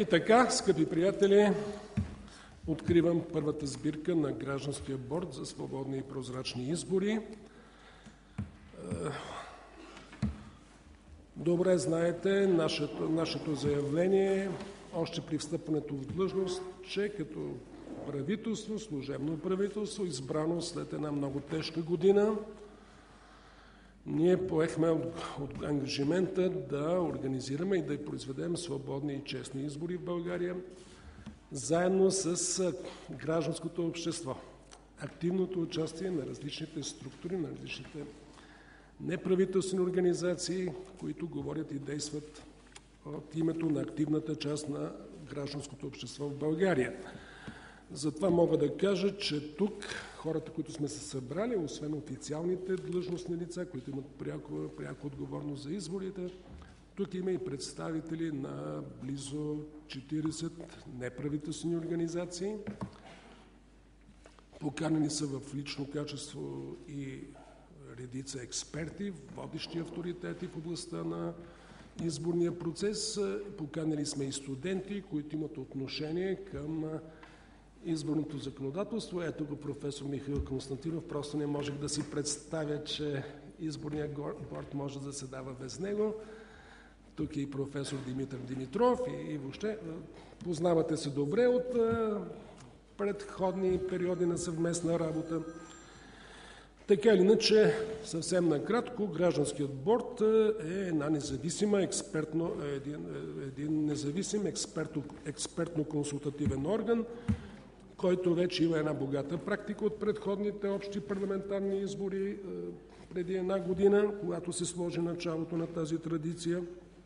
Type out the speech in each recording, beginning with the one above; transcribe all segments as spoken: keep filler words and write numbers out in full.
И така, скъпи приятели, откривам първата сбирка на Гражданския борд за свободни и прозрачни избори. Добре знаете нашето, нашето заявление още при встъпването в длъжност, че като правителство, служебно правителство, избрано след една много тежка година, ние поехме от, от ангажимента да организираме и да произведем свободни и честни избори в България, заедно с гражданското общество. Активното участие на различните структури, на различните неправителствени организации, които говорят и действат от името на активната част на гражданското общество в България. Затова мога да кажа, че тук хората, които сме се събрали, освен официалните длъжностни лица, които имат пряко, пряко отговорност за изборите, тук има и представители на близо четиридесет неправителствени организации. Поканени са в лично качество и редица експерти, водещи авторитети в областта на изборния процес. Поканили сме и студенти, които имат отношение към изборното законодателство. Ето го професор Михаил Константинов. Просто не можех да си представя, че изборният борд може да заседава без него. Тук е и професор Димитър Димитров и, и въобще познавате се добре от а, предходни периоди на съвместна работа. Така или иначе, съвсем накратко, Гражданският борд е една независима експертно, един, един независим експерто, експертно-консултативен орган, който вече има една богата практика от предходните общи парламентарни избори преди една година, когато се сложи началото на тази традиция.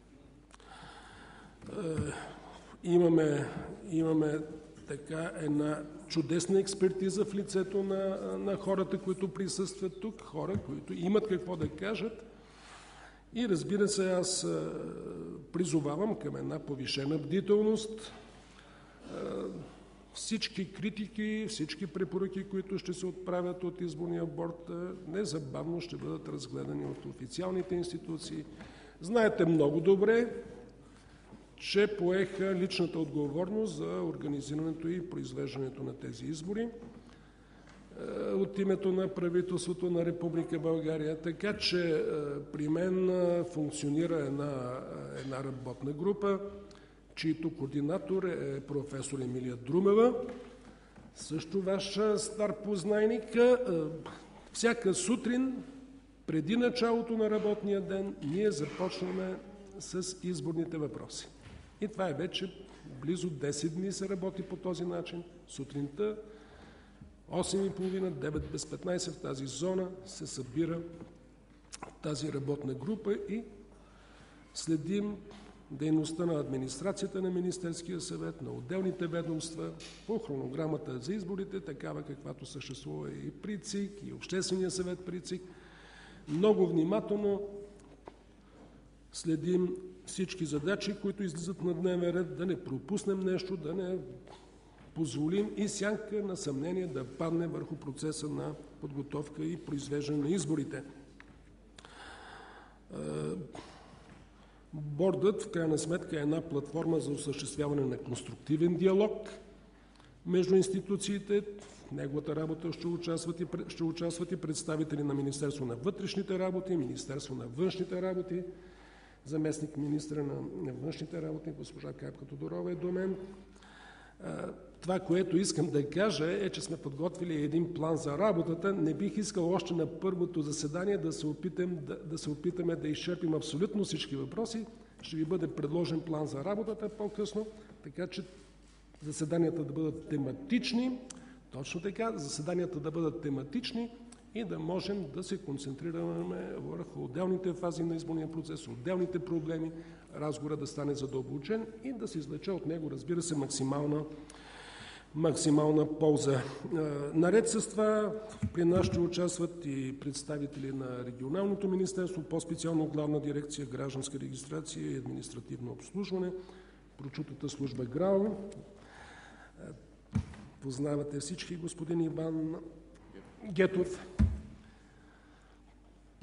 Имаме, имаме така една чудесна експертиза в лицето на, на хората, които присъстват тук, хора, които имат какво да кажат. И разбира се, аз призовавам към една повишена бдителност. Всички критики, всички препоръки, които ще се отправят от изборния борд, незабавно ще бъдат разгледани от официалните институции. Знаете много добре, че поеха личната отговорност за организирането и произвеждането на тези избори от името на правителството на Република България. Така че при мен функционира една, една работна група, чийто координатор е професор Емилия Друмева, също ваш стар познайник. Всяка сутрин, преди началото на работния ден, ние започваме с изборните въпроси. И това е вече близо десет дни се работи по този начин. Сутринта, осем и половина, девет без петнайсет в тази зона се събира тази работна група и следим дейността на администрацията на Министерския съвет, на отделните ведомства, по хронограмата за изборите, такава каквато съществува и при ЦИК, и Обществения съвет при ЦИК. Много внимателно следим всички задачи, които излизат на дневен ред, да не пропуснем нещо, да не позволим и сянка на съмнение да падне върху процеса на подготовка и произвеждане на изборите. Бордът, в крайна сметка, е една платформа за осъществяване на конструктивен диалог между институциите. В неговата работа ще участват и, ще участват и представители на Министерство на вътрешните работи, Министерство на външните работи, заместник министра на външните работи, госпожа Капка Тодорова е до мен. Това, което искам да кажа е, че сме подготвили един план за работата. Не бих искал още на първото заседание да се, опитам, да, да се опитаме да изчерпим абсолютно всички въпроси. Ще ви бъде предложен план за работата по-късно, така че заседанията да бъдат тематични. Точно така, заседанията да бъдат тематични и да можем да се концентрираме върху отделните фази на изборния процес, отделните проблеми, разговора да стане задълбочен и да се извлече от него, разбира се, максимална, максимална полза. Наред с това, при нас ще участват и представители на Регионалното министерство, по-специално Главна дирекция гражданска регистрация и административно обслужване, прочутата служба ГРАО. Познавате всички господин Иван Гетов.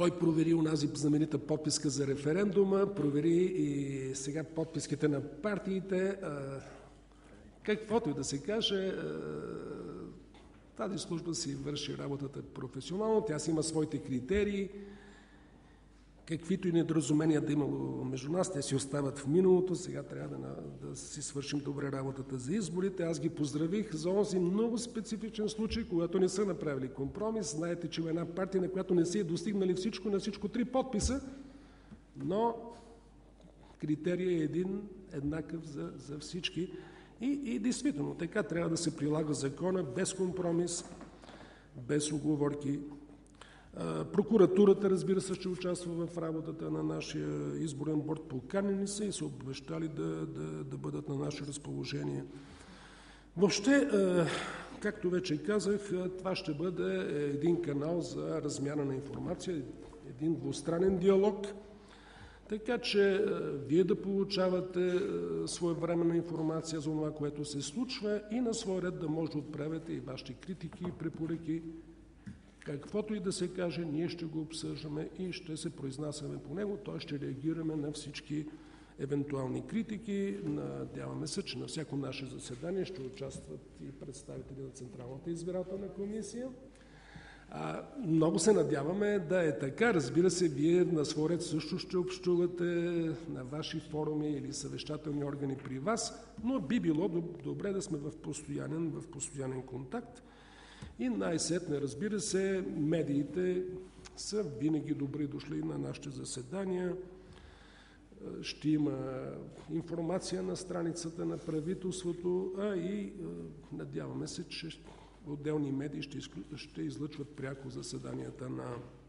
Той провери онази знаменита подписка за референдума, провери и сега подписките на партиите. Каквото и да се каже, тази служба си върши работата професионално, тя си има своите критерии. Каквито и недоразумения да имало между нас, те си остават в миналото, сега трябва да, да си свършим добре работата за изборите. Аз ги поздравих за онзи много специфичен случай, когато не са направили компромис. Знаете, че има една партия, на която не са и достигнали всичко, на всичко три подписа, но критерия е един, еднакъв за, за всички. И, и действително, така трябва да се прилага закона, без компромис, без уговорки. Прокуратурата, разбира се, ще участва в работата на нашия изборен борд. Поканени са и са обещали да, да, да бъдат на наше разположение. Въобще, както вече казах, това ще бъде един канал за размяна на информация, един двустранен диалог, така че вие да получавате своевременна информация за това, което се случва и на свой ред да може да отправяте и вашите критики и препоръки. Каквото и да се каже, ние ще го обсъждаме и ще се произнасяме по него, т.е. ще реагираме на всички евентуални критики. Надяваме се, че на всяко наше заседание ще участват и представители на Централната избирателна комисия. А, много се надяваме да е така. Разбира се, вие на свой ред също ще общувате на ваши форуми или съвещателни органи при вас, но би било добре да сме в постоянен, в постоянен контакт. И най-сетне, разбира се, медиите са винаги добри дошли на нашите заседания. Ще има информация на страницата на правителството, а и надяваме се, че отделни медии ще, изклю... ще излъчват пряко заседанията на,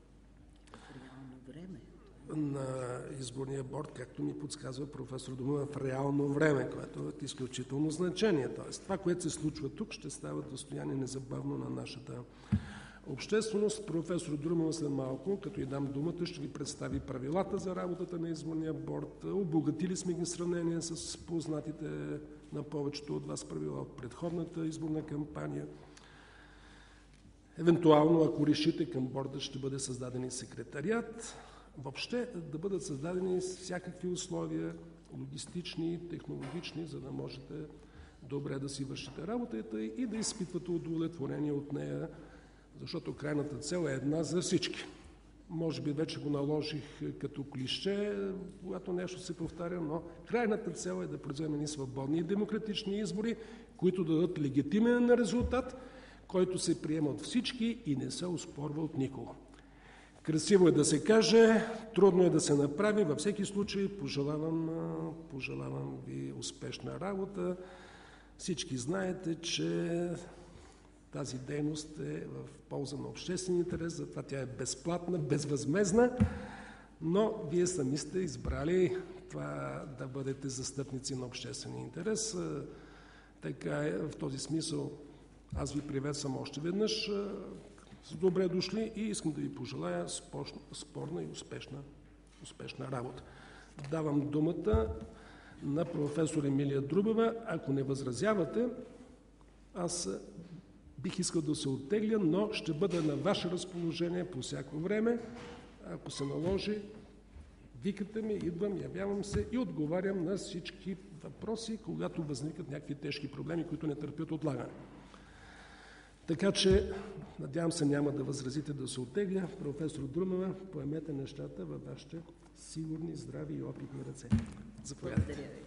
на изборния борд, както ми подсказва професор Думова, в реално време, което е от изключително значение. Тоест, това, което се случва тук, ще става достояние незабавно на нашата общественост. Професор Друмова след малко, като й дам думата, ще ви представи правилата за работата на изборния борд. Обогатили сме ги сравнение с познатите на повечето от вас правила от предходната изборна кампания. Евентуално, ако решите, към борда ще бъде създаден и секретариат. Въобще да бъдат създадени всякакви условия, логистични, технологични, за да можете добре да си вършите работата и да изпитвате удовлетворение от нея, защото крайната цел е една за всички. Може би вече го наложих като клише, когато нещо се повтаря, но крайната цел е да произведем и свободни и демократични избори, които да дадат легитимен резултат, който се приема от всички и не се оспорва от никого. Красиво е да се каже, трудно е да се направи. Във всеки случай пожелавам, пожелавам ви успешна работа. Всички знаете, че тази дейност е в полза на обществен интерес, затова тя е безплатна, безвъзмездна, но вие сами сте избрали това да бъдете застъпници на обществения интерес. Така е, в този смисъл аз ви приветствам още веднъж. Добре дошли и искам да ви пожелая спорна и успешна, успешна работа. Давам думата на професор Емилия Друмева. Ако не възразявате, аз бих искал да се оттегля, но ще бъда на ваше разположение по всяко време. Ако се наложи, викате ми, идвам, явявам се и отговарям на всички въпроси, когато възникат някакви тежки проблеми, които не търпят отлагане. Така че, надявам се, няма да възразите да се оттегля. Професор Друмева, поемете нещата във вашите сигурни, здрави и опитни ръце. Заповядайте. Благодаря ви.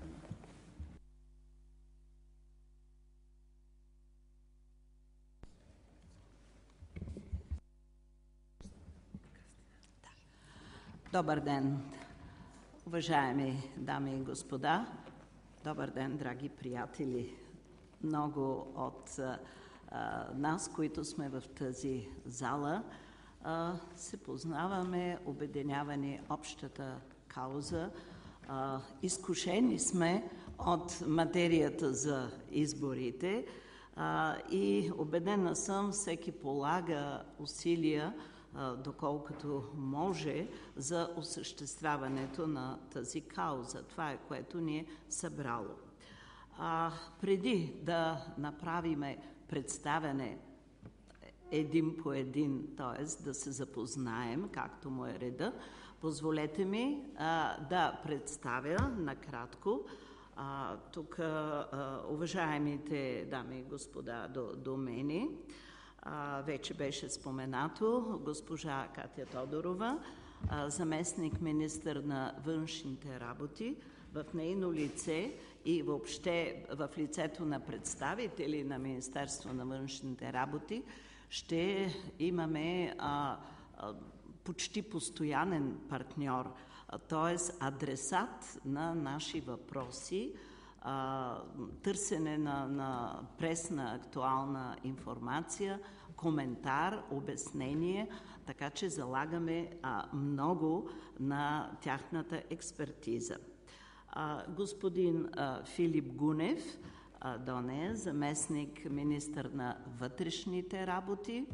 Добър ден, уважаеми дами и господа. Добър ден, драги приятели. Много от а, нас, които сме в тази зала, а, се познаваме, обединявани общата кауза. А, изкушени сме от материята за изборите а, и убедена съм, всеки полага усилия, доколкото може, за осъществяването на тази кауза. Това е, което ни е събрало. А, преди да направиме представяне един по един, т.е. да се запознаем, както му е реда. Позволете ми а, да представя накратко а, тук а, уважаемите дами и господа до, до мене. А, вече беше споменато госпожа Катя Тодорова, а, заместник министър на външните работи. В нейно лице и въобще в лицето на представители на Министерство на външните работи ще имаме а, а, почти постоянен партньор, т.е. адресат на наши въпроси, а, търсене на, на пресна актуална информация, коментар, обяснение, така че залагаме а, много на тяхната експертиза. А, господин а, Филип Гунев, а, до нея, заместник министър на вътрешните работи.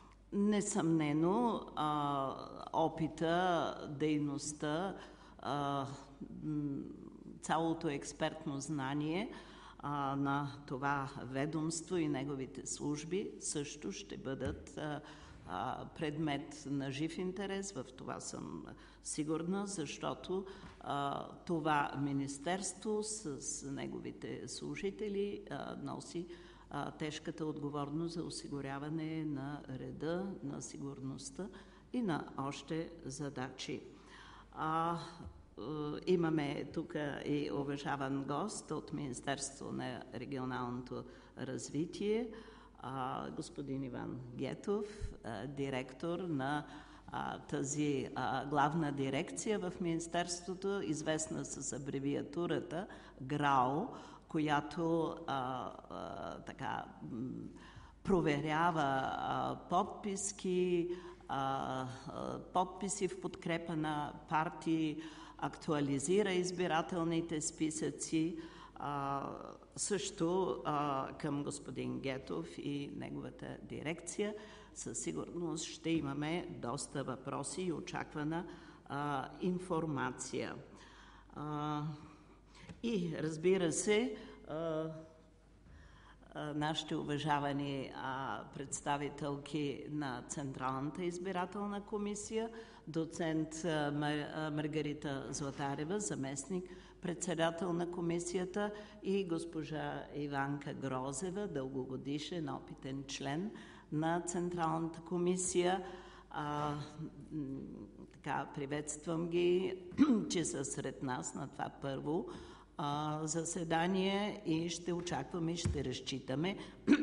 Несъмнено, а, опита, дейността, а, цялото експертно знание а, на това ведомство и неговите служби също ще бъдат а, а, предмет на жив интерес. В това съм сигурна, защото а, това министерство с, с неговите служители а, носи а, тежката отговорност за осигуряване на реда, на сигурността и на още задачи. А, Имаме тук и уважаван гост от Министерство на регионалното развитие, господин Иван Гетов, директор на тази главна дирекция в Министерството, известна с абревиатурата ГРАО, която а, а, така, проверява а, подписки, а, а, подписи в подкрепа на партии, актуализира избирателните списъци. А, също а, към господин Гетов и неговата дирекция със сигурност ще имаме доста въпроси и очаквана а, информация. А, и разбира се, а, а, нашите уважавани а, представителки на Централната избирателна комисия, доцент а, Мар, Маргарита Златарева, заместник председател на комисията, и госпожа Иванка Грозева, дългогодишен опитен член на Централната комисия. А, така, приветствам ги, че са сред нас на това първо а, заседание и ще очакваме и ще разчитаме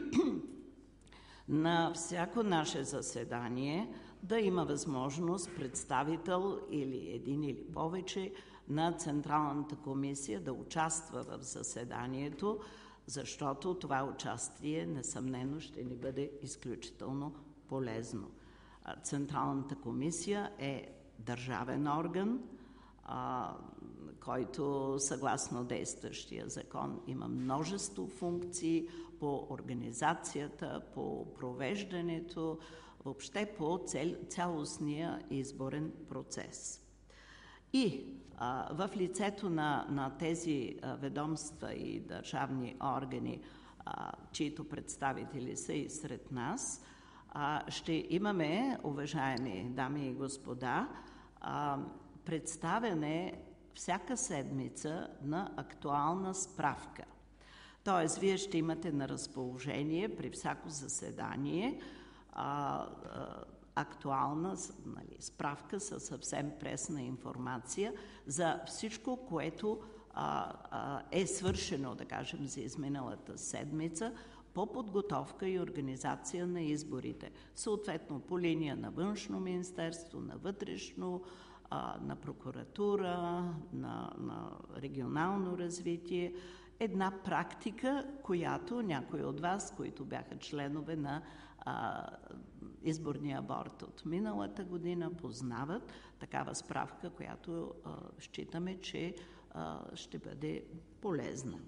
на всяко наше заседание да има възможност представител или един или повече на Централната комисия да участва в заседанието, защото това участие несъмнено ще ни бъде изключително полезно. Централната комисия е държавен орган, а, който съгласно действащия закон има множество функции по организацията, по провеждането, въобще по цел, цялостния изборен процес. И а, в лицето на, на тези а, ведомства и държавни органи, а, чието представители са и сред нас, а, ще имаме, уважаеми дами и господа, а, представяне всяка седмица на актуална справка. Тоест, вие ще имате на разположение при всяко заседание а, а, актуална, нали, справка със съвсем пресна информация за всичко, което а, а, е свършено, да кажем, за изминалата седмица по подготовка и организация на изборите. Съответно, по линия на Външно министерство, на Вътрешно, а, на прокуратура, на, на регионално развитие. Една практика, която някои от вас, които бяха членове на а, изборния борд от миналата година, познават такава справка, която а, считаме, че а, ще бъде полезна.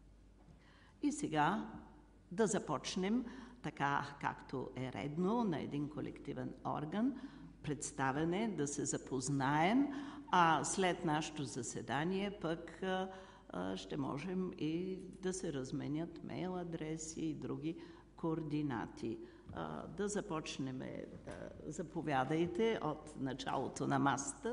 И сега да започнем така, както е редно на един колективен орган, представяне, да се запознаем, а след нашето заседание пък а, а, ще можем и да се разменят мейл адреси и други координати. да започнем. Заповядайте от началото на масата.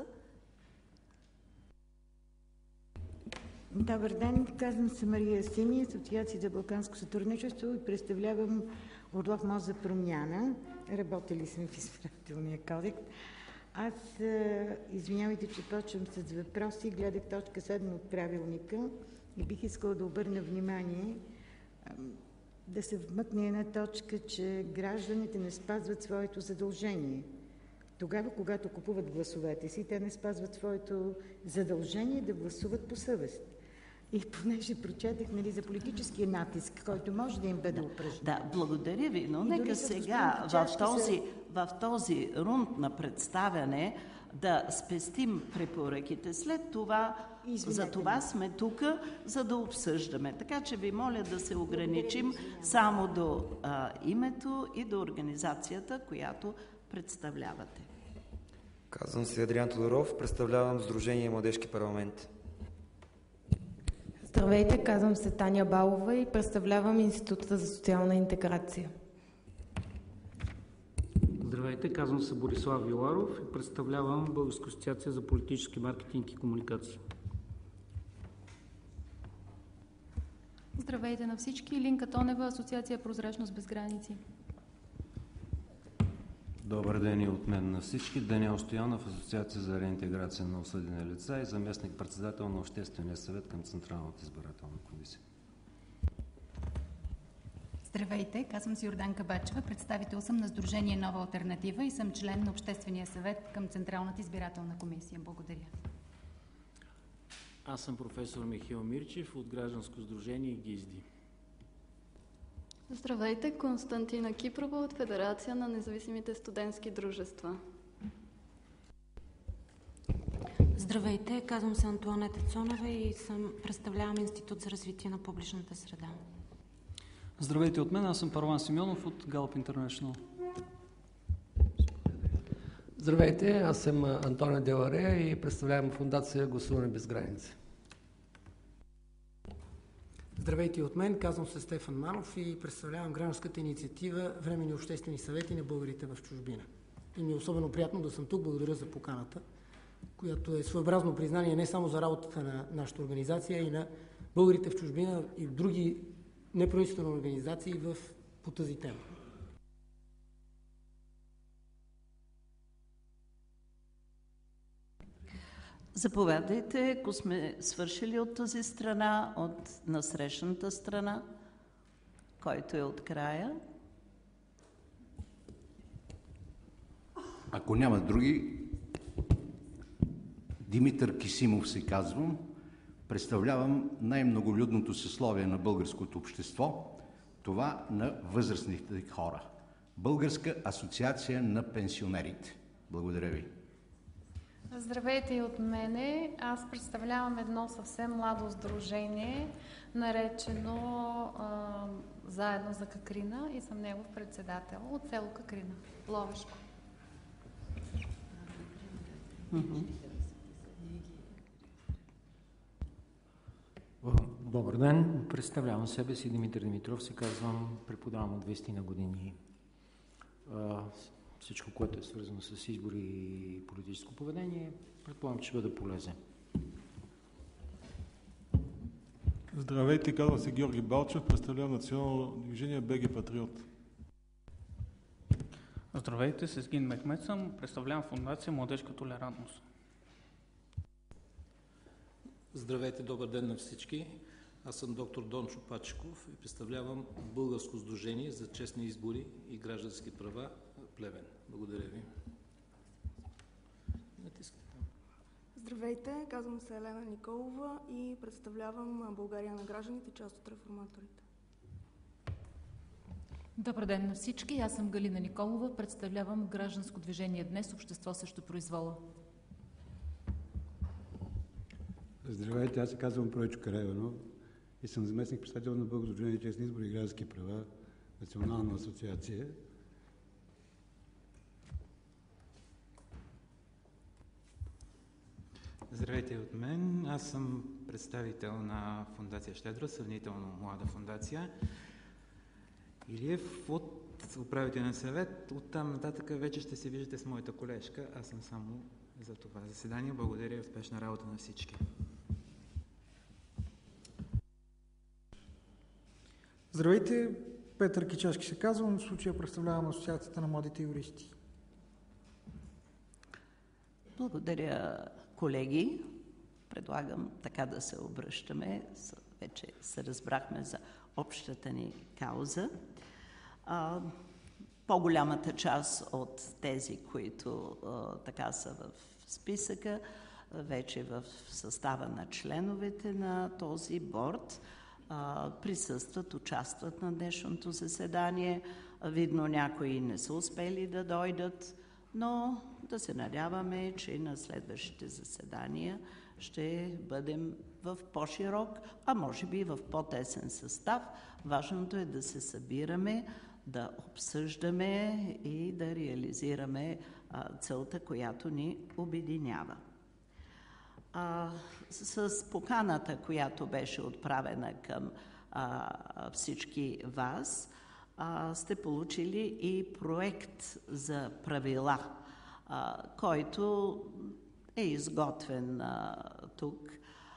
Добър ден, казвам се Мария Сими, Асоциация за балканско сътрудничество и представлявам Орлов мост за промяна. Работили съм в избирателния кодекс. Аз, извинявайте, че почвам с въпроси, гледах точка седма от правилника и бих искала да обърна внимание да се вмъкне една точка, че гражданите не спазват своето задължение. Тогава, когато купуват гласовете си, те не спазват своето задължение да гласуват по съвест. И понеже прочетах, нали, за политическия натиск, който може да им бъде упражнен. Да, благодаря ви, но нека сега в този, в този рунд на представяне да спестим препоръките. След това, Извинете за това сме тук, за да обсъждаме. Така че ви моля да се ограничим само до а, името и до организацията, която представлявате. Казвам се Адриан Тодоров, представлявам Сдружение Младежки парламент. Здравейте, казвам се Таня Балова и представлявам Института за социална интеграция. Здравейте, казвам се Борислав Виларов и представлявам Българска асоциация за политически маркетинг и комуникации. Здравейте на всички, Линка Тонева, Асоциация Прозрачност без граници. Добър ден и от мен на всички. Даниел Стоянов, Асоциация за реинтеграция на осъдени лица и заместник-председател на Обществения съвет към Централната избирателна комисия. Здравейте, казвам се Йорданка Бачева, представител съм на Сдружение Нова алтернатива и съм член на Обществения съвет към Централната избирателна комисия. Благодаря. Аз съм професор Михаил Мирчев от Гражданско сдружение ГИЗДИ. Здравейте, Константина Кипрова от Федерация на независимите студентски дружества. Здравейте, казвам се Антуанета Цонева и съм, представлявам Институт за развитие на публичната среда. Здравейте от мен, аз съм Парван Симеонов от Gallup International. Здравейте, аз съм Антонио Деларея и представлявам фондация Гласуване без граници. Здравейте от мен, казвам се Стефан Манов и представлявам гражданската инициатива Временни обществени съвети на българите в чужбина. И ми е особено приятно да съм тук, благодаря за поканата, която е своеобразно признание не само за работата на нашата организация, и на българите в чужбина и в други неправителствени организации в, по тази тема. Заповядайте, ако сме свършили от тази страна, от насрещната страна, който е от края. Ако няма други, Димитър Кисимов се казвам, представлявам най-многолюдното съсловие на българското общество, това на възрастните хора. Българска асоциация на пенсионерите. Благодаря ви. Здравейте и от мене. Аз представлявам едно съвсем младо сдружение, наречено а, Заедно за Какраина и съм негов председател от село Какраина, Ловешко. Добър ден, представлявам себе си, Димитър Димитров, се казвам, преподавам от двайсет на години. Всичко, което е свързано с избори и политическо поведение, предполагам, че ще бъде полезен. Здравейте, казвам се Георги Балчев, представлявам национално движение БГ Патриот. Здравейте, Сезгин Мехмед съм, представлявам фондация Младежка толерантност. Здравейте, добър ден на всички. Аз съм доктор Дончо Пачков и представлявам Българско сдружение за честни избори и граждански права Плевен. Благодаря ви. Здравейте, казвам се Елена Николова и представлявам България на гражданите, част от реформаторите. Добър ден на всички, аз съм Галина Николова, представлявам гражданско движение Днес, общество срещу произвола. Здравейте, аз се казвам Пройчо Карайванов и съм заместник председател на Българско сдружение честни избори и граждански права, национална асоциация. Здравейте от мен. Аз съм представител на фондация Щедро, сравнително млада фондация. Илиев от управителен съвет. Оттам нататък вече ще се виждате с моята колежка. Аз съм само за това заседание. Благодаря и успешна работа на всички. Здравейте, Петър Кичашки се казвам. В случая представлявам Асоциацията на младите юристи. Благодаря, колеги. Предлагам така да се обръщаме. Вече се разбрахме за общата ни кауза. А, по-голямата част от тези, които а, така са в списъка, вече в състава на членовете на този борд, а, присъстват, участват на днешното заседание. Видно, някои не са успели да дойдат, но да се надяваме, че на следващите заседания ще бъдем в по-широк, а може би в по-тесен състав. Важното е да се събираме, да обсъждаме и да реализираме а, целта, която ни обединява. А, с поканата, която беше отправена към а, всички вас, а, сте получили и проект за правила, а, който е изготвен а, тук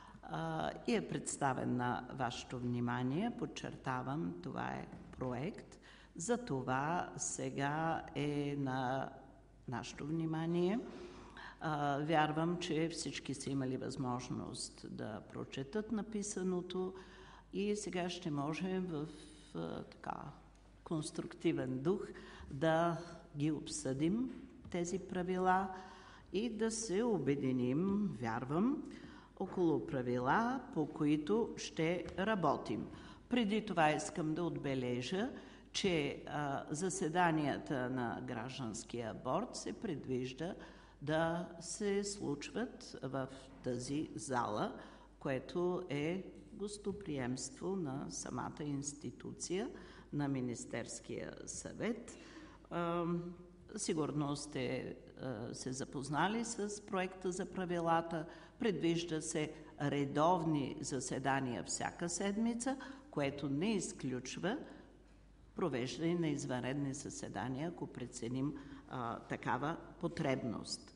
а, и е представен на вашето внимание. Подчертавам, това е проект. За това сега е на нашето внимание. А, вярвам, че всички са имали възможност да прочетат написаното и сега ще можем в а, така конструктивен дух да ги обсъдим, тези правила, и да се обединим, вярвам, около правила, по които ще работим. Преди това искам да отбележа, че а, заседанията на гражданския борд се предвижда да се случват в тази зала, което е гостоприемство на самата институция на Министерския съвет. А, сигурно сте а, се запознали с проекта за правилата. Предвижда се редовни заседания всяка седмица, което не изключва провеждане на извънредни заседания, ако преценим а, такава потребност.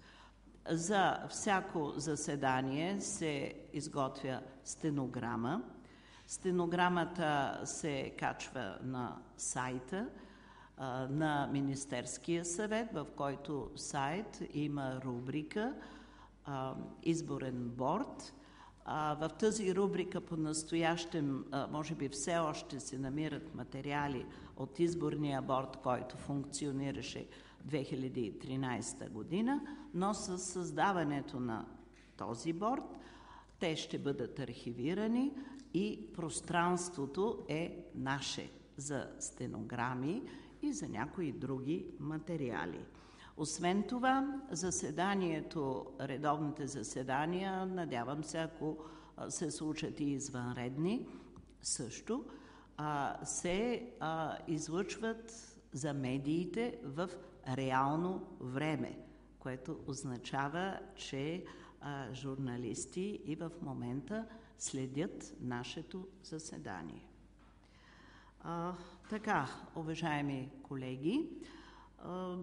За всяко заседание се изготвя стенограма. Стенограмата се качва на сайта а, на Министерския съвет, в който сайт има рубрика а, Изборен борд. А, в тази рубрика по-настоящем, може би все още се намират материали от изборния борд, който функционираше две хиляди и тринадесета година, но с създаването на този борд те ще бъдат архивирани и пространството е наше за стенограми и за някои други материали. Освен това, заседанието, редовните заседания, надявам се, ако се случат и извънредни, също се излъчват за медиите в реално време, което означава, че журналисти и в момента следят нашето заседание. А, така, уважаеми колеги, а,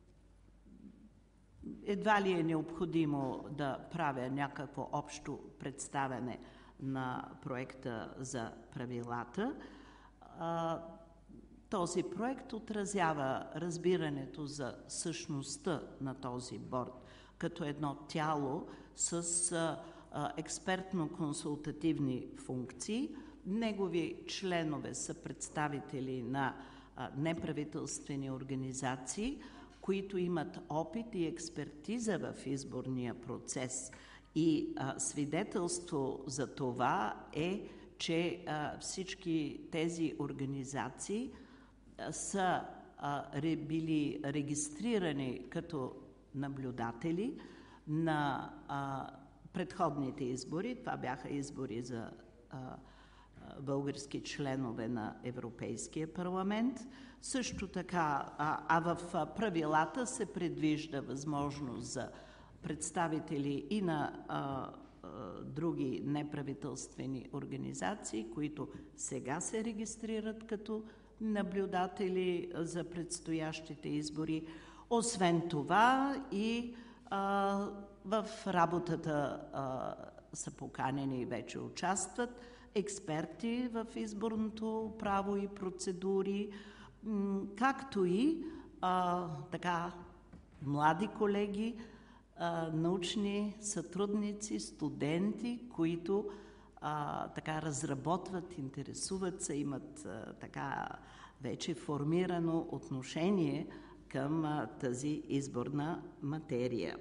едва ли е необходимо да правя някакво общо представяне на проекта за правилата. А, този проект отразява разбирането за същността на този борд като едно тяло с а, експертно-консултативни функции. Негови членове са представители на а, неправителствени организации, които имат опит и експертиза в изборния процес. И а, свидетелство за това е, че а, всички тези организации а, са а, ре, били регистрирани като наблюдатели на а, предходните избори. Това бяха избори за а, български членове на Европейския парламент. Също така, а, а в правилата се предвижда възможност за представители и на а, а, други неправителствени организации, които сега се регистрират като наблюдатели за предстоящите избори. Освен това и а, в работата а, са поканени и вече участват експерти в изборното право и процедури, както и а, така млади колеги, а, научни сътрудници, студенти, които а, така разработват, интересуват се, имат а, така вече формирано отношение към а, тази изборна материя.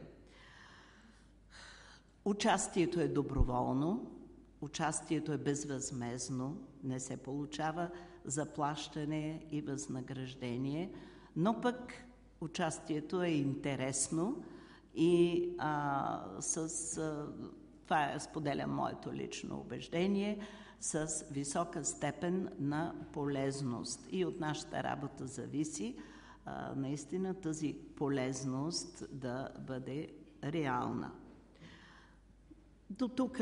Участието е доброволно, участието е безвъзмездно, не се получава заплащане и възнаграждение, но пък участието е интересно и а, с, а, това е, споделям моето лично убеждение, с висока степен на полезност. И от нашата работа зависи а, наистина тази полезност да бъде реална. До тук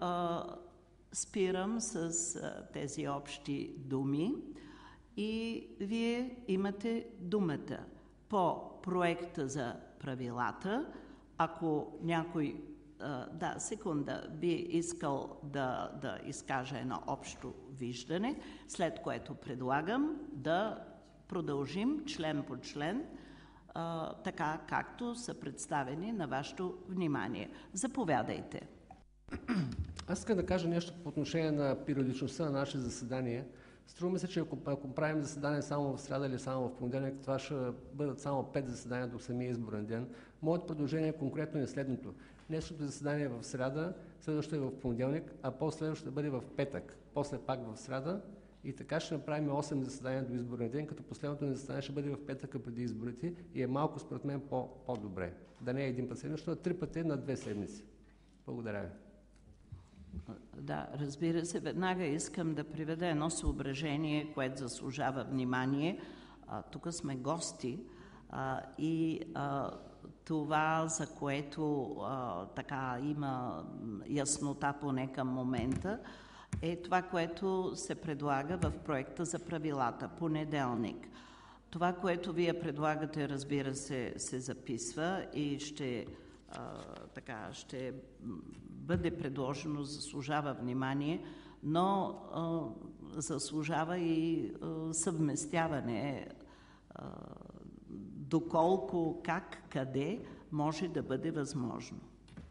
спирам с а, тези общи думи и вие имате думата по проекта за правилата. Ако някой, а, да, секунда, би искал да, да изкаже едно общо виждане, след което предлагам да продължим член по член, а, така както са представени на вашето внимание. Заповядайте. Аз искам да кажа нещо по отношение на периодичността на нашите заседания. Струва ми се, че ако, ако правим заседание само в сряда или само в понеделник, това ще бъдат само пет заседания до самия изборен ден. Моето предложение конкретно е следното. Днешното заседание е в сряда, следващото е в понеделник, а по-следващото ще бъде в петък, после пак в сряда. И така ще направим осем заседания до изборния ден, като последното заседание ще бъде в петъка преди изборите и е малко според мен по, по-добре. Да не е един път седмично, а три пъти на две седмици. Благодаря ви. Да, разбира се, веднага искам да приведа едно съображение, което заслужава внимание. А, тук сме гости а, и а, това, за което а, така има яснота поне към момента, е това, което се предлага в проекта за правилата. Понеделник. Това, което вие предлагате, разбира се, се записва и ще, а, така, ще бъде предложено, заслужава внимание, но а, заслужава и а, съвместяване, а, доколко, как, къде може да бъде възможно.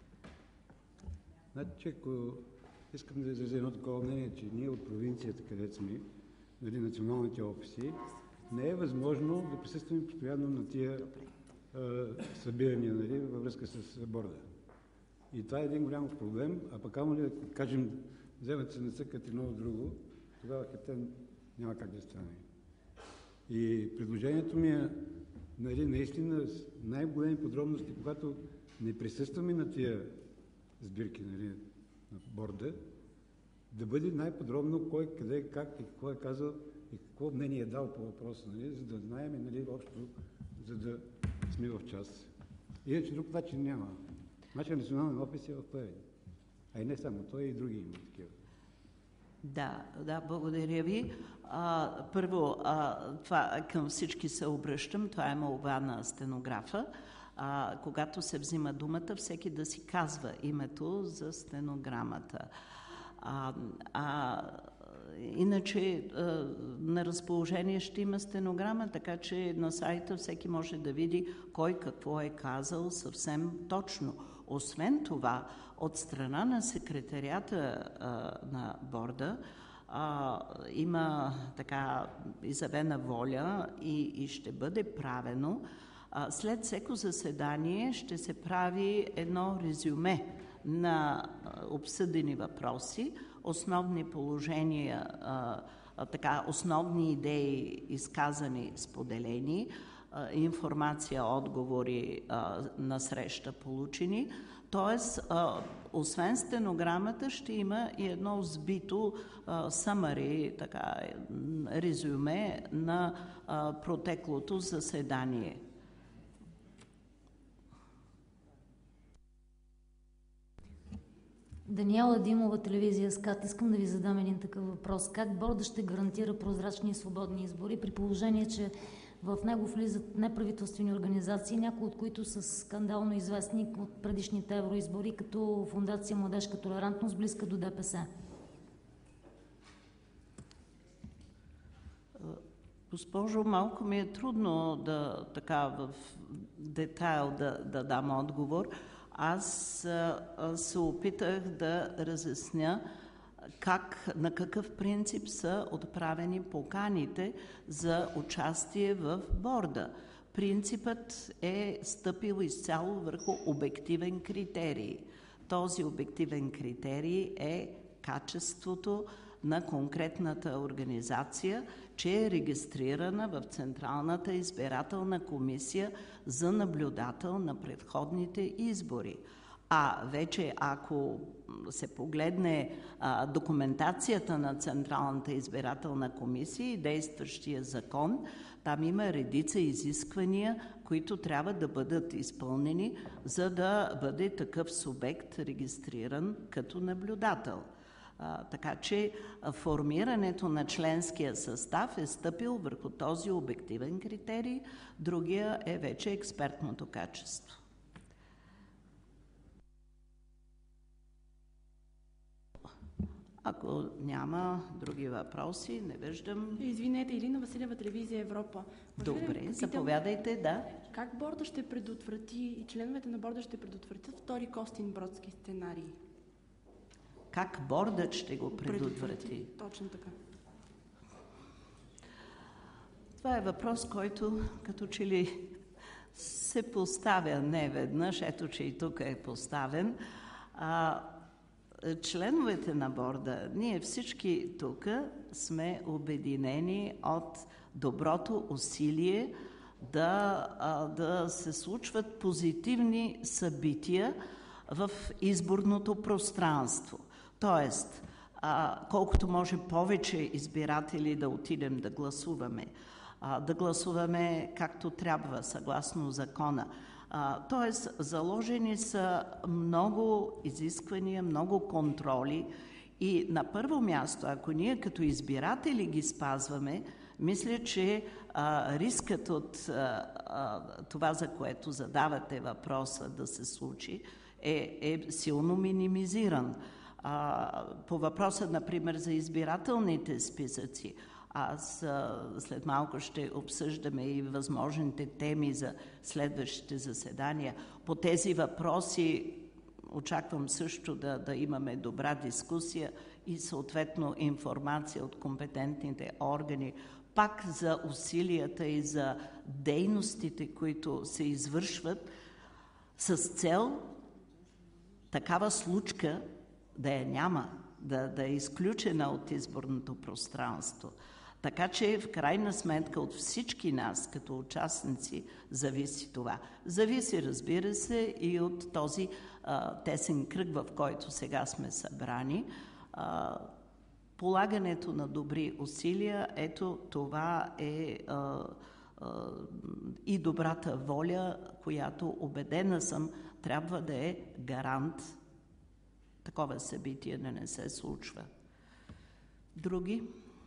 Значи, ако искам да изразя едно такова мнение, че ние от провинцията, където сме, нали, националните офиси, не е възможно да присъстваме постоянно на тия а, събирания, нали, във връзка с борда. И това е един голям проблем, а пък ама ли да кажем, вземат се насъкат едно от друго, тогава хатен няма как да стане. И предложението ми е, нали, наистина с най-големи подробности, когато не присъстваме на тия сбирки, нали, на борда, да бъде най-подробно кой, къде, как и какво е казал и какво мнение е дал по въпроса, нали, за да знаем, нали, общо, за да сме в час. Иначе друг начин няма. Нашия национален офис е в Плевен. А и не само той, и други има такива. Да, да, благодаря ви. А, първо, а, това, към всички се обръщам, това е молба на стенографа. А, когато се взима думата, всеки да си казва името за стенограмата. А, а, иначе а, на разположение ще има стенограма, така че на сайта всеки може да види кой какво е казал съвсем точно. Освен това, от страна на секретарията а, на борда а, има така изявена воля и, и ще бъде правено. А, след всеко заседание ще се прави едно резюме на а, обсъдени въпроси, основни положения, а, а, така, основни идеи изказани, споделени, информация, отговори а, на среща получени. Тоест, а, освен стенограмата, ще има и едно сбито самари, така, резюме на а, протеклото заседание. Даниела Димова, телевизия СКАТ. Искам да ви задам един такъв въпрос. Как борда ще гарантира прозрачни и свободни избори, при положение, че в него влизат неправителствени организации, някои от които са скандално известни от предишните евроизбори, като Фондация Младежка толерантност, близка до ДПС? Госпожо, малко ми е трудно да така в детайл да, да дам отговор. Аз а, се опитах да разясня как, на какъв принцип са отправени поканите за участие в борда. Принципът е стъпил изцяло върху обективен критерий. Този обективен критерий е качеството на конкретната организация, че е регистрирана в Централната избирателна комисия за наблюдател на предходните избори. А вече ако се погледне а, документацията на Централната избирателна комисия и действащия закон, там има редица изисквания, които трябва да бъдат изпълнени, за да бъде такъв субект регистриран като наблюдател. А, така че формирането на членския състав е стъпил върху този обективен критерий, другия е вече експертното качество. Ако няма други въпроси, не виждам. Извинете, Илина Василева, телевизия Европа. Добре, да заповядайте, да. Как борда ще предотврати и членовете на борда ще предотвратят втори Костинбродски сценарий? Как бордът ще го предотврати? предотврати? Точно така. Това е въпрос, който като че ли се поставя не веднъж, ето че и тук е поставен. А, членовете на борда, ние всички тук сме обединени от доброто усилие да, а, да се случват позитивни събития в изборното пространство. Тоест, а, колкото може повече избиратели да отидем да гласуваме, а, да гласуваме както трябва, съгласно закона. А, тоест, заложени са много изисквания, много контроли и на първо място, ако ние като избиратели ги спазваме, мисля, че а, рискът от а, а, това, за което задавате въпроса да се случи, е, е силно минимизиран. А, по въпроса, например, за избирателните списъци, аз а, след малко ще обсъждаме и възможните теми за следващите заседания. По тези въпроси очаквам също да, да имаме добра дискусия и съответно информация от компетентните органи, пак за усилията и за дейностите, които се извършват с цел такава случка да я няма, да, да е изключена от изборното пространство. Така че в крайна сметка от всички нас като участници зависи това. Зависи, разбира се, и от този а, тесен кръг, в който сега сме събрани. А, полагането на добри усилия, ето това е а, а, и добрата воля, която убедена съм трябва да е гарант такова събитие да не се случва. Други?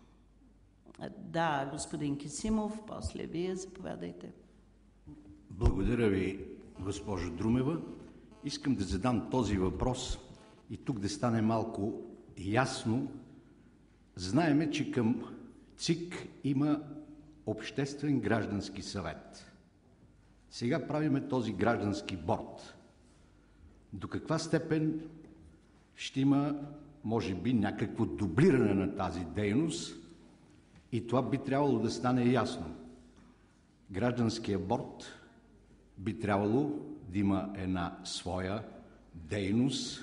Да, господин Кисимов, после вие заповядайте. Благодаря ви, госпожо Друмева. Искам да задам този въпрос и тук да стане малко ясно. Знаеме, че към ЦИК има Обществен граждански съвет. Сега правиме този граждански борд. До каква степен ще има, може би, някакво дублиране на тази дейност и това би трябвало да стане ясно. Гражданския борд би трябвало да има една своя дейност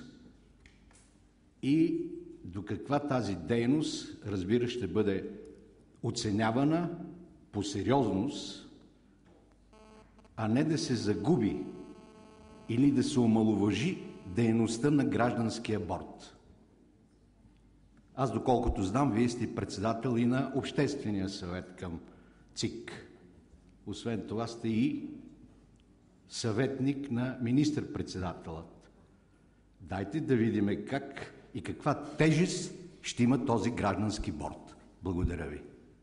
и до каква тази дейност, разбира, ще бъде оценявана по сериозност, а не да се загуби или да се омаловажи дейността на гражданския борд. Аз, доколкото знам, вие сте председател и на Обществения съвет към ЦИК. Освен това сте и съветник на министър-председателът. Дайте да видим как и каква тежест ще има този граждански борд. Благодаря ви.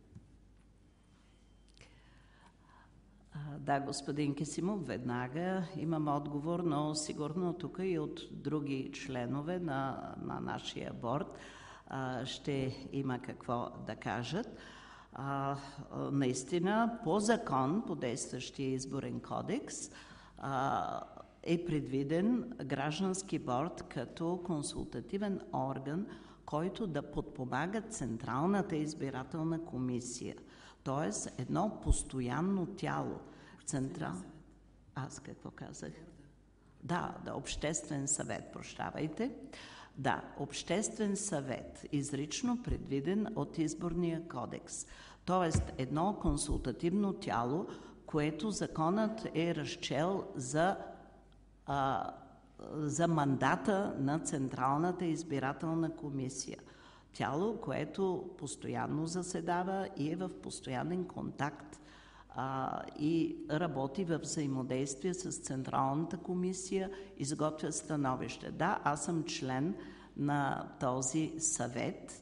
Да, господин Кесимов, веднага имам отговор, но сигурно тук и от други членове на, на нашия борд а, ще има какво да кажат. А, наистина, по закон, по действащия изборен кодекс, а, е предвиден граждански борд като консултативен орган, който да подпомага Централната избирателна комисия. Тоест, едно постоянно тяло. Централ... Аз какво казах? Да, да, обществен съвет, прощавайте. Да, обществен съвет, изрично предвиден от изборния кодекс. Тоест, едно консултативно тяло, което законът е разчел за, а, за мандата на Централната избирателна комисия. Тяло, което постоянно заседава и е в постоянен контакт а, и работи в взаимодействие с Централната комисия, изготвя становище. Да, аз съм член на този съвет.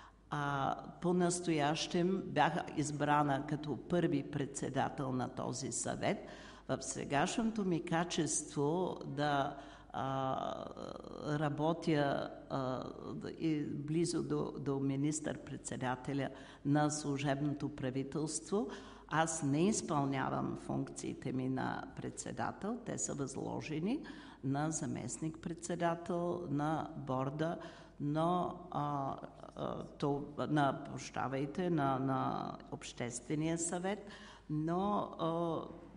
А, по-настоящем бях избрана като първи председател на този съвет. В сегашното ми качество да а, работя а, и близо до, до министър-председателя на служебното правителство, аз не изпълнявам функциите ми на председател, те са възложени на заместник-председател на борда, но а, а, то, на, прощавайте, на, на Обществения съвет, но а,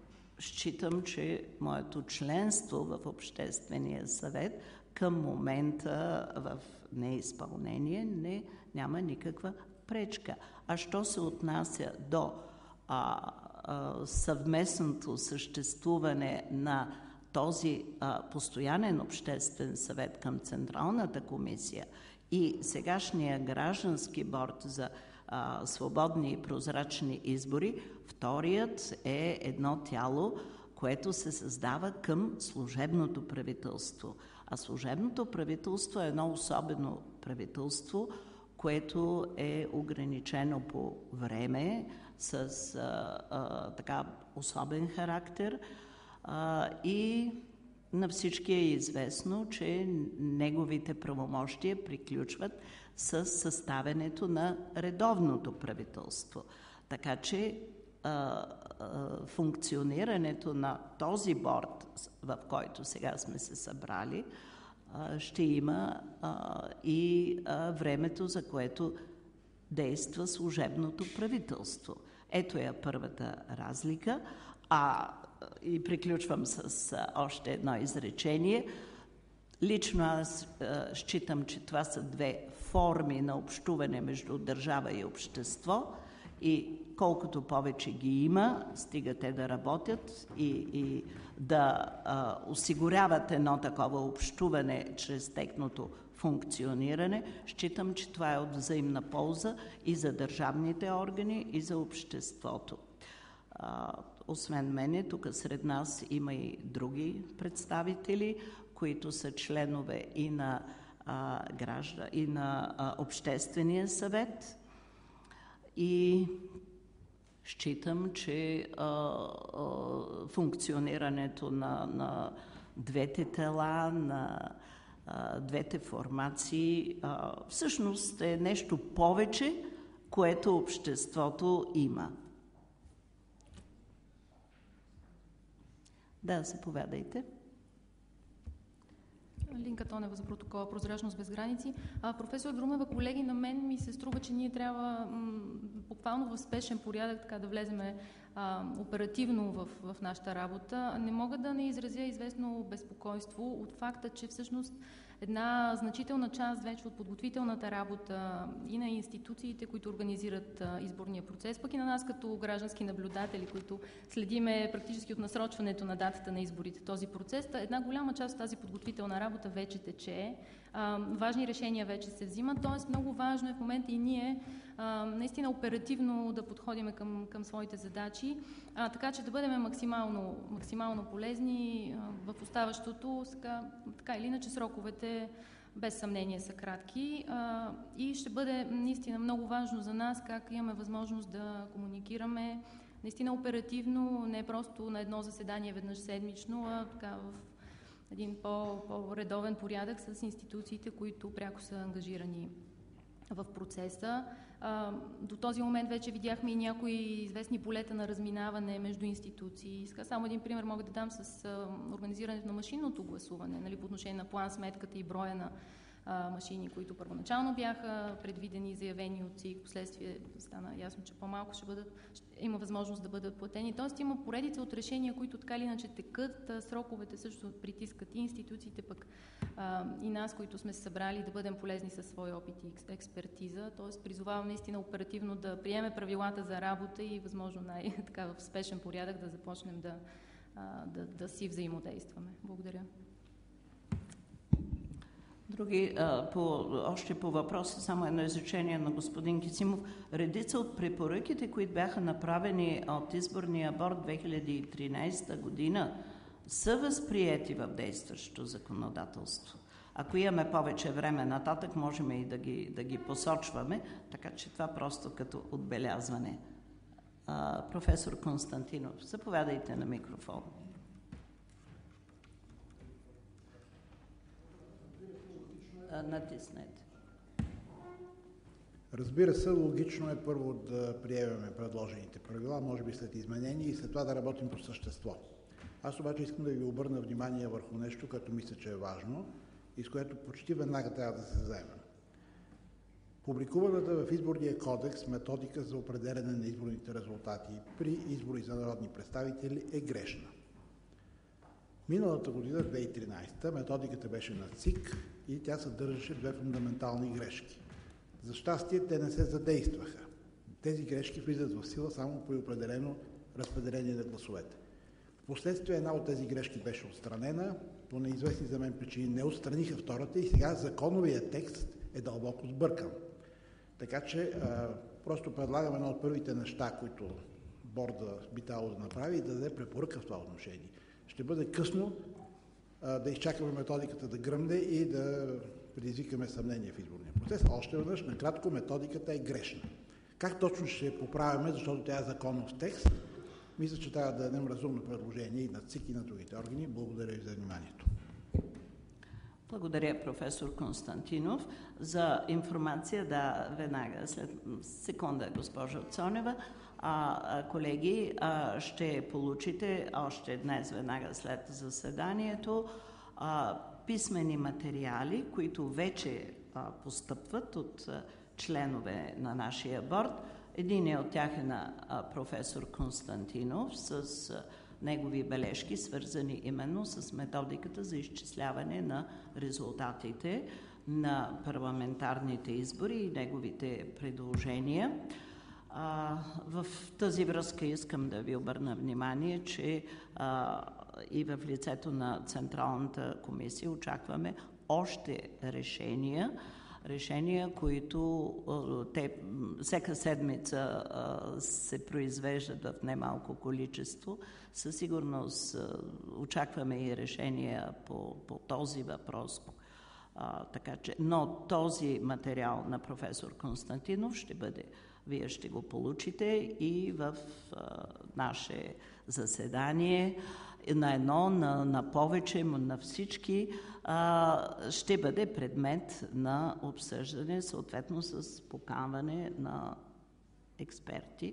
считам, че моето членство в Обществения съвет към момента в неизпълнение не, няма никаква пречка. А що се отнася до а, а, съвместното съществуване на този а, постоянен обществен съвет към Централната комисия и сегашния граждански борд за а, свободни и прозрачни избори, вторият е едно тяло, което се създава към служебното правителство. А служебното правителство е едно особено правителство, което е ограничено по време с а, а, така особен характер. Uh, и на всички е известно, че неговите правомощия приключват с съставянето на редовното правителство. Така че uh, uh, функционирането на този борд, в който сега сме се събрали, uh, ще има uh, и uh, времето, за което действа служебното правителство. Ето е първата разлика. А и приключвам с а, още едно изречение. Лично аз а, считам, че това са две форми на общуване между държава и общество и колкото повече ги има, стига те да работят и, и да а, осигуряват едно такова общуване чрез техното функциониране, считам, че това е от взаимна полза и за държавните органи, и за обществото. А, освен мене, тук сред нас има и други представители, които са членове и на, а, граждан, и на а, Обществения съвет. И считам, че а, а, функционирането на, на двете тела, на а, двете формации, а, всъщност е нещо повече, което обществото има. Да, заповядайте. Линка Тонева за протокола Прозрачност без граници. А, професор Друмева, колеги, на мен ми се струва, че ние трябва м, буквално в спешен порядък така да влеземе а, оперативно в, в нашата работа. Не мога да не изразя известно безпокойство от факта, че всъщност една значителна част вече от подготвителната работа и на институциите, които организират а, изборния процес, пък и на нас като граждански наблюдатели, които следиме практически от насрочването на датата на изборите този процес. Една голяма част от тази подготвителна работа вече тече. А, важни решения вече се взимат, т.е. много важно е в момента и ние а, наистина оперативно да подходим към, към своите задачи, а, така че да бъдем максимално, максимално полезни а, в оставащото. Сега, така или иначе сроковете без съмнение са кратки а, и ще бъде наистина много важно за нас как имаме възможност да комуникираме наистина оперативно, не просто на едно заседание веднъж седмично, а така в един по-редовен порядък с институциите, които пряко са ангажирани в процеса. А, до този момент вече видяхме и някои известни полета на разминаване между институции. Сега само един пример мога да дам с а, организирането на машинното гласуване, нали, по отношение на план сметката и броя на а, машини, които първоначално бяха предвидени и заявени от ЦИК, последствие стана ясно, че по-малко ще бъдат, ще, има възможност да бъдат платени. Тоест има поредица от решения, които така или иначе текат, сроковете също притискат и институциите, пък а, и нас, които сме се събрали да бъдем полезни със своя опит и експертиза. Тоест призовавам наистина оперативно да приеме правилата за работа и възможно най-така в спешен порядък да започнем да, а, да, да си взаимодействаме. Благодаря. Други, а, по, още по въпроса, само едно изречение на господин Кисимов. Редица от препоръките, които бяха направени от изборния борд две хиляди и тринадесета година, са възприети в действащото законодателство. Ако имаме повече време нататък, можем и да ги, да ги посочваме, така че това просто като отбелязване. А, професор Константинов, заповядайте на микрофон. Натиснете. Разбира се, логично е първо да приемем предложените правила, може би след изменения и след това да работим по същество. Аз обаче искам да ви обърна внимание върху нещо, което мисля, че е важно и с което почти веднага трябва да се вземем. Публикуваната в Изборния кодекс методика за определяне на изборните резултати при избори за народни представители е грешна. Миналата година, две хиляди и тринадесета, методиката беше на ЦИК и тя съдържаше две фундаментални грешки. За щастие, те не се задействаха. Тези грешки влизат в сила само при определено разпределение на гласовете. Впоследствие една от тези грешки беше отстранена, по неизвестни за мен причини не отстраниха втората и сега законовия текст е дълбоко сбъркан. Така че а, просто предлагам едно от първите неща, които борда би трябвало да направи и да даде препоръка в това отношение. Ще бъде късно а, да изчакаме методиката да гръмне и да предизвикаме съмнение в изборния процес. Още веднъж, накратко, методиката е грешна. Как точно ще поправяме, защото тя е законов текст? Мисля, че трябва да дадем разумно предложение и на ЦИК и на другите органи. Благодаря ви за вниманието. Благодаря, професор Константинов. За информация, да, веднага, след секунда, госпожа Цонева. А, колеги, а, ще получите още днес, веднага след заседанието, а, писмени материали, които вече а, постъпват от а, членове на нашия борд. Един от тях е на а, професор Константинов с а, негови бележки, свързани именно с методиката за изчисляване на резултатите на парламентарните избори и неговите предложения. А, в тази връзка искам да ви обърна внимание, че а, и в лицето на Централната комисия очакваме още решения, решения, които а, те всяка седмица а, се произвеждат в немалко количество. Със сигурност а, очакваме и решения по, по този въпрос. А, така че, но този материал на професор Константинов ще бъде, вие ще го получите и в а, наше заседание на едно, на, на повече, на всички, а, ще бъде предмет на обсъждане, съответно с поканване на експерти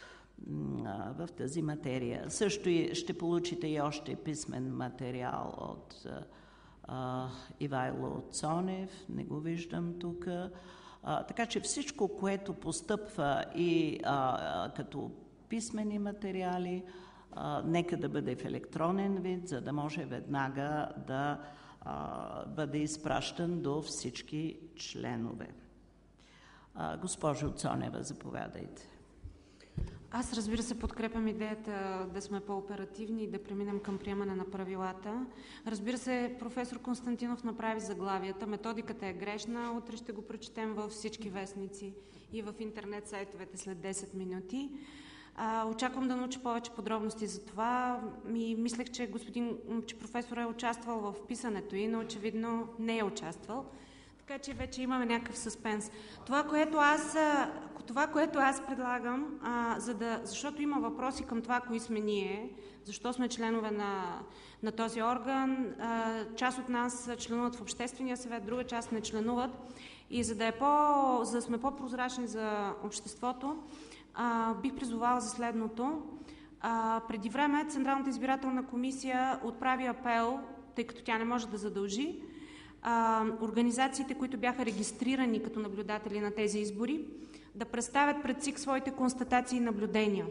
а, в тази материя. Също и ще получите и още писмен материал от а, Ивайло Цонев, не го виждам тук. А, така че всичко, което постъпва и а, като писмени материали, а, нека да бъде в електронен вид, за да може веднага да а, бъде изпращан до всички членове. А, госпожо Цонева, заповядайте. Аз, разбира се, подкрепям идеята да сме по-оперативни и да преминем към приемане на правилата. Разбира се, професор Константинов направи заглавията. Методиката е грешна. Утре ще го прочетем във всички вестници и в интернет сайтовете след десет минути. А, очаквам да науча повече подробности за това. И мислех, че господин, че професор е участвал в писането ѝ, но очевидно не е участвал. Така че вече имаме някакъв съспенс. Това, което аз, това, което аз предлагам, а, за да, защото има въпроси към това, кои сме ние, защо сме членове на, на този орган, а, част от нас членуват в Обществения съвет, друга част не членуват. И за да, е по, за да сме по-прозрачни за обществото, а, бих призовала за следното. А, преди време Централната избирателна комисия отправи апел, тъй като тя не може да задължи, а, организациите, които бяха регистрирани като наблюдатели на тези избори, да представят пред ЦИК своите констатации и наблюдения.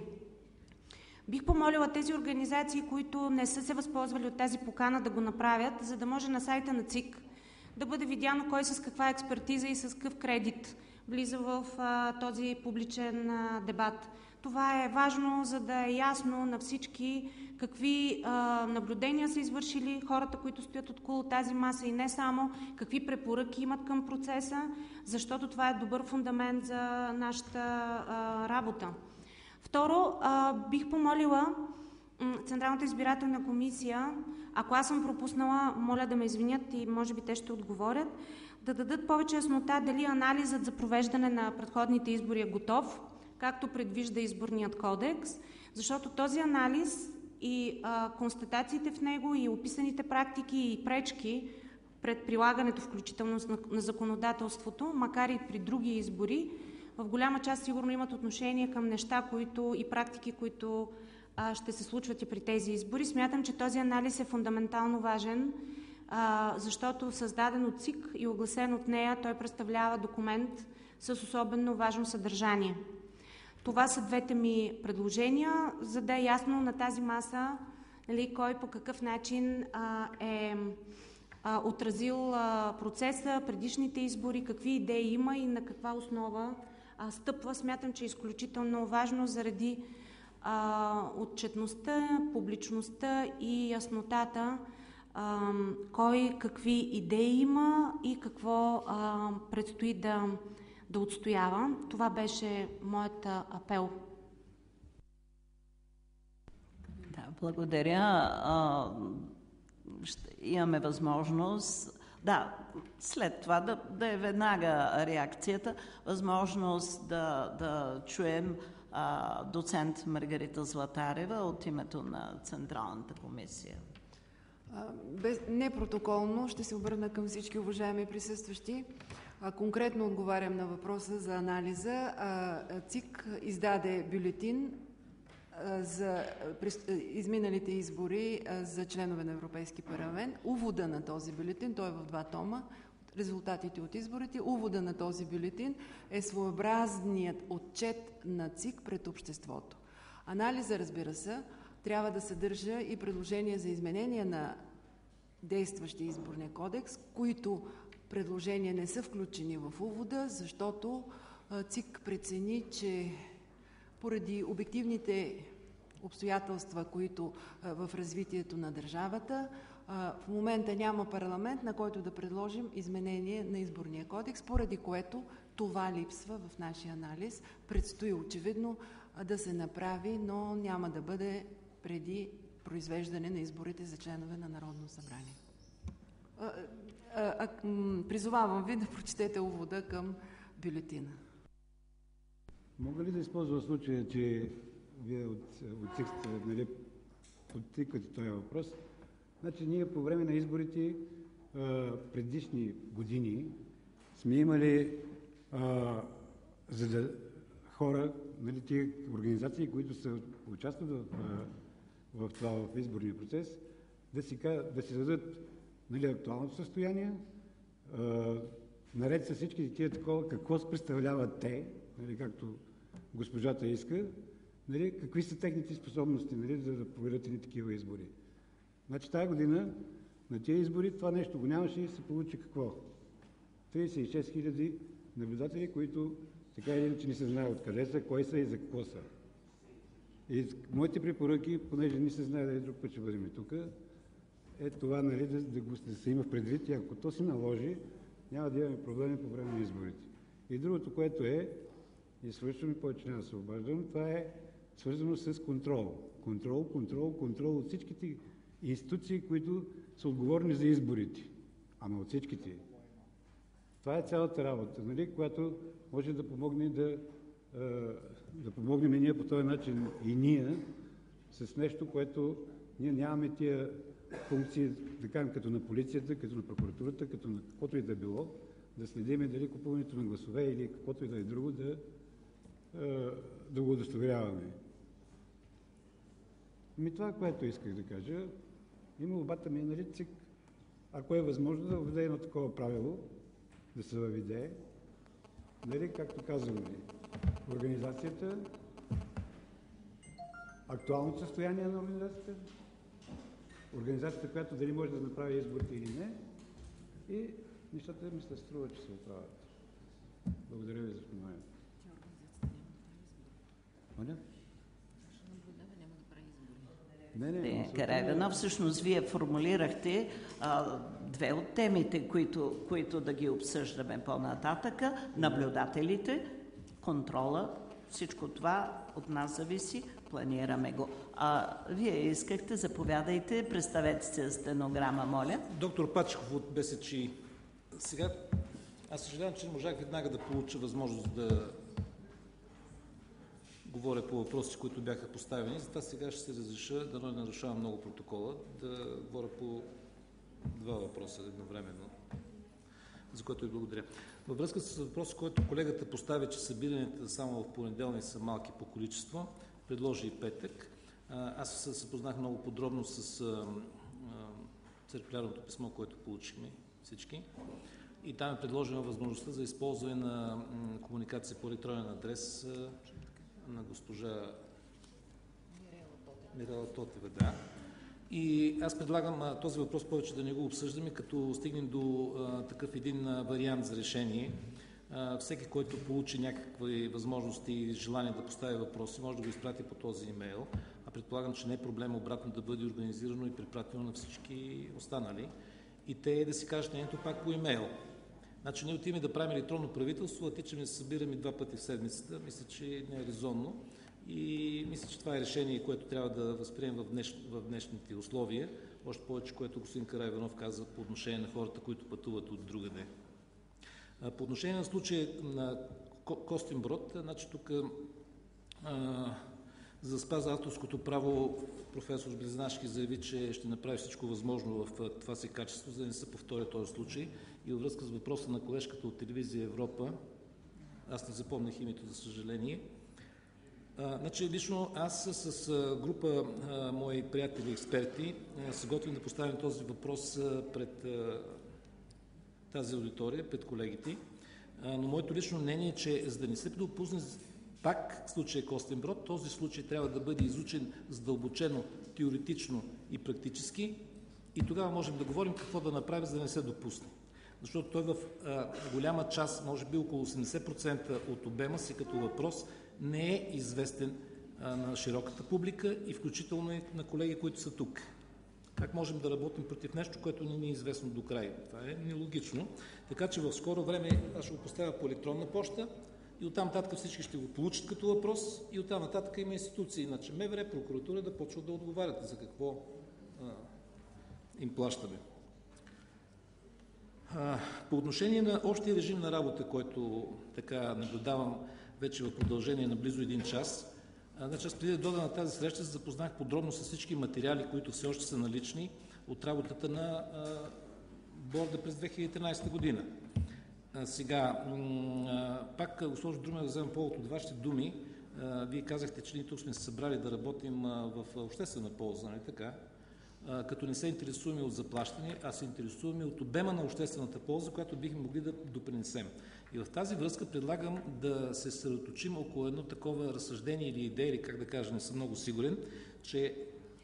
Бих помолила тези организации, които не са се възползвали от тази покана, да го направят, за да може на сайта на ЦИК да бъде видяно кой с каква експертиза и с какъв кредит влиза в а, този публичен а, дебат. Това е важно, за да е ясно на всички какви а, наблюдения са извършили хората, които стоят около тази маса и не само, какви препоръки имат към процеса, защото това е добър фундамент за нашата а, работа. Второ, а, бих помолила Централната избирателна комисия, ако аз съм пропуснала, моля да ме извинят и може би те ще отговорят, да дадат повече яснота дали анализът за провеждане на предходните избори е готов, както предвижда изборният кодекс, защото този анализ и а, констатациите в него и описаните практики и пречки пред прилагането, включително на, на законодателството, макар и при други избори, в голяма част сигурно имат отношение към неща, които и практики, които а, ще се случват и при тези избори. Смятам, че този анализ е фундаментално важен, а, защото създаден от ЦИК и огласен от нея, той представлява документ с особено важно съдържание. Това са двете ми предложения, за да е ясно на тази маса, нали, кой по какъв начин а, е а, отразил а, процеса, предишните избори, какви идеи има и на каква основа а, стъпва. Смятам, че е изключително важно заради а, отчетността, публичността и яснотата, а, кой какви идеи има и какво а, предстои да да отстоява. Това беше моят апел. Да, благодаря. А, ще имаме възможност, да, след това да, да е веднага реакцията, възможност да, да чуем а, доцент Маргарита Златарева от името на Централната комисия. Без, не протоколно ще се обърна към всички уважаеми присъстващи. А, конкретно отговарям на въпроса за анализа. А, ЦИК издаде бюлетин а, за а, изминалите избори а, за членове на Европейски парламент. Увода на този бюлетин, той е в два тома, резултатите от изборите. Увода на този бюлетин е своеобразният отчет на ЦИК пред обществото. Анализа, разбира се, трябва да съдържа и предложения за изменение на действащия изборния кодекс, които предложения не са включени в увода, защото ЦИК прецени, че поради обективните обстоятелства, които в развитието на държавата, в момента няма парламент, на който да предложим изменение на изборния кодекс, поради което това липсва в нашия анализ. Предстои очевидно да се направи, но няма да бъде преди произвеждане на изборите за членове на Народно събрание. Призовавам ви да прочетете увода към бюлетина. Мога ли да използва случая, че вие от, от ЦИК нали, подтиквате този въпрос? Значи ние по време на изборите предишни години сме имали а, за да, хора, нали, тия организации, които са участват в, в това в изборния процес, да си, да си дадат нали, актуалното състояние, а, наред с всички тия такова, какво представляват те, нали, както госпожата иска, нали, какви са техните способности, нали, за да проведат и такива избори. Значи тази година на тези избори това нещо го нямаше и се получи какво? тридесет и шест хиляди наблюдатели, които така или иначе не се знае откъде са, кой са и за какво са. И моите препоръки, понеже не се знае дали друг път ще бъдем тук, е това, нали, да, да, го, да се има предвид и ако то се наложи, няма да имаме проблеми по време на изборите. И другото, което е, и свършвам и повече няма да се обаждам, това е свързано с контрол. Контрол, контрол, контрол от всичките институции, които са отговорни за изборите. Ама от всичките. Това е цялата работа, нали, която може да помогне да, да помогнем и ние по този начин и ние с нещо, което ние нямаме тия функции, да кажем, като на полицията, като на прокуратурата, като на каквото и да било, да следим дали купуването на гласове или каквото и да е друго, да, да го удостоверяваме. Ами това, което исках да кажа, и молбата ми е, нали, ЦИК, ако е възможно да въведе едно такова правило, да се въведе, нали, както казваме, организацията, актуалното състояние на организацията, организацията, която дали може да направи изборите или не, и нещата ми се струва, че се оправят. Благодаря ви за вниманието. Не, не, Караиванов, всъщност вие формулирахте а, две от темите, които, които да ги обсъждаме по-нататъка. Наблюдателите, контрола, всичко това от нас зависи, планираме го. А, вие искахте, заповядайте, представете се стенограма, моля. Доктор Пачков от БСЧ. Сега, аз съжалявам, че не можах веднага да получа възможност да говоря по въпроси, които бяха поставени. Затова сега ще се разреша, да не нарушавам много протокола, да говоря по два въпроса едновременно, за което ви благодаря. Във връзка с въпроса, който колегата постави, че събиранията само в понеделник са малки по количество, предложи и петък. Аз се запознах много подробно с циркулярното писмо, което получихме всички. И там е предложена възможността за използване на комуникация по електронен адрес на госпожа Мирела Тотева. Да. И аз предлагам а, този въпрос повече да не го обсъждаме, като стигнем до а, такъв един а, вариант за решение. А, всеки, който получи някакви възможности и желание да постави въпроси, може да го изпрати по този имейл. А предполагам, че не е проблем обратно да бъде организирано и препратено на всички останали. И те да си кажат мнението пак по имейл. Значи ние отиваме да правим електронно правителство, а тичаме да се събираме два пъти в седмицата. Мисля, че не е резонно. И мисля, че това е решение, което трябва да възприемем в, днеш, в днешните условия. Още повече, което господин Караиванов каза по отношение на хората, които пътуват от другаде. По отношение на случая на Костинброд, значи тук а, за да спазва авторското право, професор Близнашки заяви, че ще направи всичко възможно в това си качество, за да не се повтори този случай. И във връзка с въпроса на колежката от телевизия Европа, аз не запомних името, за съжаление. А, значи, лично аз с а, група а, мои приятели експерти а, се готвим да поставим този въпрос а, пред а, тази аудитория, пред колегите. А, но моето лично мнение е, че за да не се допусне пак случай Костинброд, този случай трябва да бъде изучен задълбочено, теоретично и практически и тогава можем да говорим какво да направим, за да не се допусне. Защото той в а, голяма част, може би около осемдесет процента от обема си като въпрос, не е известен а, на широката публика и включително и на колеги, които са тук. Как можем да работим против нещо, което не ни е известно до край? Това е нелогично. Така че в скоро време аз ще го поставя по електронна поща и оттам нататък всички ще го получат като въпрос и оттам нататък има институции, иначе МВР, прокуратура да почват да отговарят за какво а, им плащаме. А, по отношение на общия режим на работа, който така наблюдавам вече в продължение на близо един час, а, значи аз преди да дойда на тази среща се запознах подробно с всички материали, които все още са налични от работата на а, борда през две хиляди и тринадесета година. А, сега, а, пак, госпожо Друмева, да вземем повод от вашите думи. А, вие казахте, че ние тук сме се събрали да работим а, в обществена полза, нали така? А, като не се интересуваме от заплащане, а се интересуваме от обема на обществената полза, която бихме могли да допринесем. И в тази връзка предлагам да се съсредоточим около едно такова разсъждение или идея, или как да кажа, не съм много сигурен, че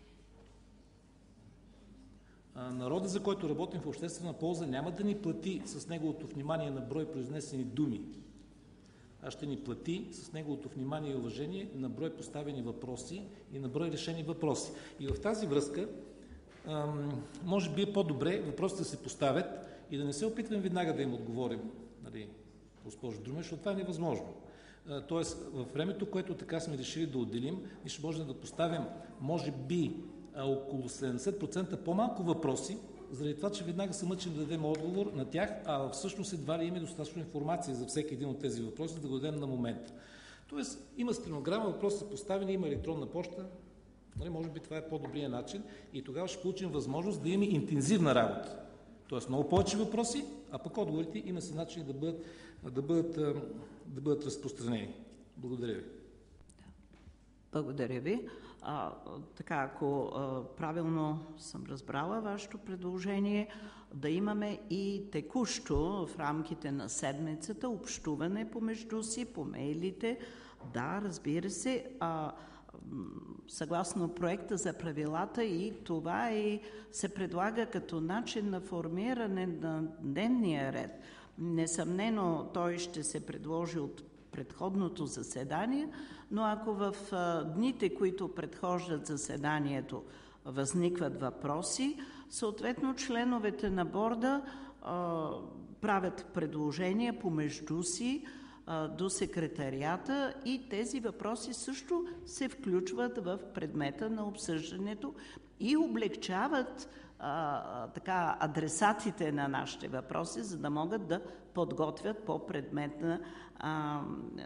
народа, за който работим в обществена полза, няма да ни плати с неговото внимание на брой произнесени думи. а ще ни плати с неговото внимание и уважение на брой поставени въпроси и на брой решени въпроси. И в тази връзка, може би е по-добре въпросите да се поставят и да не се опитваме веднага да им отговорим, нали, госпожо Друмева, защото това е невъзможно. Тоест, във времето, което така сме решили да отделим, ние ще можем да поставим, може би, около седемдесет процента по-малко въпроси, заради това, че веднага се мъчим да дадем отговор на тях, а всъщност едва ли има достатъчно информация за всеки един от тези въпроси, да го дадем на момента. Тоест, има стенограма, въпроси са поставени, има електронна почта, нали, може би това е по-добрият начин и тогава ще получим възможност да имаме интензивна работа. Тоест, много повече въпроси, а пък отговорите има се начин да бъдат, да бъдат, да бъдат разпространени. Благодаря ви. Благодаря ви. А, така, ако а, правилно съм разбрала вашето предложение, да имаме и текущо в рамките на седмицата общуване помежду си, по мейлите. Да, разбира се, а, съгласно проекта за правилата и това и се предлага като начин на формиране на дневния ред. Несъмнено той ще се предложи от предходното заседание, но ако в а, дните, които предхождат заседанието, възникват въпроси, съответно членовете на борда а, правят предложения помежду си а, до секретарията и тези въпроси също се включват в предмета на обсъждането и облегчават а, така, адресатите на нашите въпроси, за да могат да подготвят по предметна а,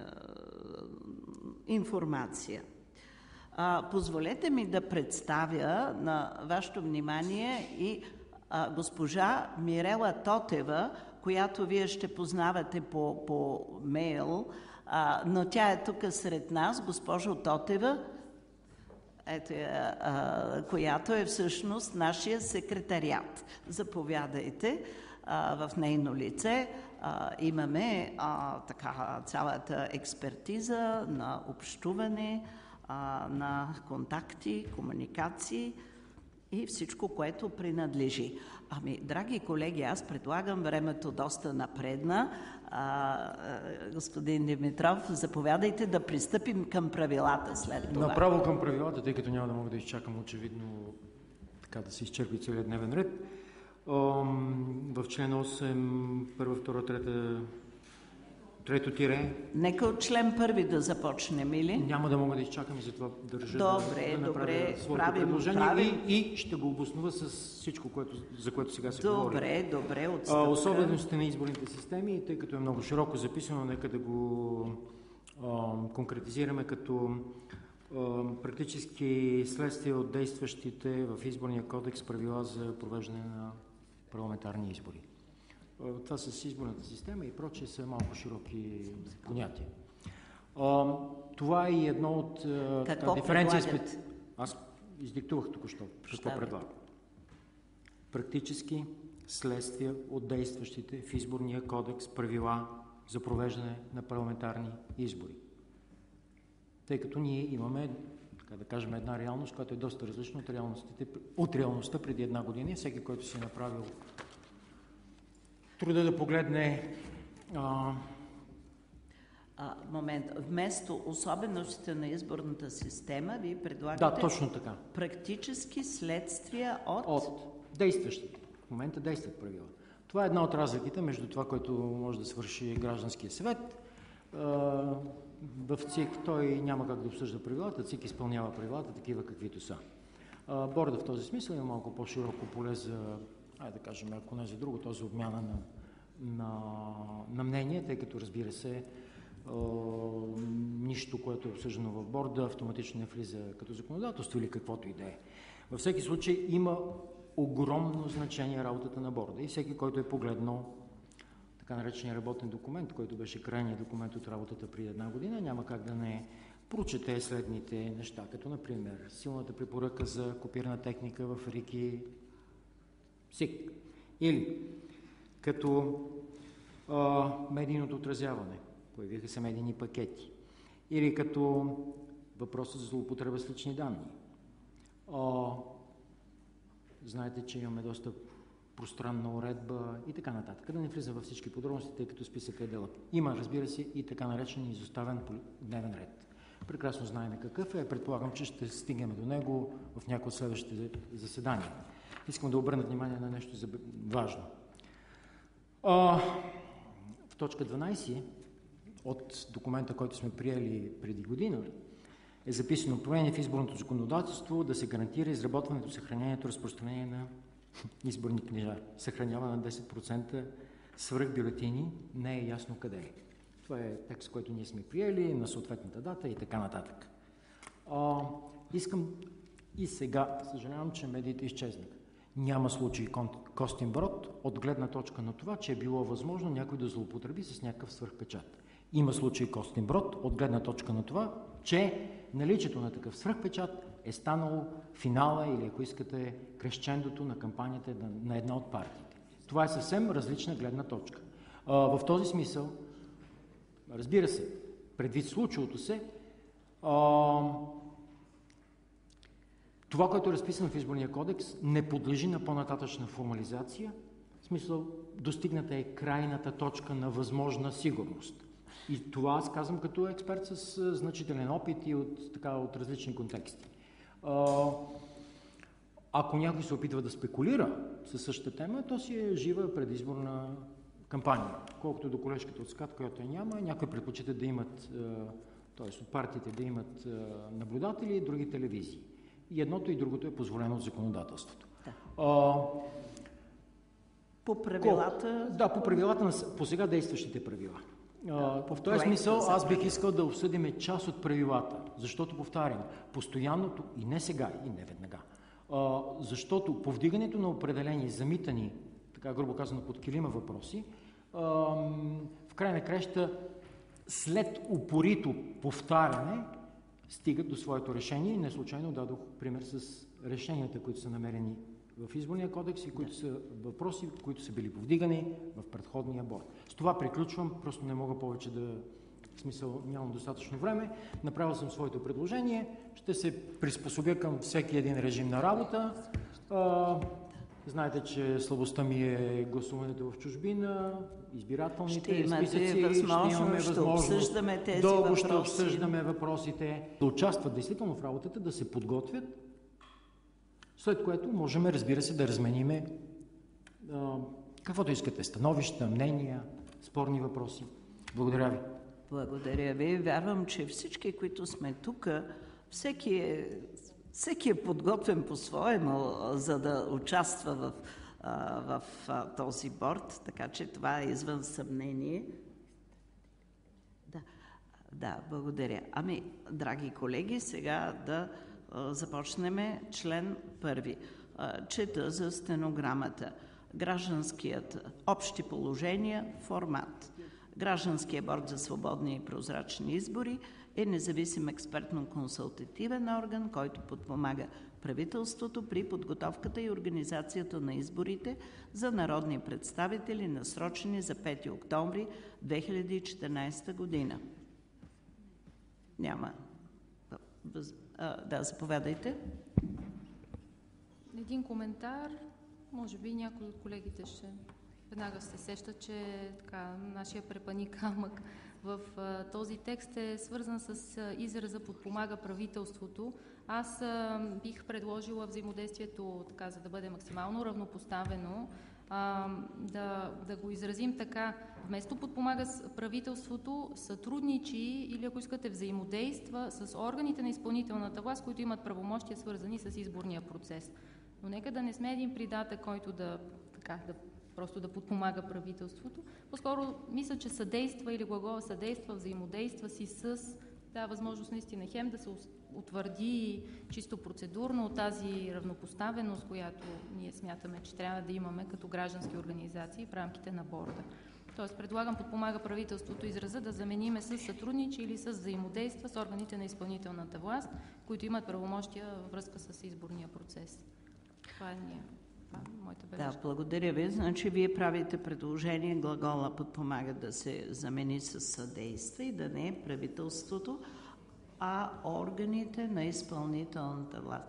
информация. А, позволете ми да представя на вашето внимание и а, госпожа Мирела Тотева, която вие ще познавате по, по мейл, а, но тя е тук сред нас, госпожо Тотева, ето, а, която е всъщност нашия секретариат. Заповядайте. А, в нейно лице а, имаме а, така, цялата експертиза на общуване, а, на контакти, комуникации и всичко, което принадлежи. Ами, драги колеги, аз предлагам, времето доста напредна. А, господин Димитров, заповядайте да пристъпим към правилата след това. Направо към правилата, тъй като няма да мога да изчакам очевидно така да се изчерпи целият дневен ред. В член осем, първа, втора, трета, трето тире. Нека от член първи да започнем, или? Няма да мога да изчакам и затова държа добре, да, да добре, своето правим, предложение правим. И, и ще го обоснова с всичко, което, за което сега се добре, говори. Добре, добре, отстъпка. Особеностите на изборните системи, тъй като е много широко записано, нека да го а, конкретизираме като а, практически следствие от действащите в изборния кодекс правила за провеждане на парламентарни избори. Това с изборната система и прочее са малко широки понятия. Това е едно от какво диференция. Спе... Аз издиктувах току-що какво предлагам. Практически следствия от действащите в изборния кодекс правила за провеждане на парламентарни избори. Тъй като ние имаме, така да кажем, една реалност, която е доста различна от, реалностите, от реалността преди една година. Всеки, който си е направил труда да погледне... А... А, момент. Вместо особеностите на изборната система, вие предлагате... Да, точно така. Практически следствия от... От действащите. В момента действат правила. Това е една от разликите между това, което може да свърши гражданския съвет. В ЦИК той няма как да обсъжда правилата, ЦИК изпълнява правилата, такива каквито са. Борда в този смисъл е малко по-широко поле за, айде да кажем, ако не за друго, то за обмяна на, на, на мнение, тъй като, разбира се, нищо, което е обсъждано в борда, автоматично не влиза като законодателство или каквото и да е. Във всеки случай има огромно значение работата на борда и всеки, който е погледнал така наречения работен документ, който беше крайният документ от работата преди една година, няма как да не прочете следните неща, като например силната препоръка за копирна техника в РИКИ СИК или като а, медийното отразяване, появиха се медийни пакети, или като въпроса за злоупотреба с лични данни. А, знаете, че имаме доста пространна уредба и така нататък. Да не влизам във всички подробности, тъй като списъка е дълъг. Има, разбира се, и така наречен изоставен дневен ред. Прекрасно знаем какъв е. Предполагам, че ще стигнем до него в някои от следващите заседания. Искам да обърна внимание на нещо важно. А, в точка дванайсет от документа, който сме приели преди година, е записано: промени в изборното законодателство да се гарантира изработването, съхранението, разпространение на изборни книжа. Съхраняване на десет процента свръхбюлетини, не е ясно къде е. Това е текст, който ние сме приели на съответната дата и така нататък. А, искам и сега, съжалявам, че медиите изчезнаха. Няма случай Костинброд от гледна точка на това, че е било възможно някой да злоупотреби с някакъв свръхпечат. Има случай Костинброд от гледна точка на това, че наличието на такъв свръхпечат е станало финала или, ако искате, крещендото на кампанията на една от партиите. Това е съвсем различна гледна точка. А, в този смисъл, разбира се, предвид случилото се, а, това, което е разписано в Изборния кодекс, не подлежи на по-нататъчна формализация. В смисъл, достигната е крайната точка на възможна сигурност. И това аз казвам като експерт с значителен опит и от, така, от различни контексти. А, ако някой се опитва да спекулира със същата тема, то си е жива предизборна кампания. Колкото до колежката от СКАТ, която я няма, някои предпочитат да имат, т.е. от партиите да имат наблюдатели и други телевизии. И едното и другото е позволено от законодателството. Да. А, по правилата? По, да, по правилата на по сега действащите правила. Да, в този смисъл аз бих искал да обсъдим част от правилата, защото, повтарям, постоянното, и не сега, и не веднага, а, защото повдигането на определени замитани, така грубо казано под килима въпроси, а, в край на краща, след упорито повтаряне, стигат до своето решение и не случайно дадох пример с решенията, които са намерени в Изборния кодекс и които са въпроси, които са били повдигани в предходния борд. С това приключвам, просто не мога повече да... В смисъл, нямам достатъчно време. Направил съм своето предложение, ще се приспособя към всеки един режим на работа. А, знаете, че слабостта ми е гласуването в чужбина, избирателните ще списъци, възможност, ще имаме ще възможност, обсъждаме тези дълго въпроси. ще обсъждаме въпросите, да участват действително в работата, да се подготвят, след което можем, разбира се, да размениме а, каквото искате, становища, мнения, спорни въпроси. Благодаря ви. Благодаря ви. Вярвам, че всички, които сме тук, всеки е, всеки е подготвен по-своему, за да участва в, в, в този борд, така че това е извън съмнение. Да, да, благодаря. Ами, драги колеги, сега да започнем член първи. Чета за стенограмата. Гражданският общи положения, формат. Гражданския борд за свободни и прозрачни избори е независим експертно-консултативен орган, който подпомага правителството при подготовката и организацията на изборите за народни представители, насрочени за пети октомври две хиляди и четиринадесета година. Няма. Да, заповядайте. Един коментар. Може би някой от колегите ще веднага се сеща, че така, нашия препъни камък в а, този текст е свързан с а, израза подпомага правителството. Аз а, бих предложила взаимодействието, така, за да бъде максимално равнопоставено, а, да, да го изразим така. Вместо подпомага правителството, сътрудничи или, ако искате, взаимодейства с органите на изпълнителната власт, които имат правомощия, свързани с изборния процес. Но нека да не сме един придатък, който да, така, да просто да подпомага правителството. По-скоро мисля, че съдейства или глагола съдейства, взаимодейства си с да, възможност наистина хем да се утвърди чисто процедурно тази равнопоставеност, която ние смятаме, че трябва да имаме като граждански организации в рамките на борда. Тоест предлагам подпомага правителството израза да замениме с сътрудничи или с взаимодейства с органите на изпълнителната власт, които имат правомощия във връзка с изборния процес. Това е ние. Моята бележка. Да, благодаря ви. Значи вие правите предложение глагола подпомага да се замени с съдейства и да не е правителството, а органите на изпълнителната власт.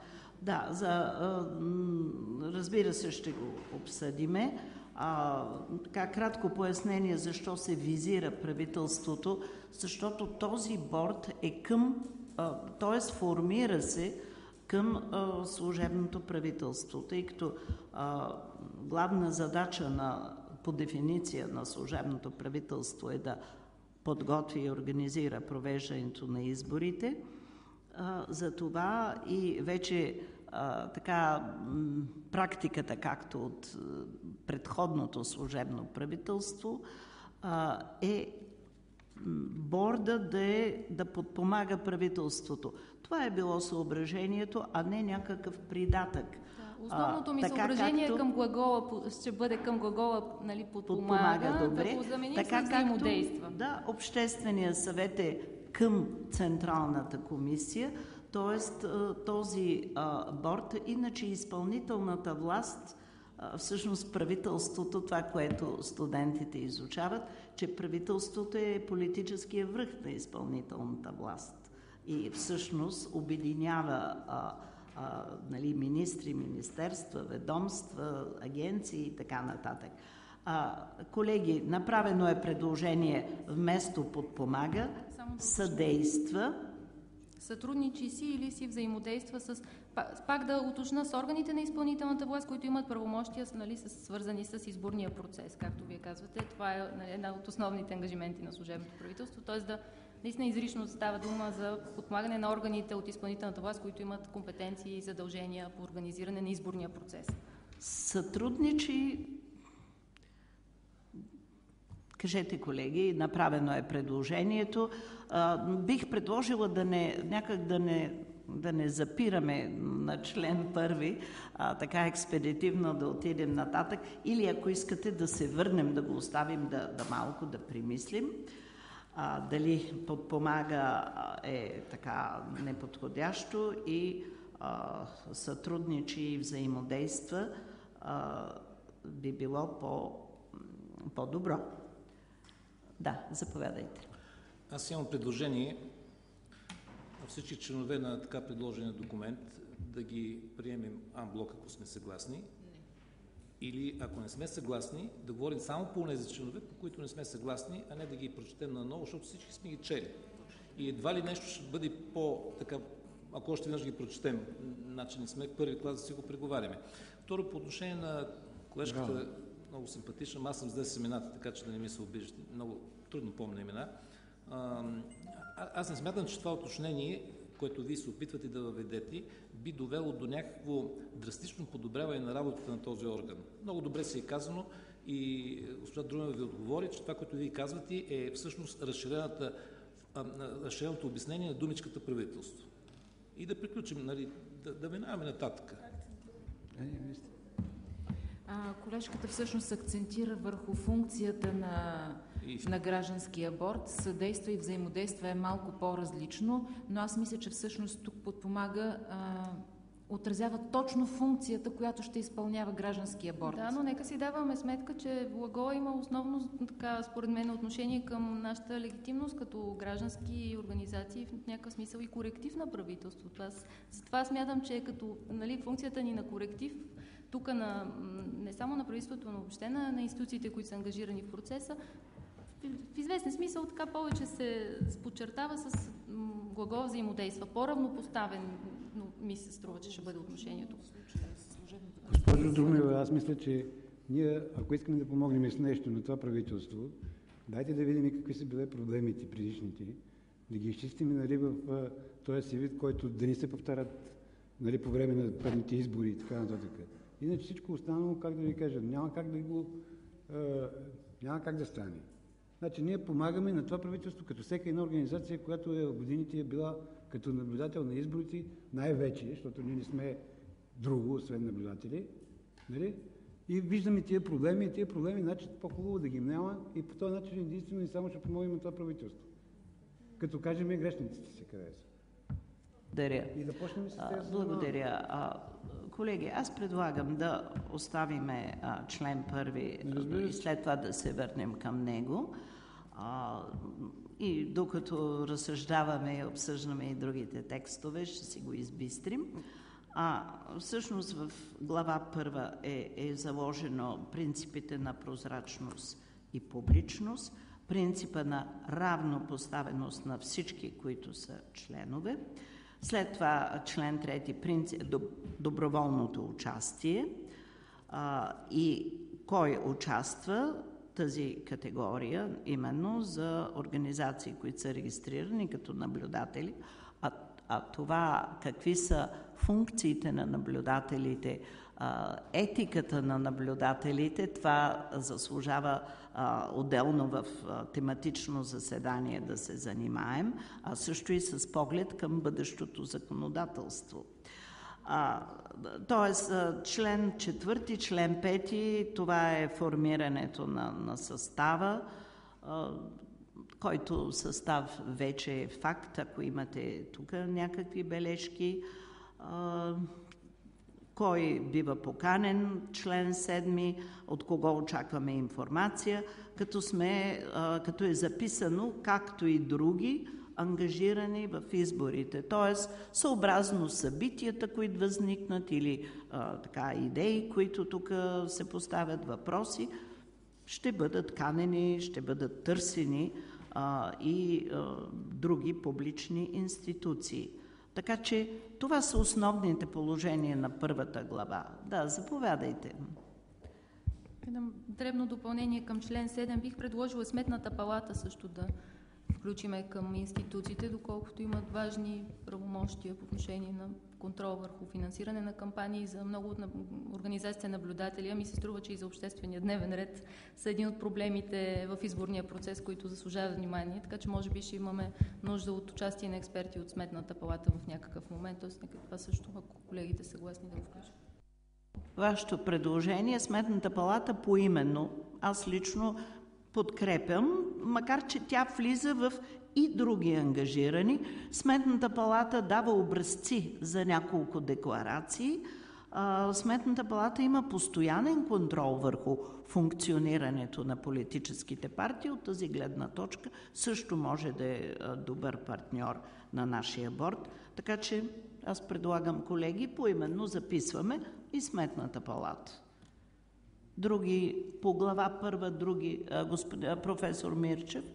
Да, за, а, разбира се, ще го обсъдиме. А, така, кратко пояснение защо се визира правителството, защото този борд е към, т.е. формира се към а, служебното правителство, тъй като а, главна задача на, по дефиниция на служебното правителство е да подготви и организира провеждането на изборите. А, за това и вече а, така м, практиката, както от а, предходното служебно правителство, а, е борда да, е, да подпомага правителството. Това е било съображението, а не някакъв придатък. Да, основното ми а, така, съображение както... към глагола ще бъде към глагола, нали, подпомага, подпомага, добре. да го заменим така, с взаимодейства. Да, Общественият съвет е към Централната комисия, т.е. този а, борд, иначе изпълнителната власт, а, всъщност правителството, това, което студентите изучават, че правителството е политическия връх на изпълнителната власт и всъщност обединява а, а, нали, министри, министерства, ведомства, агенции и така нататък. А, колеги, направено е предложение вместо подпомага, съдейства. Сътрудничи си или си взаимодейства с... Пак да уточна с органите на изпълнителната власт, които имат правомощия, нали, с, свързани с изборния процес, както вие казвате. Това е, нали, една от основните ангажименти на служебното правителство, т.е. да наистина изрично става дума за подпомагане на органите от изпълнителната власт, които имат компетенции и задължения по организиране на изборния процес. Сътрудничи... Кажете, колеги, направено е предложението. А, бих предложила да не, някак да не, да не запираме на член първи, а, така експедитивно да отидем нататък, или ако искате да се върнем, да го оставим да, да малко да примислим. А, дали подпомага е така неподходящо и а, сътрудничи и взаимодейства а, би било по, по-добро. Да, заповядайте. Аз имам предложение всички членове на така предложения документ да ги приемем анблок, ако сме съгласни. Не. Или ако не сме съгласни, да говорим само по тези членове, по които не сме съгласни, а не да ги прочетем наново, защото всички сме ги чели. И едва ли нещо ще бъде по-така, ако още веднъж ги прочетем, значи не сме в първи клас да си го преговаряме. Второ, по отношение на колежката, да. Много симпатична, аз съм с десет имената, така че да не ми се обиждате, много трудно помня имена. А, аз не смятам, че това уточнение, което вие се опитвате да въведете, би довело до някакво драстично подобряване на работата на този орган. Много добре се е казано и госпожа Друмева ви отговори, че това, което вие казвате, е всъщност разширената, разширеното обяснение на думичката правителство. И да приключим, нали, да, да минаваме нататък. А, колежката всъщност акцентира върху функцията на, на гражданския борд. Съдейства и взаимодейства е малко по-различно, но аз мисля, че всъщност тук подпомага, а, отразява точно функцията, която ще изпълнява гражданския борд. Да, но нека си даваме сметка, че глагола има основно, така, според мен, отношение към нашата легитимност като граждански организации, в някакъв смисъл и коректив на правителството. Аз затова смятам, че като, нали, функцията ни на коректив тук на, не само на правителството, но въобще на, на институциите, които са ангажирани в процеса, в, в известен смисъл така повече се подчертава с глагол взаимодейства. По-равнопоставен, но ми се струва, че ще бъде отношението. Госпожо Друмева, аз мисля, че ние, ако искаме да помогнем с нещо на това правителство, дайте да видим какви са били проблемите предишните, да ги изчистим, нали, в този си вид, който да не се повтарят, нали, по време на първите избори и така нататък. Иначе всичко останало, как да ви кажа, няма как да го, е, няма как да стане. Значи ние помагаме на това правителство, като всяка една организация, която е в годините е била като наблюдател на изборите, най-вече, защото ние не сме друго, освен наблюдатели. Нали? И виждаме тия проблеми, и тия проблеми, значи по-хубаво да ги няма и по този начин единствено и само ще помогнем на това правителство. Като кажем и грешниците си къде са. Благодаря. И да почнем с тези. Благодаря. А, колеги, аз предлагам да оставиме а, член първи и след това да се върнем към него. А, и докато разсъждаваме и обсъждаме и другите текстове, ще си го избистрим. А всъщност в глава първа е, е заложено принципите на прозрачност и публичност, принципа на равнопоставеност на всички, които са членове. След това член трети, принцип, доброволното участие а, и кой участва, тази категория, именно за организации, които са регистрирани като наблюдатели, а, а това какви са функциите на наблюдателите, а, етиката на наблюдателите, това заслужава а, отделно в а, тематично заседание да се занимаем, а също и с поглед към бъдещото законодателство. А, тоест, член четвърти, член пети, това е формирането на, на състава, а, който състав вече е факт, ако имате тук някакви бележки. А, кой бива поканен, член седми, от кого очакваме информация, като, сме, а, като е записано, както и други, ангажирани в изборите. Тоест, съобразно събитията, които възникнат или а, така, идеи, които тук се поставят, въпроси, ще бъдат канени, ще бъдат търсени а, и а, други публични институции. Така че това са основните положения на първата глава. Да, заповядайте. Едно дребно допълнение към член седем. Бих предложила Сметната палата също да включиме към институциите, доколкото имат важни правомощия по отношение на контрол върху финансиране на кампании. За много от организациите наблюдатели, а ми се струва, че и за обществения дневен ред са един от проблемите в изборния процес, които заслужават внимание. Така че може би ще имаме нужда от участие на експерти от Сметната палата в някакъв момент. Тоест, нека това също, ако колегите са съгласни, да го включат. Вашето предложение, Сметната палата поименно, аз лично подкрепям, макар че тя влиза в и други ангажирани. Сметната палата дава образци за няколко декларации. Сметната палата има постоянен контрол върху функционирането на политическите партии. От тази гледна точка също може да е добър партньор на нашия борд. Така че аз предлагам, колеги, поименно записваме и Сметната палата. Други по глава първа, други, господин професор Мирчев.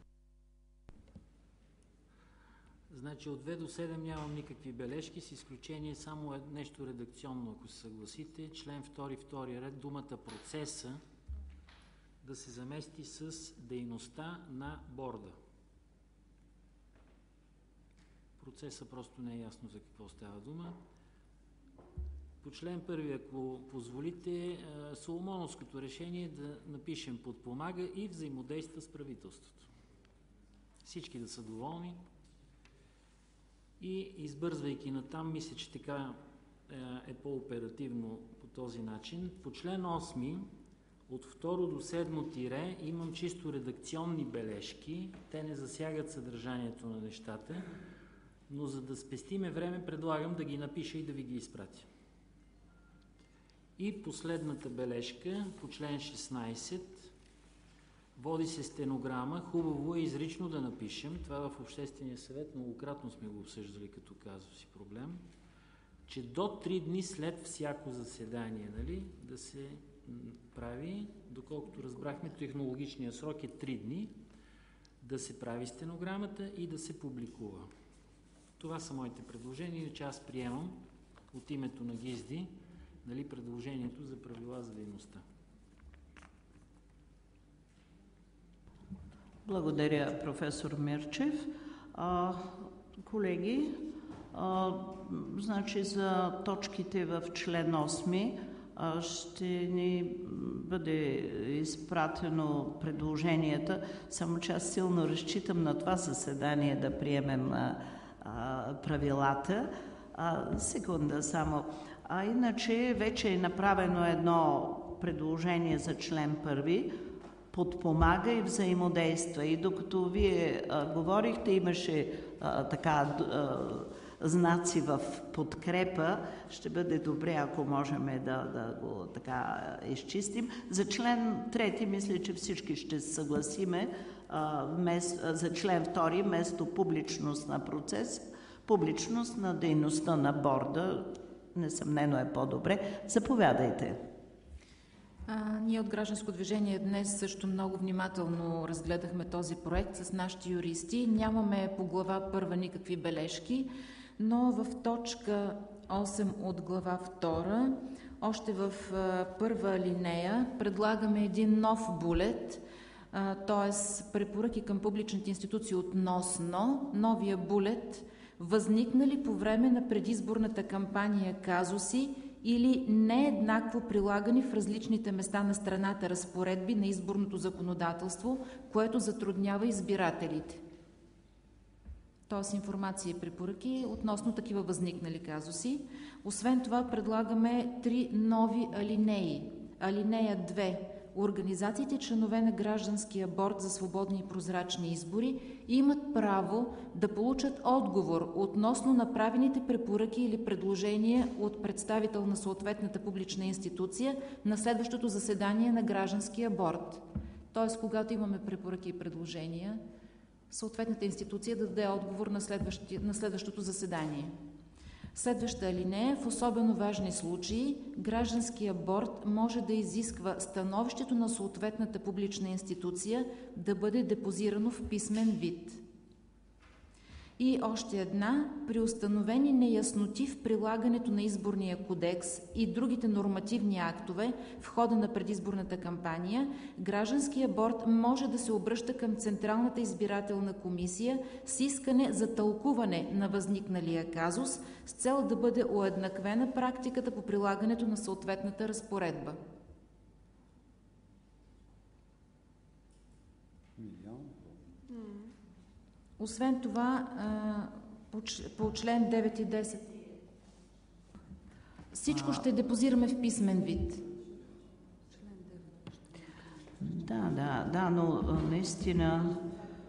Значи от две до седем нямам никакви бележки, с изключение само нещо редакционно, ако се съгласите. Член втори, втори ред, думата процеса да се замести с дейността на борда. Процеса просто не е ясно за какво става дума. По член първи, ако позволите, соломоновското решение да напишем подпомага и взаимодейства с правителството. Всички да са доволни и избързвайки натам, мисля, че така е по-оперативно по този начин. По член осми, от второ до седмо тире, имам чисто редакционни бележки. Те не засягат съдържанието на нещата, но за да спестиме време, предлагам да ги напиша и да ви ги изпратя. И последната бележка по член шестнайсет. Води се стенограма. Хубаво е изрично да напишем. Това в Обществения съвет многократно сме го обсъждали като казус и проблем, че до три дни след всяко заседание, нали, да се прави, доколкото разбрахме, технологичният срок е три дни, да се прави стенограмата и да се публикува. Това са моите предложения, че аз приемам от името на ГИЗДИ, нали, предложението за правила за дейността. Благодаря, професор Мирчев. А, колеги, а, значи за точките в член осми а, ще ни бъде изпратено предложенията, само че аз силно разчитам на това заседание да приемем а, а, правилата. А, секунда само. А иначе вече е направено едно предложение за член първи, подпомага и взаимодейства. И докато вие а, говорихте, имаше а, така а, знаци в подкрепа. Ще бъде добре, ако можем да, да го така изчистим. За член трети, мисля, че всички ще се съгласиме. А, вмест, а, за член втори, вместо публичност на процес, публичност на дейността на борда. несъмнено е по-добре. Заповядайте. А, ние от Гражданско движение днес също много внимателно разгледахме този проект с нашите юристи. Нямаме по глава първа никакви бележки, но в точка осем от глава втора, още в а, първа алинея, предлагаме един нов булет, т.е. препоръки към публичните институции относно новия булет, възникнали по време на предизборната кампания казуси или нееднакво прилагани в различните места на страната разпоредби на изборното законодателство, което затруднява избирателите. Тоест информация и препоръки относно такива възникнали казуси. Освен това предлагаме три нови алинеи. Алинея две. Организациите, членове на Гражданския борд за свободни и прозрачни избори, имат право да получат отговор относно направените препоръки или предложения от представител на съответната публична институция на следващото заседание на Гражданския борд. Тоест, когато имаме препоръки и предложения, съответната институция да даде отговор на, на следващото заседание. Следваща алинея. В особено важни случаи Гражданския борд може да изисква становището на съответната публична институция да бъде депозирано в писмен вид. И още една. При установени неясноти в прилагането на Изборния кодекс и другите нормативни актове в хода на предизборната кампания, Гражданския борд може да се обръща към Централната избирателна комисия с искане за тълкуване на възникналия казус с цел да бъде уеднаквена практиката по прилагането на съответната разпоредба. Освен това, по член девет и десет всичко ще депозираме в писмен вид. Да, да, да, но наистина,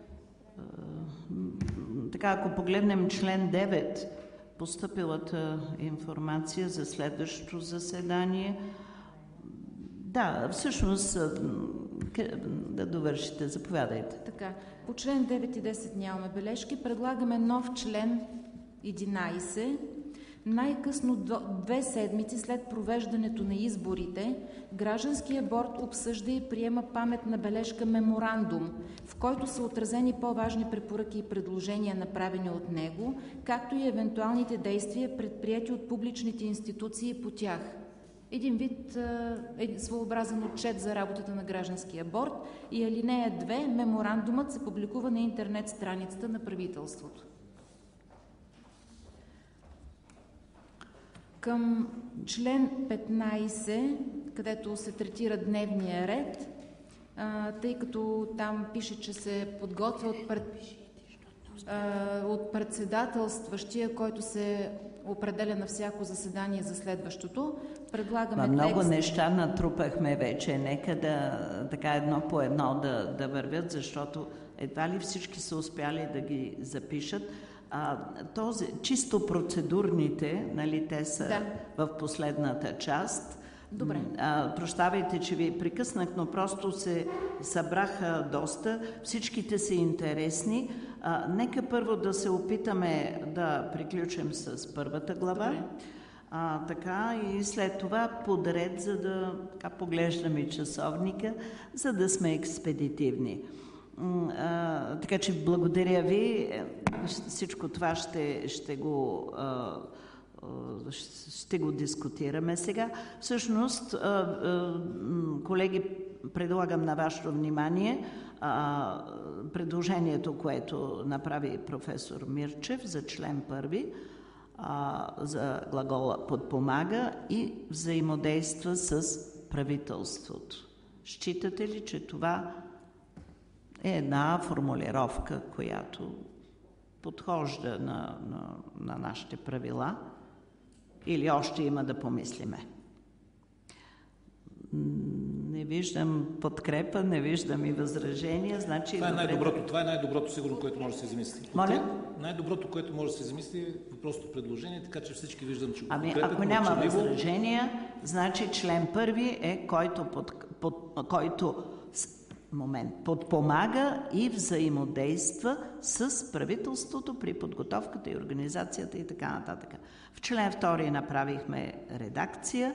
така, ако погледнем член девет, постъпилата информация за следващото заседание, да, всъщност, да довършите, заповядайте. Така, по член девет и десет нямаме бележки. Предлагаме нов член единайсет. Най-късно две седмици след провеждането на изборите, Гражданския борд обсъжда и приема паметна бележка меморандум, в който са отразени по-важни препоръки и предложения, направени от него, както и евентуалните действия, предприети от публичните институции по тях. Един вид е, своеобразен отчет за работата на Гражданския борд и алинея две, меморандумът се публикува на интернет страницата на правителството. Към член петнайсет, където се третира дневния ред, а, тъй като там пише, че се подготвя от, пред, а, от председателстващия, който се определя на всяко заседание за следващото. Предлагаме много текст. неща натрупахме вече. Нека да така едно по едно да, да вървят, защото едва ли всички са успяли да ги запишат. А, този, чисто процедурните, нали, те са да. В последната част. Добре. А, прощавайте, че ви прекъснах, но просто се събраха доста. Всичките са интересни. А, нека първо да се опитаме да приключим с първата глава. Добре. А, така и след това подред, за да така, поглеждаме часовника, за да сме експедитивни. А, така че благодаря ви. Всичко това ще, ще го а, ще го дискутираме сега. Всъщност, а, а, колеги, предлагам на вашето внимание а, предложението, което направи професор Мирчев за член първи, а, за глагола подпомага и взаимодейства с правителството. Считате ли, че това е една формулировка, която подхожда на, на, на нашите правила, или още има да помислиме? Не виждам подкрепа, не виждам и възражения. Значи това, е добре... най-доброто, това е най-доброто, сигурно, което може да се замисли. Моля? Най-доброто, което може да се замисли е въпросното предложение, така че всички виждам, че го Ами, подкрепят. ако няма възражения, значи член първи е който, под, под, който момент. Подпомага и взаимодейства с правителството при подготовката и организацията и така нататък. В член втори направихме редакция.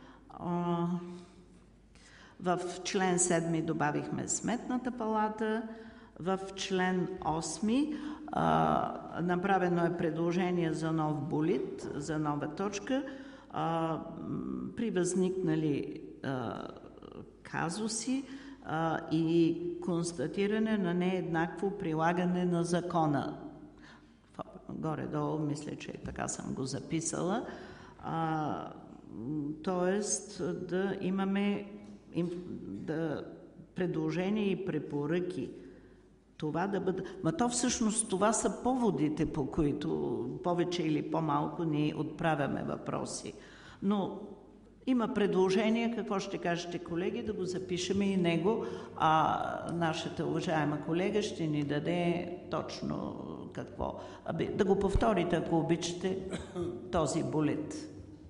В член седми добавихме Сметната палата. В член осми а, направено е предложение за нов булит, за нова точка. А, при възникнали а, казуси а, и констатиране на нееднакво прилагане на закона. Горе-долу, мисля, че така съм го записала. А, тоест да имаме да, предложения и препоръки. Това да бъде... Ма то всъщност това са поводите, по които повече или по-малко ние отправяме въпроси. Но има предложение, какво ще кажете, колеги, да го запишем и него, а нашата уважаема колега ще ни даде точно какво. Аби, да го повторите, ако обичате, този булет.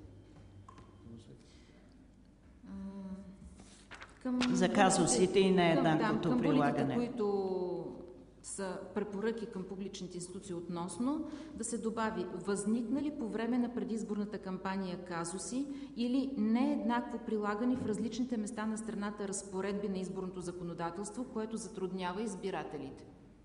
Към за казусите и нееднаквото да, прилагане. Към които са препоръки към публичните институции относно, да се добави възникнали по време на предизборната кампания казуси или нееднакво прилагани в различните места на страната разпоредби на изборното законодателство, което затруднява избирателите.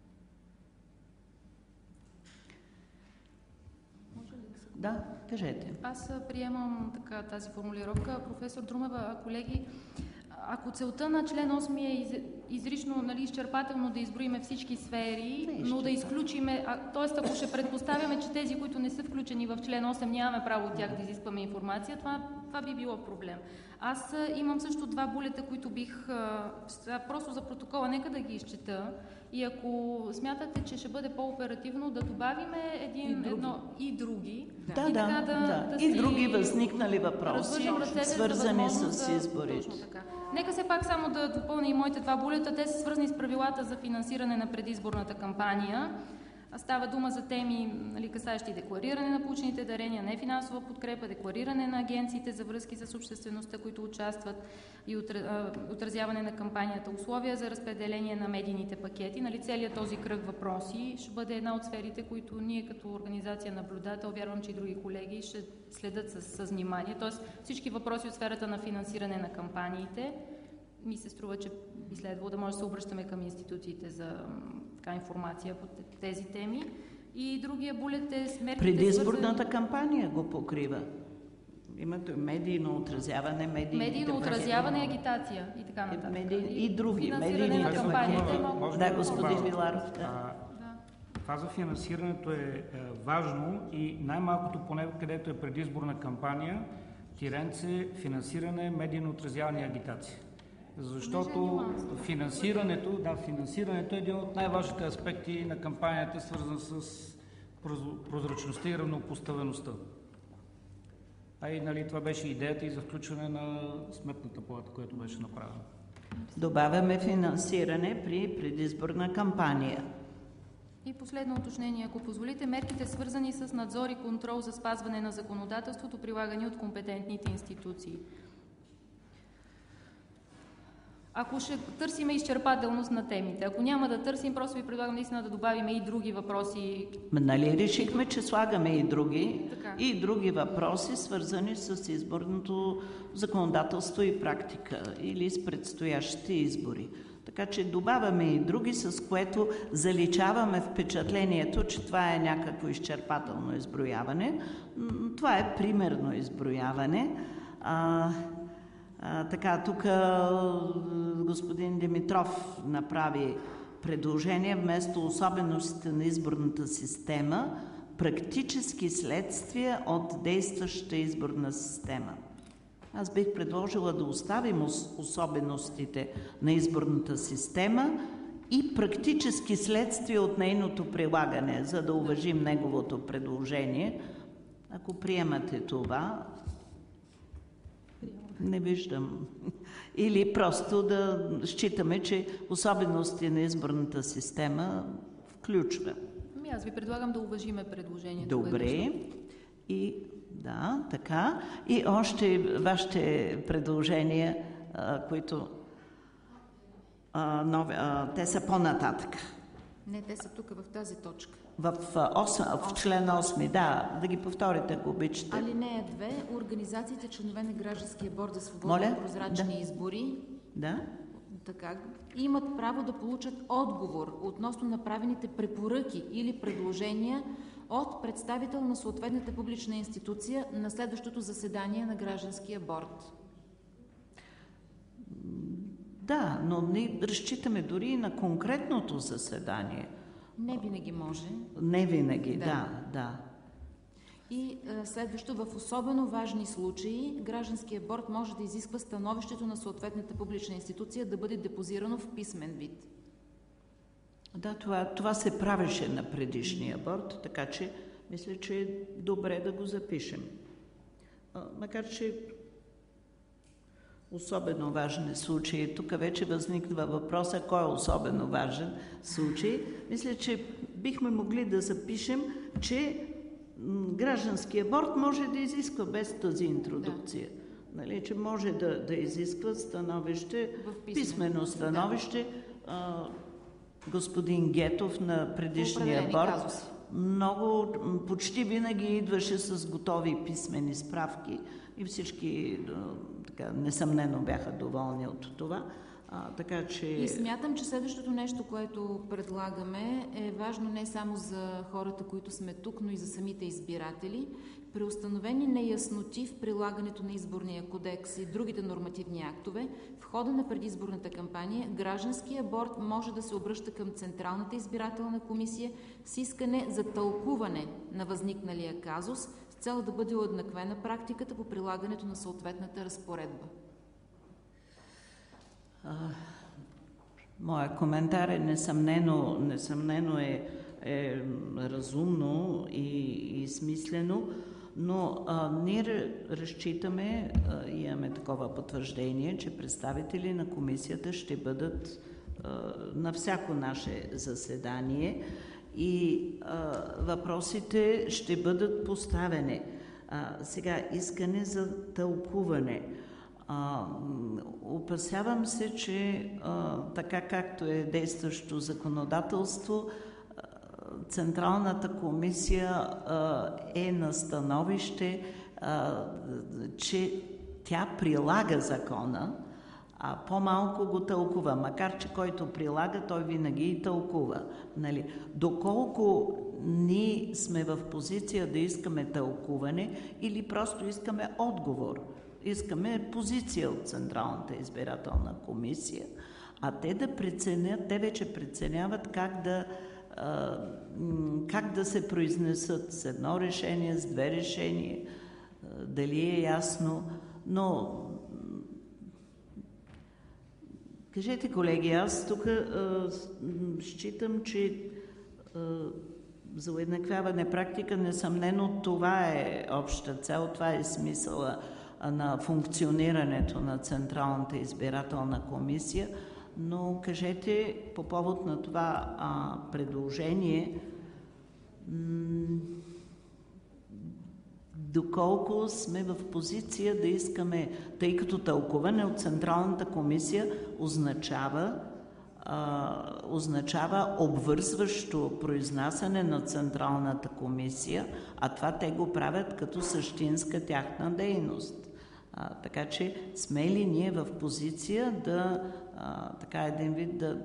Да, кажете. Аз приемам така тази формулировка. Професор Друмева, колеги, ако целта на член осми е из, изрично, нали, изчерпателно да изброиме всички сфери, не, но да изключиме, т.е. ако ще предпоставяме, че тези, които не са включени в член осем, нямаме право от тях да изискваме информация, това, това би било проблем. Аз имам също два булета, които бих, просто за протокола, нека да ги изчета. И ако смятате, че ще бъде по-оперативно, да добавиме един, и други, едно, и други да, и, да, така да, да. да и си други възникнали въпроси, свързани с изборите. Нека все пак само да допълня и моите два булета. Те са свързани с правилата за финансиране на предизборната кампания. Става дума за теми, нали, касаещи деклариране на получените дарения, нефинансова подкрепа, деклариране на агенциите за връзки с обществеността, които участват, и отразяване на кампанията, условия за разпределение на медийните пакети. Нали, целият този кръг въпроси ще бъде една от сферите, които ние като организация наблюдател, вярвам, че и други колеги ще следят с, с внимание. Тоест всички въпроси от сферата на финансиране на кампаниите. Ми се струва, че би следвало да може да се обръщаме към институциите за така информация по тези теми. И другия булет е смертите... Предизборната свързани... кампания го покрива. Имате медийно отразяване, медийно... Медийно отразяване, агитация и така нататък. Медий... И, и други. Медийни на кампанията. Могат... Да, господин Виларов. Да. А, това за финансирането е, е важно и най-малкото поне където е предизборна кампания, тиренце, финансиране, медийно отразяване и агитация. Защото финансирането, да, финансирането е един от най-важните аспекти на кампанията, свързан с прозрачността и равнопоставеността. А и, нали, това беше идеята и за включване на Сметната палата, която беше направена. Добавяме финансиране при предизборна кампания. И последно уточнение, ако позволите, мерките свързани с надзор и контрол за спазване на законодателството, прилагани от компетентните институции. Ако ще търсиме изчерпателност на темите, ако няма да търсим, просто ви предлагам наистина да добавим и други въпроси. Нали решихме, че слагаме и други, така. И други въпроси, свързани с изборното законодателство и практика или с предстоящите избори. Така че добавяме и други, с което заличаваме впечатлението, че това е някакво изчерпателно изброяване. Това е примерно изброяване. А, а, така, тук господин Димитров направи предложение вместо особеностите на изборната система, практически следствия от действаща изборна система. Аз бих предложила да оставим особеностите на изборната система и практически следствия от нейното прилагане, за да уважим неговото предложение. Ако приемате това, не виждам. Или просто да считаме, че особености на изборната система включва. Аз ви предлагам да уважиме предложението. Добре. И да, така. И още вашите предложения, а, които А, нови, а, те са по-нататък. Не, те са тук в тази точка. В, осм, в член осми, да, да ги повторите, ако обичате. Алинея две. Организациите, членове на Гражданския борд за свободни и прозрачни да. избори Да. Така, имат право да получат отговор относно направените препоръки или предложения от представител на съответната публична институция на следващото заседание на Гражданския борд. Да, но ние разчитаме дори и на конкретното заседание. Не винаги може. Не винаги, да, да. да. И е, следващо, в особено важни случаи, Гражданския борд може да изисква становището на съответната публична институция да бъде депозирано в писмен вид. Да, това, това се правеше на предишния борд, така че мисля, че е добре да го запишем. А, макар че особено важни случаи, тук вече възниква въпроса кой е особено важен случай. Мисля, че бихме могли да запишем, че Гражданския борд може да изисква без тази интродукция. Да. Нали, че може да, да изисква становище, писмено становище. Да. А, господин Гетов на предишния борд много, почти винаги идваше с готови писмени справки и всички така, несъмнено бяха доволни от това. А, така че... И смятам, че следващото нещо, което предлагаме, е важно не само за хората, които сме тук, но и за самите избиратели. При установени неясноти в прилагането на изборния кодекс и другите нормативни актове, в хода на предизборната кампания, Гражданския борд може да се обръща към Централната избирателна комисия с искане за тълкуване на възникналия казус, с цел да бъде уеднаквена практиката по прилагането на съответната разпоредба. Uh, моя коментар е несъмнено, несъмнено е, е разумно и, и смислено, но а, ние разчитаме, а, имаме такова потвърждение, че представители на комисията ще бъдат а, на всяко наше заседание и а, въпросите ще бъдат поставени. А, сега искане за тълкуване. А, опасявам се, че а, така както е действащо законодателство, а, Централната комисия а, е на становище, а, че тя прилага закона, а по-малко го тълкува. Макар че който прилага, той винаги и тълкува. Нали? Доколко ние сме в позиция да искаме тълкуване или просто искаме отговор. Искаме позиция от Централната избирателна комисия, а те да преценят, те вече преценяват как да, а, как да се произнесат с едно решение, с две решения, а, дали е ясно, но кажете, колеги, аз тук а, считам, че а, за уеднаквяване практика, несъмнено това е обща цел, това е смисъла на функционирането на Централната избирателна комисия, но кажете по повод на това а, предложение, доколко сме в позиция да искаме, тъй като тълкуване от Централната комисия означава, а, означава обвързващо произнасяне на Централната комисия, а това те го правят като същинска тяхна дейност. А, така че сме ли ние в позиция да, а, така един вид, да,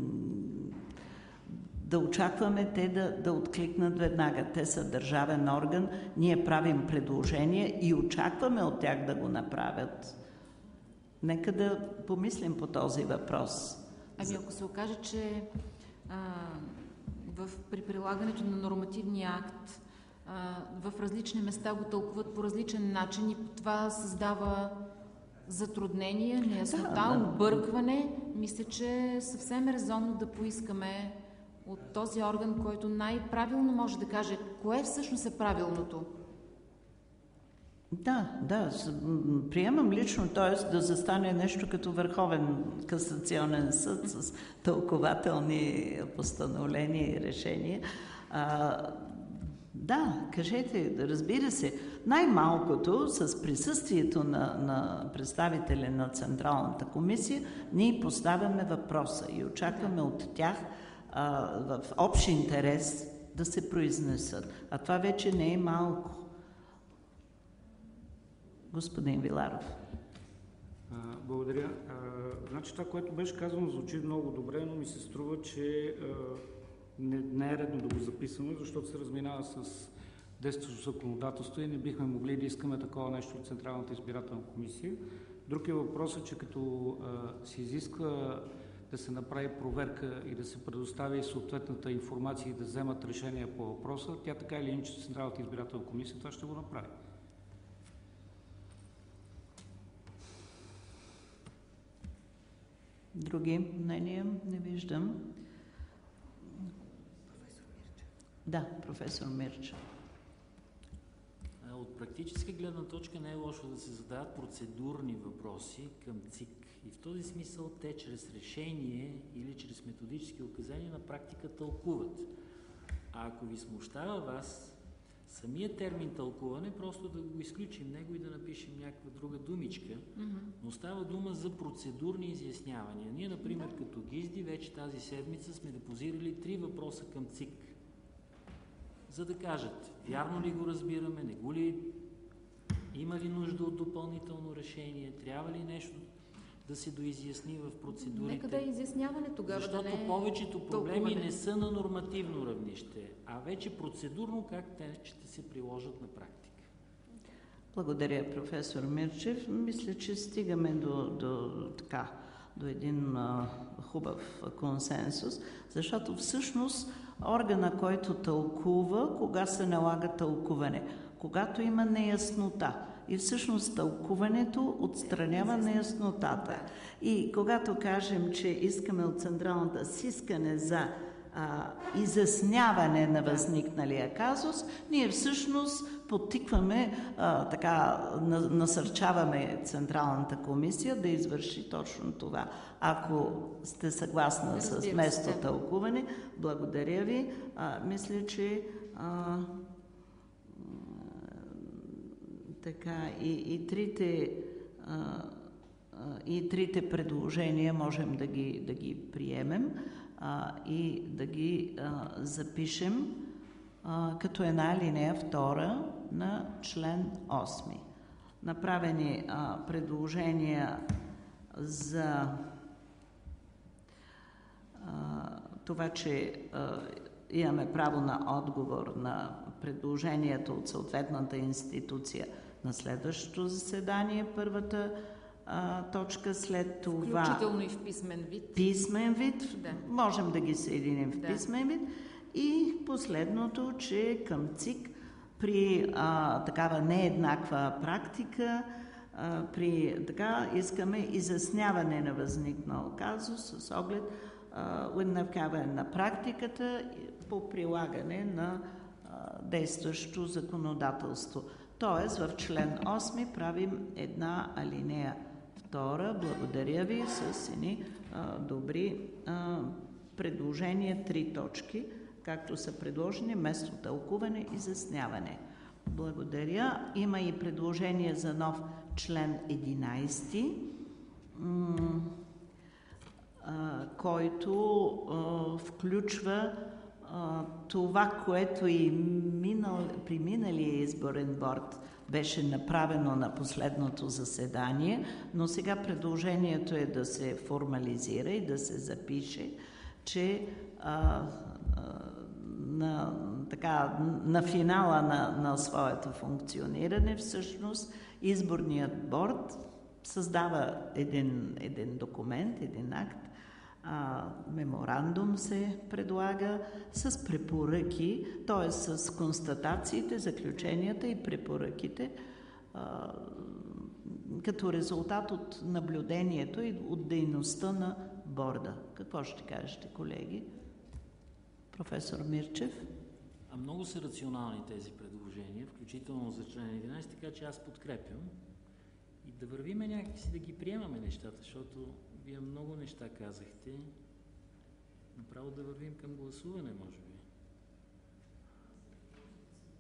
да очакваме те да, да откликнат веднага. Те са държавен орган, ние правим предложение и очакваме от тях да го направят. Нека да помислим по този въпрос. Ами ако се окаже, че а, в, при прилагането на нормативния акт в различни места го тълкуват по различен начин и това създава затруднения, неяснота, да, да. объркване. Мисля, че е съвсем резонно да поискаме от този орган, който най-правилно може да каже кое всъщност е правилното. Да, да, приемам лично, т.е. да застане нещо като Върховен касационен съд с тълкователни постановления и решения. А, Да, кажете, разбира се. Най-малкото с присъствието на, на представителя на Централната комисия, ние поставяме въпроса и очакваме от тях а, в общ интерес да се произнесат. А това вече не е малко. Господин Виларов. А, благодаря. А, значи това, което беше казано, звучи много добре, но ми се струва, че а, не, не е редно да го записваме, защото се разминава с действащото законодателство и не бихме могли да искаме такова нещо от Централната избирателна комисия. Друг е въпросът, че като а, се изисква да се направи проверка и да се предостави съответната информация и да вземат решение по въпроса, тя така или иначе Централната избирателна комисия това ще го направи. Други мнения не виждам. Да, професор Мирчев. От практическа гледна точка не е лошо да се задават процедурни въпроси към ЦИК. И в този смисъл те чрез решение или чрез методически указания на практика тълкуват. А ако ви смущава вас, самия термин тълкуване, просто да го изключим него и да напишем някаква друга думичка, mm-hmm. но става дума за процедурни изяснявания. Ние, например, да. като ГИЗДИ, вече тази седмица сме депозирали три въпроса към ЦИК, за да кажат, вярно ли го разбираме, не го ли, има ли нужда от допълнително решение, трябва ли нещо да се доизясни в процедурите. Нека да е изясняване тогава. Защото да не е повечето проблеми тълкуване. не са на нормативно равнище, а вече процедурно как те ще се приложат на практика. Благодаря, професор Мирчев. Мисля, че стигаме до, до, така, до един а, хубав консенсус, защото всъщност органа, който тълкува, кога се налага тълкуване, когато има неяснота. И всъщност тълкуването отстранява неяснотата. И когато кажем, че искаме от Централната с искане за а, изясняване на възникналия казус, ние всъщност подтикваме, а, така, насърчаваме Централната комисия да извърши точно това. Ако сте съгласна Разбира с место се. тълкуване, благодаря ви. А, мисля, че а, така и, и трите а, и трите предложения можем да ги, да ги приемем а, и да ги а, запишем а, като една алинея втора на член осми. Направени а, предложения за а, това, че а, имаме право на отговор на предложението от съответната институция на следващото заседание, първата а, точка, след това... Включително и в писмен вид. Писмен вид, да. Можем да ги съединим в да. писмен вид. И последното, че към ЦИК при а, такава нееднаква практика, а, при така искаме изясняване на възникнал казус с оглед уеднаквяване на практиката по прилагане на а, действащо законодателство. Тоест в член осми правим една алинея втора. Благодаря ви с едни а, добри а, предложения, три точки, както са предложени, вместо тълкуване и изясняване. Благодаря. Има и предложение за нов член единайсети, м- а, който а, включва а, това, което и минал, при миналия изборен борд беше направено на последното заседание, но сега предложението е да се формализира и да се запише, че а, а, на, така, на финала на, на своето функциониране всъщност изборният борд създава един, един документ, един акт, а, меморандум се предлага с препоръки, т.е. с констатациите, заключенията и препоръките а, като резултат от наблюдението и от дейността на борда. Какво ще кажете, колеги? Професор Мирчев. А много са рационални тези предложения, включително за член единайсети, така че аз подкрепям. И да вървиме някакси да ги приемаме нещата, защото вие много неща казахте. Направо да вървим към гласуване, може би.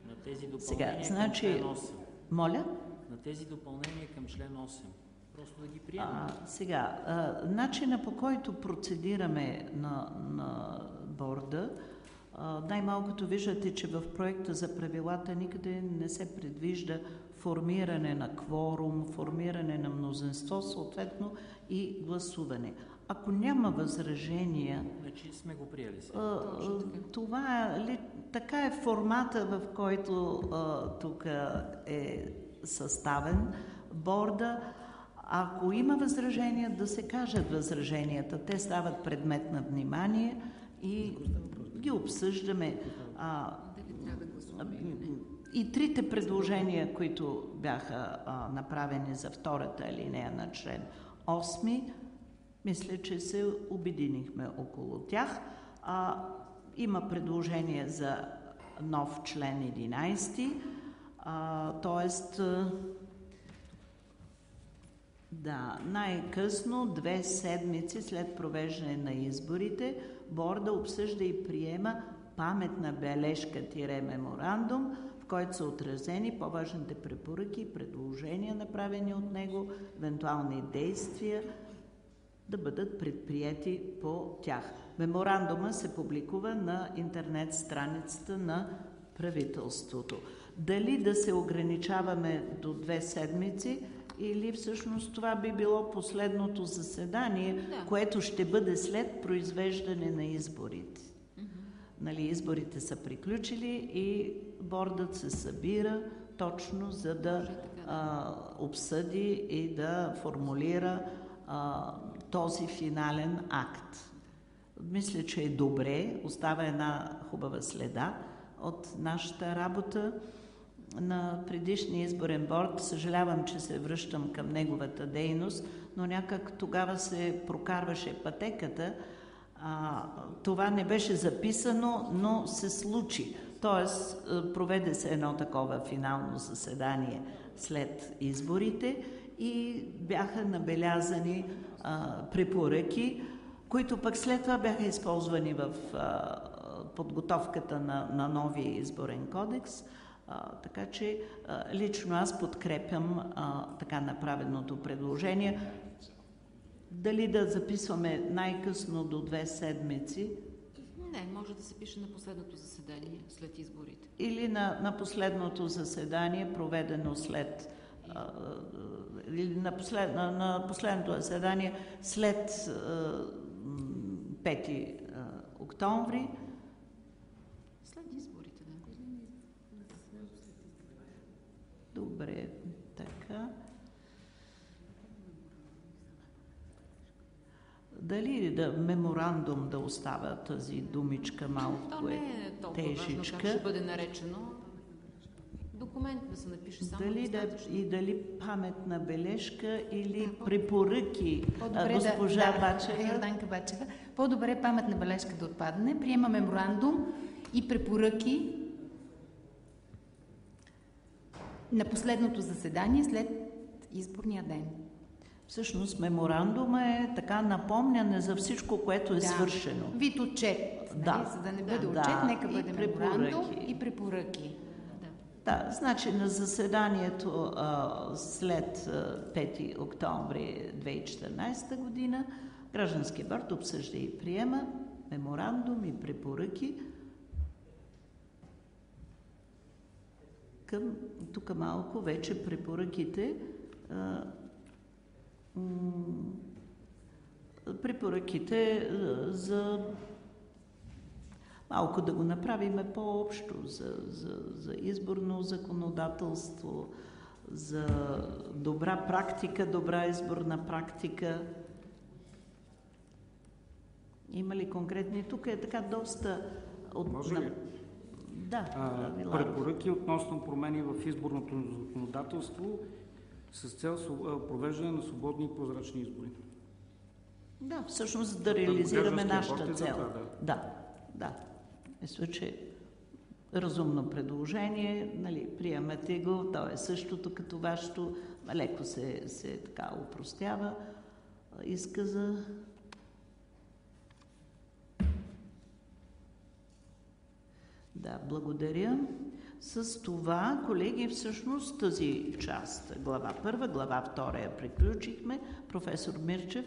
На тези допълнения Сега, към значи, член осем. Моля? На тези допълнения към член осем. Просто да ги приемем. А, сега, а, начина по който процедираме на, на борда, а, най-малкото виждате, че в проекта за правилата никъде не се предвижда формиране на кворум, формиране на мнозинство, съответно и гласуване. Ако няма възражения, Значи сме го приели сега. а, това ли, така е формата, в който тук е съставен борда. Ако има възражения, да се кажат възраженията. Те стават предмет на внимание и ги обсъждаме. А, и трите предложения, които бяха а, направени за втората алинея на член осми, мисля, че се обединихме около тях. А, има предложение за нов член единайсети, т.е. да, най-късно две седмици след провеждане на изборите борда обсъжда и приема паметна бележка-меморандум, в който са отразени по-важните препоръки и предложения, направени от него, евентуални действия да бъдат предприяти по тях. Меморандума се публикува на интернет страницата на правителството. Дали да се ограничаваме до две седмици или всъщност това би било последното заседание, да. което ще бъде след произвеждане на изборите. Mm-hmm. Нали, изборите са приключили и бордът се събира точно за да а, обсъди и да формулира а, този финален акт. Мисля, че е добре, остава една хубава следа от нашата работа на предишния изборен борд. Съжалявам, че се връщам към неговата дейност, но някак тогава се прокарваше пътеката. А, това не беше записано, но се случи. Тоест, проведе се едно такова финално заседание след изборите и бяха набелязани а, препоръки, които пък след това бяха използвани в а, подготовката на, на новия изборен кодекс. А, така че а, лично аз подкрепям а, така направеното предложение. Дали да записваме най-късно до две седмици? Не, може да се пише на последното заседание след изборите. Или на, на последното заседание, проведено след а, или на, послед, на, на последното заседание след а, пети октомври. След изборите, да. Добре, така. Дали да меморандум да остава тази думичка малко То не е толкова тежичка. важно как ще бъде наречено. Документ да се напише само дали да, и дали паметна бележка или да, препоръки. По-добре Госпожа да, Бачева. да, Йорданка Бачева. По-добре паметна бележка да отпадне. Приема меморандум и препоръки на последното заседание след изборния ден. Всъщност меморандума е така напомняне за всичко, което е да. свършено. Вид отчет. Да. Нали? За да не бъде да. отчет, нека и бъде меморандум и препоръки. Да, значи на заседанието а, след а, пети октомври две хиляди и четиринадесета година Гражданския борд обсъжда и приема меморандум и препоръки към тук малко вече препоръките а, м- препоръките а, за малко да го направим по-общо за, за, за изборно законодателство, за добра практика, добра изборна практика. Има ли конкретни? Тук е така доста... От... Може ли? Да. А, препоръки относно промени в изборното законодателство с цел провеждане на свободни и прозрачни избори. Да, всъщност да реализираме нашата е цел. Това, да. да, да. Мисля, че разумно предложение, нали, приемате го, то е същото като вашето, леко се, се така упростява изказа. Да, благодаря. С това, колеги, всъщност тази част, глава първа, глава втора я приключихме. Професор Мирчев.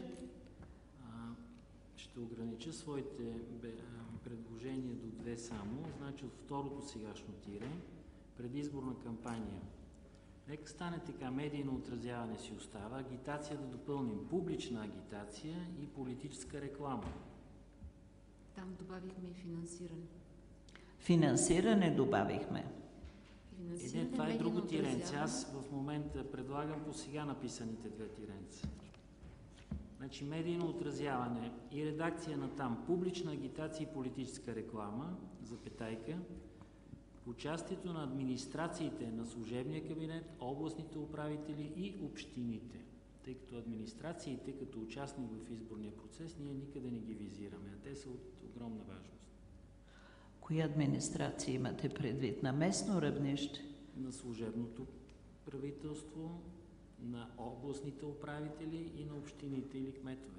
Ще огранича своите предложения до две само. Значи от второто сегашно тире, предизборна кампания. Нека стане така, медийно отразяване си остава, агитация да допълним, публична агитация и политическа реклама. Там добавихме и финансиране. Финансиране добавихме. Е, не, това е друго тиренце. Аз в момента предлагам по сега написаните две тиренца. Значи медийно отразяване и редакция на там, публична агитация и политическа реклама, запетайка, участието на администрациите на служебния кабинет, областните управители и общините. Тъй като администрациите, като участник в изборния процес, ние никъде не ги визираме, а те са от огромна важност. Кои администрации имате предвид? На местно равнище? На служебното правителство, на областните управители и на общините или кметовете.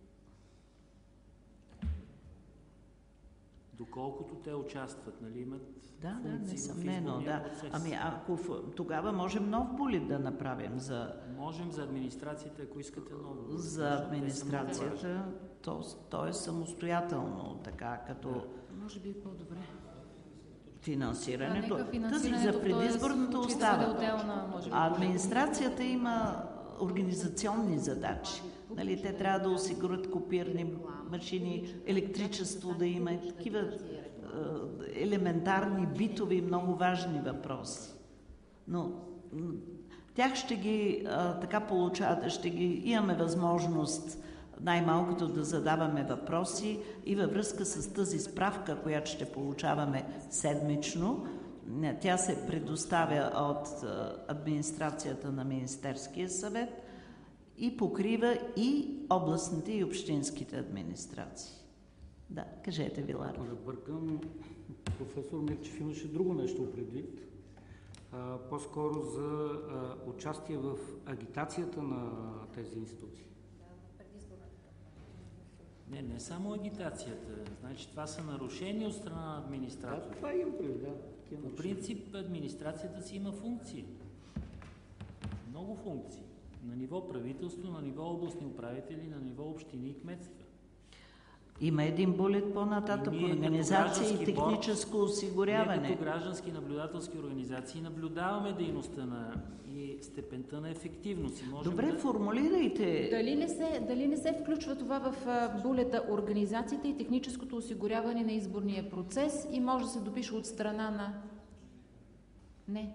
Доколкото те участват, нали, имат да, функции да, в несъмнено, да. процес. Ами ако тогава можем нов булет да направим за... Можем за администрацията, ако искате ново. За администрацията, то, то е самостоятелно, така като... Да. Може би е по-добре. Финансирането. Да, Тази за предизборната остава. Да отделна, може би, а администрацията има организационни задачи. Нали, те трябва да осигурят копирни машини, електричество да има и такива е, елементарни, битови, много важни въпроси. Но тях ще ги а, така получават, ще ги имаме възможност най-малкото да задаваме въпроси и във връзка с тази справка, която ще получаваме седмично. Тя се предоставя от администрацията на Министерския съвет и покрива и областните и общинските администрации. Да, кажете, Вилар. Ако да бъркам, професор Мирчев имаше друго нещо предвид. А, по-скоро за а, участие в агитацията на тези институции. Не, не само агитацията. Значи това са нарушения от страна на администрацията. Да, това имам предвид, да. По принцип администрацията си има функции. Много функции. На ниво правителство, на ниво областни управители, на ниво общини и кметства. Има един булет по-нататък, организация и техническо борд, осигуряване. Ние като граждански наблюдателски организации наблюдаваме дейността на и степента на ефективност. Добре, да... формулирайте. Дали не, се, дали не се включва това в а, булета организацията и техническото осигуряване на изборния процес и може да се допише от страна на... Не.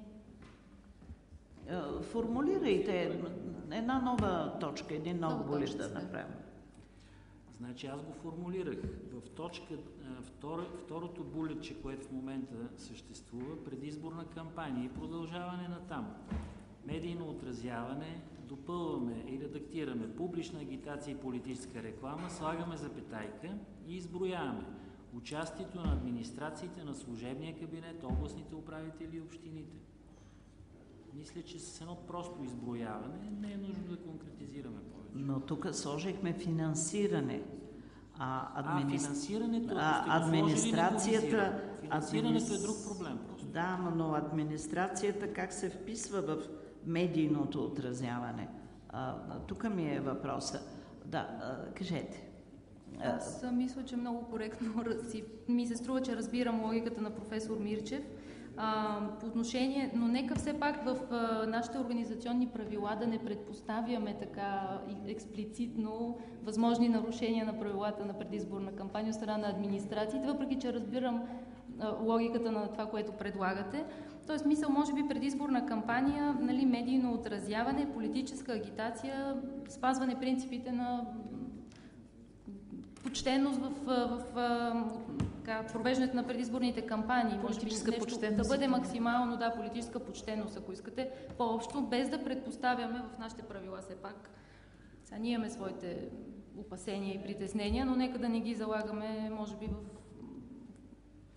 Формулирайте една нова точка, един нов булет да направим. Значи аз го формулирах. В точка втора, второто булетче, което в момента съществува, предизборна кампания и продължаване на там. Медийно отразяване, допълваме и редактираме публична агитация и политическа реклама, слагаме запетайка и изброяваме участието на администрациите на служебния кабинет, областните управители и общините. Мисля, че с едно просто изброяване не е нужно да конкретизираме повече. Но тук сложихме финансиране. А, админи... а финансирането, а, администрацията... Финансирането админи... е друг проблем просто. Да, но администрацията как се вписва в медийното отразяване? А, тук ми е въпроса. Да, а, кажете. Аз мисля, че много коректно ми се струва, че разбирам логиката на професор Мирчев. А, по отношение, но нека все пак в а, нашите организационни правила да не предпоставяме така експлицитно възможни нарушения на правилата на предизборна кампания от страна на администрациите, въпреки че разбирам а, логиката на това, което предлагате. Тоест, мисъл, може би предизборна кампания, нали, медийно отразяване, политическа агитация, спазване принципите на почтеност в, в, в така, провеждането на предизборните кампании. Политическа нещо, почтеност. Да бъде максимално, да, политическа почтеност, ако искате, по-общо, без да предпоставяме в нашите правила все пак. Сега ние имаме своите опасения и притеснения, но нека да не ги залагаме, може би, в тук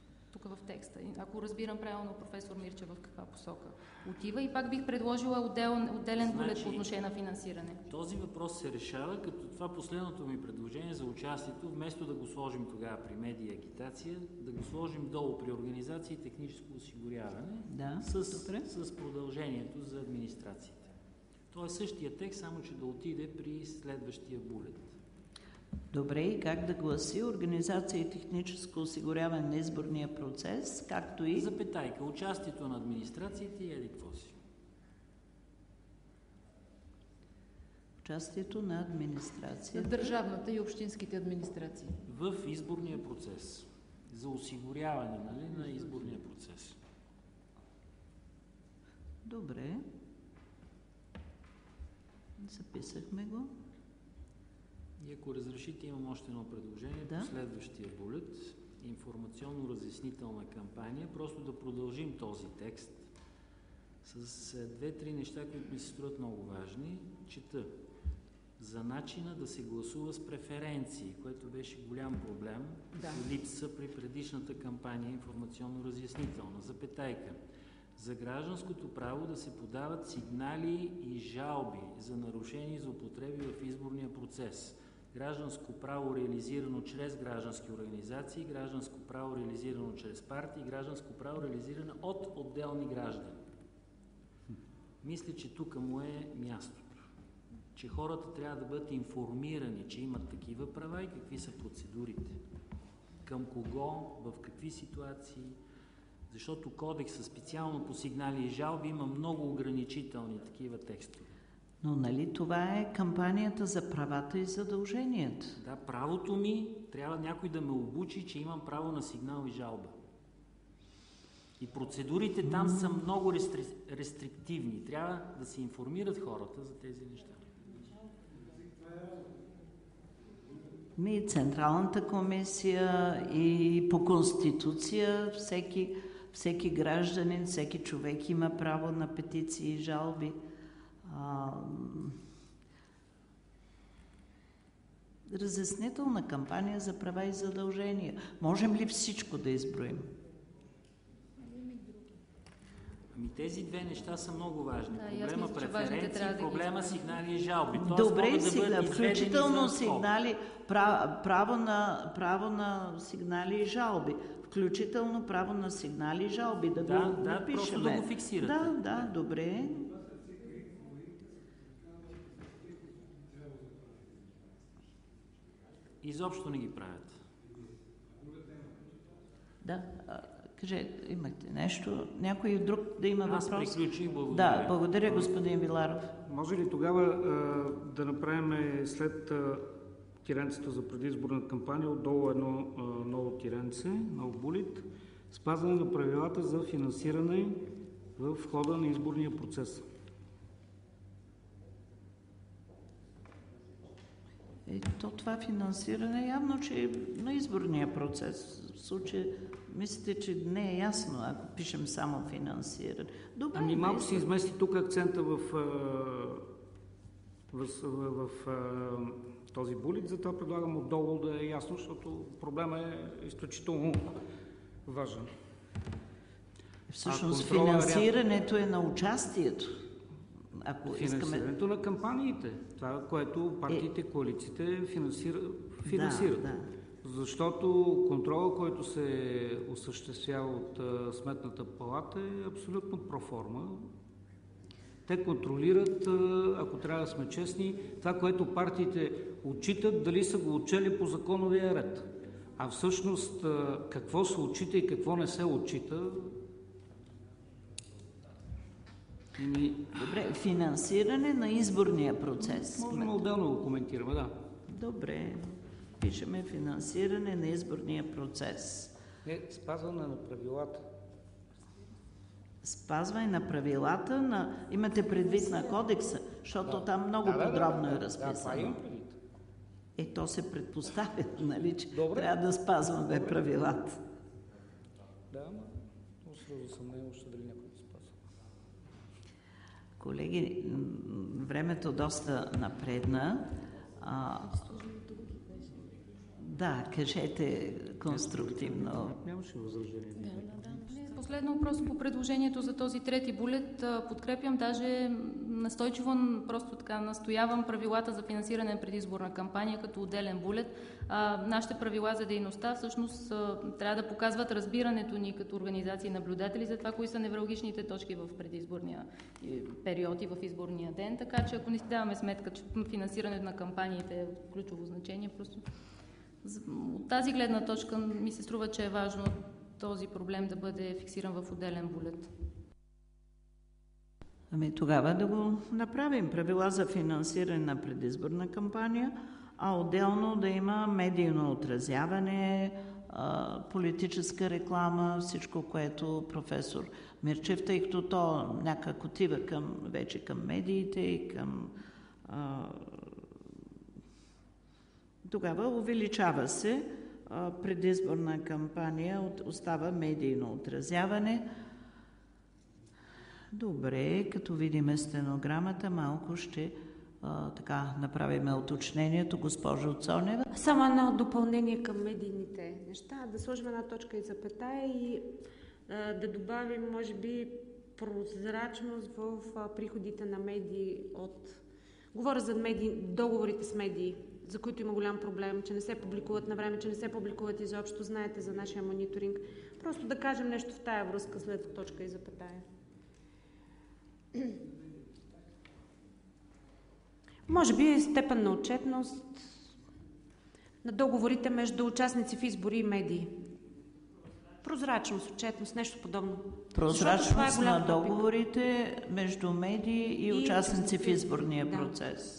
в текста, ако разбирам правилно професор Мирчев в каква посока отива. И пак бих предложила отдел, отделен булет Значи, по отношение на финансиране. Този въпрос се решава, като това последното ми предложение за участието, вместо да го сложим тогава при медия и агитация, да го сложим долу при организация и техническо осигуряване, да, с, с продължението за администрациите. То е същия текст, само че да отиде при следващия булет. Добре, и как да гласи организация и техническо осигуряване на изборния процес, както и... Запетайка, участието на администрациите и еди какво си. Участието на администрацията. На държавната и общинските администрации. В изборния процес. За осигуряване, нали, на изборния процес. Добре. Записахме го. И ако разрешите, имам още едно предложение. Да? По следващия булет. Информационно-разяснителна кампания. Просто да продължим този текст с две-три неща, които ми се струват много важни. Чета. За начина да се гласува с преференции, което беше голям проблем. Да. Липса при предишната кампания информационно-разяснителна. Запетайка. За гражданското право да се подават сигнали и жалби за нарушения и за употреби в изборния процес. Гражданско право реализирано чрез граждански организации, гражданско право реализирано чрез партии, гражданско право реализирано от отделни граждани. Мисля, че тук му е мястото. Че хората трябва да бъдат информирани, че имат такива права и какви са процедурите. Към кого, в какви ситуации. Защото кодекса специално по сигнали и жалби има много ограничителни такива текстове. Но нали това е кампанията за правата и задълженията? Да, правото ми трябва някой да ме обучи, че имам право на сигнал и жалба. И процедурите mm. там са много рестри... рестриктивни. Трябва да се информират хората за тези неща. Ми, Централната комисия и по Конституция всеки, всеки гражданин, всеки човек има право на петиции и жалби. А, разяснителна кампания за права и задължения. Можем ли всичко да изброим? Ами тези две неща са много важни. Да, проблема мисля, преференции, да проблема ги... сигнали и жалби. Добре, да сега, включително сигнали, право, право, на, право на сигнали и жалби. Включително право на сигнали и жалби. Да, да, го да напишем. Просто да го фиксирате. Да, да, добре. Изобщо не ги правят. Да, кажете, имате нещо? Някой друг да има въпрос? Аз приключих, благодаря. Да, благодаря, господин Виларов. Може ли тогава а, да направим след а, тиренцето за предизборна кампания отдолу едно а, ново тиренце, нов булет, спазване на правилата за финансиране в хода на изборния процес? Е, то това финансиране явно, че е на изборния процес. В случай, мислите, че не е ясно, ако пишем само финансиране. Добре, ами малко се измести тук акцента в, в, в, в, в този булет, затова предлагам отдолу да е ясно, защото проблема е изключително важен. Всъщност финансирането е на участието. Ако финансирането искаме... на кампаниите. Това, което партиите, е... коалициите финансира... финансират. Да, да. Защото контрола, който се осъществява от а, Сметната палата, е абсолютно проформа. Те контролират, а, ако трябва да сме честни, това, което партиите отчитат, дали са го отчели по законовия ред. А всъщност а, какво се отчита и какво не се отчита. Добре, финансиране на изборния процес. Можем отделно го коментираме, да. Добре, пишеме финансиране на изборния процес. Не, спазване на правилата. Спазване на правилата, на... имате предвид на кодекса, защото да. Там много да, подробно да, да, е разписано. Да, да, е, то се предпоставя, нали, че добре. Трябва да спазваме добре. Правилата. Да, но сразу съмнение още дали някой да спазва. Колеги, времето доста напредна. А, Да, кажете конструктивно. Нямаше възражение. Да, да, да. Последно просто по предложението за този трети булет подкрепям, даже настойчиво просто така настоявам правилата за финансиране на предизборна кампания като отделен булет. А, нашите правила за дейността всъщност а, трябва да показват разбирането ни като организации и наблюдатели за това, кои са невралгичните точки в предизборния период и в изборния ден. Така че ако не си даваме сметка, че финансирането на кампаниите е от ключово значение, просто от тази гледна точка ми се струва, че е важно този проблем да бъде фиксиран в отделен булет. Ами тогава да го направим. Правила за финансиране на предизборна кампания, а отделно да има медийно отразяване, политическа реклама, всичко, което професор Мирчев, тъй като то някак отива към, вече към медиите и към... А, тогава увеличава се а, предизборна кампания, от, остава медийно отразяване. Добре, като видим стенограмата, малко ще а, така направим уточнението. Госпожо Цонева. Само едно допълнение към медийните неща. Да сложим една точка и запетая и а, да добавим, може би, прозрачност в а, приходите на медии от... Говоря за медии, договорите с медии, за които има голям проблем, че не се публикуват на време, че не се публикуват изобщо. Знаете за нашия мониторинг. Просто да кажем нещо в тая връзка след точка и запетая. Може би степен на отчетност на договорите между участници в избори и медии. Прозрачност, отчетност, нещо подобно. Прозрачност е на договорите между медии и, и участници в изборния да. процес.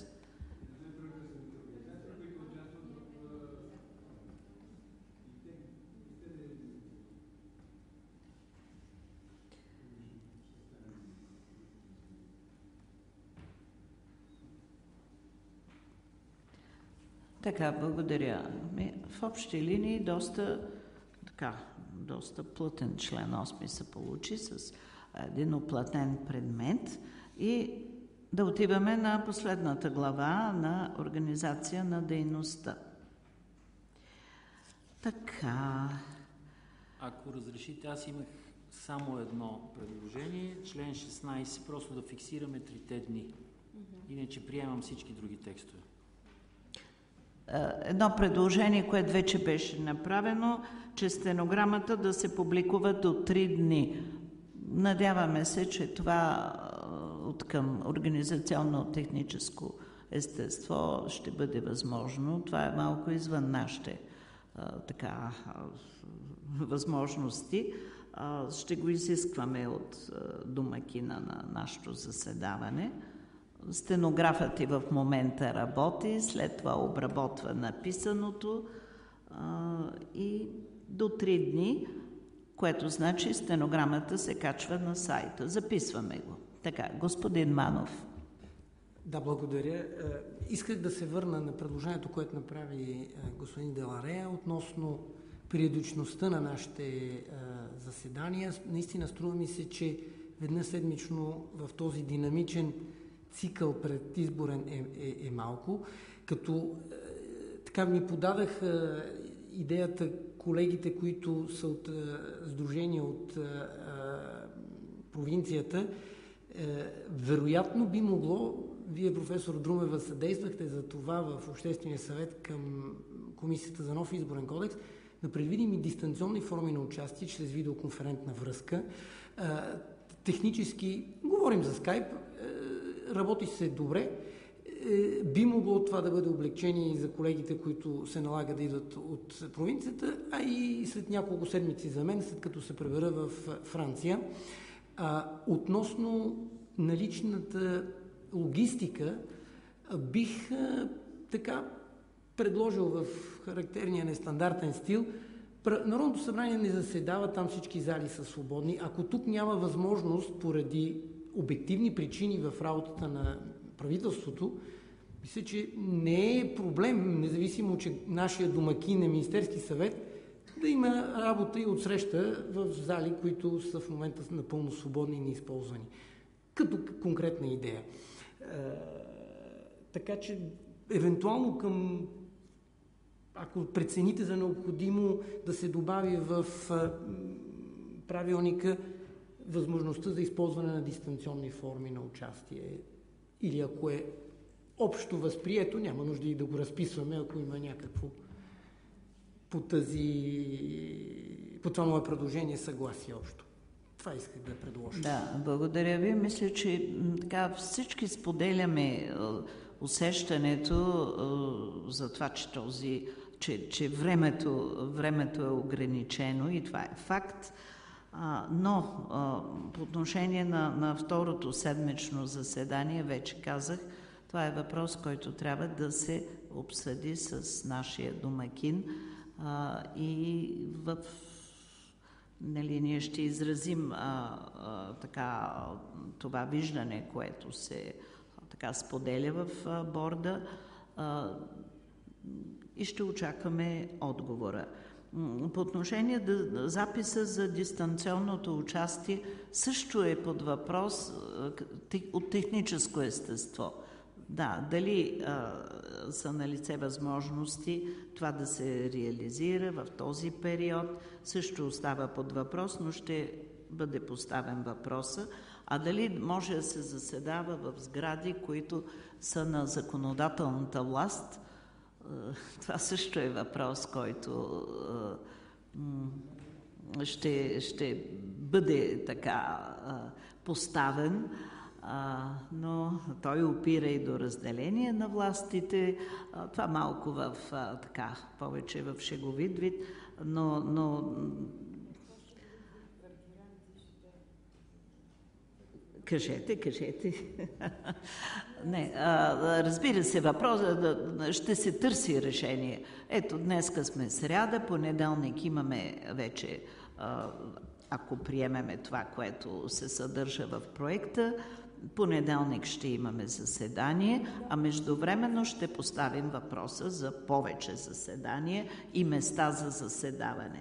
Така, благодаря. В общи линии доста, така, доста плътен член осми се получи с един оплътнен предмет и да отиваме на последната глава на организация на дейността. Така. Ако разрешите, аз имах само едно предложение, член шестнайсет, просто да фиксираме трите дни. Иначе приемам всички други текстове. Едно предложение, което вече беше направено, че стенограмата да се публикува до три дни. Надяваме се, че това от към организационно-техническо естество ще бъде възможно. Това е малко извън нашите така, възможности. Ще го изискваме от домакина на нашето заседаване. Стенографът и в момента работи, след това обработва написаното а, и до три дни, което значи стенограмата се качва на сайта. Записваме го. Така, господин Манов. Да, благодаря. Исках да се върна на предложението, което направи господин Деларея относно периодичността на нашите заседания. Наистина струва ми се, че веднъж седмично в този динамичен цикъл предизборен е, е, е малко, като е, така ми подадах е, идеята колегите, които са от е, сдружения от е, е, провинцията, е, вероятно би могло, вие, професор Друмева, съдействахте за това в Обществения съвет към Комисията за нов изборен кодекс, да предвидим и дистанционни форми на участие чрез видеоконферентна връзка. Е, технически, говорим за скайп, работи се добре. Би могло това да бъде облегчение и за колегите, които се налага да идват от провинцията, а и след няколко седмици за мен, след като се пребера в Франция. А, относно наличната логистика, бих а, така предложил в характерния нестандартен стил. Народното събрание не заседава, там всички зали са свободни. Ако тук няма възможност поради обективни причини в работата на правителството, мисля, че не е проблем, независимо, че нашия домакин е Министерски съвет, да има работа и отсреща в зали, които са в момента напълно свободни и неизползвани. Като конкретна идея. Е, така че, евентуално към ако прецените за необходимо да се добави в правилника възможността за използване на дистанционни форми на участие. Или ако е общо възприето, няма нужда и да го разписваме, ако има някакво по тази, по това мое предложение съгласие общо. Това исках да предложа. Да, благодаря ви. Мисля, че така всички споделяме усещането за това, че този, че, че времето, времето е ограничено и това е факт. А, но а, по отношение на, на второто седмично заседание, вече казах, това е въпрос, който трябва да се обсъди с нашия домакин а, и в нали, ние ще изразим а, а, така, това виждане, което се така споделя в а, борда а, и ще очакваме отговора. По отношение на записа за дистанционното участие също е под въпрос от техническо естество. Да, дали а, са налице възможности това да се реализира в този период, също остава под въпрос, но ще бъде поставен въпроса. А дали може да се заседава в сгради, които са на законодателната власт, това също е въпрос, който ще, ще бъде така поставен, но той опира и до разделение на властите. Това малко в така, повече в шеговит вид, но, но Кажете, кажете. Не, а, разбира се, въпрос да, ще се търси решение. Ето, днеска сме сряда, понеделник имаме вече, а, ако приемеме това, което се съдържа в проекта, понеделник ще имаме заседание, а междувременно ще поставим въпроса за повече заседания и места за заседаване.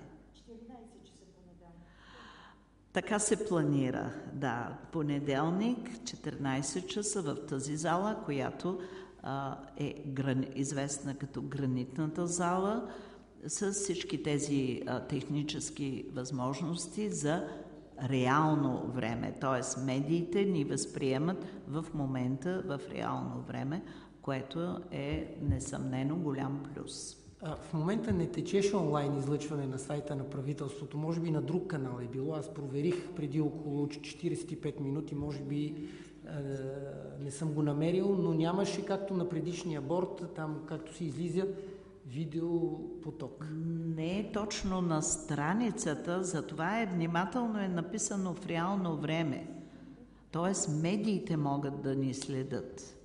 Така се планира, да, понеделник, четиринайсет часа в тази зала, която а, е грани, известна като гранитната зала, с всички тези а, технически възможности за реално време. Т.е. медиите ни възприемат в момента в реално време, което е несъмнено голям плюс. В момента не течеше онлайн излъчване на сайта на правителството. Може би на друг канал е било. Аз проверих преди около четирийсет и пет минути. Може би е, не съм го намерил, но нямаше, както на предишния борд, там както се излиза, видеопоток. Не е точно на страницата, затова е внимателно е написано в реално време. Тоест медиите могат да ни следят.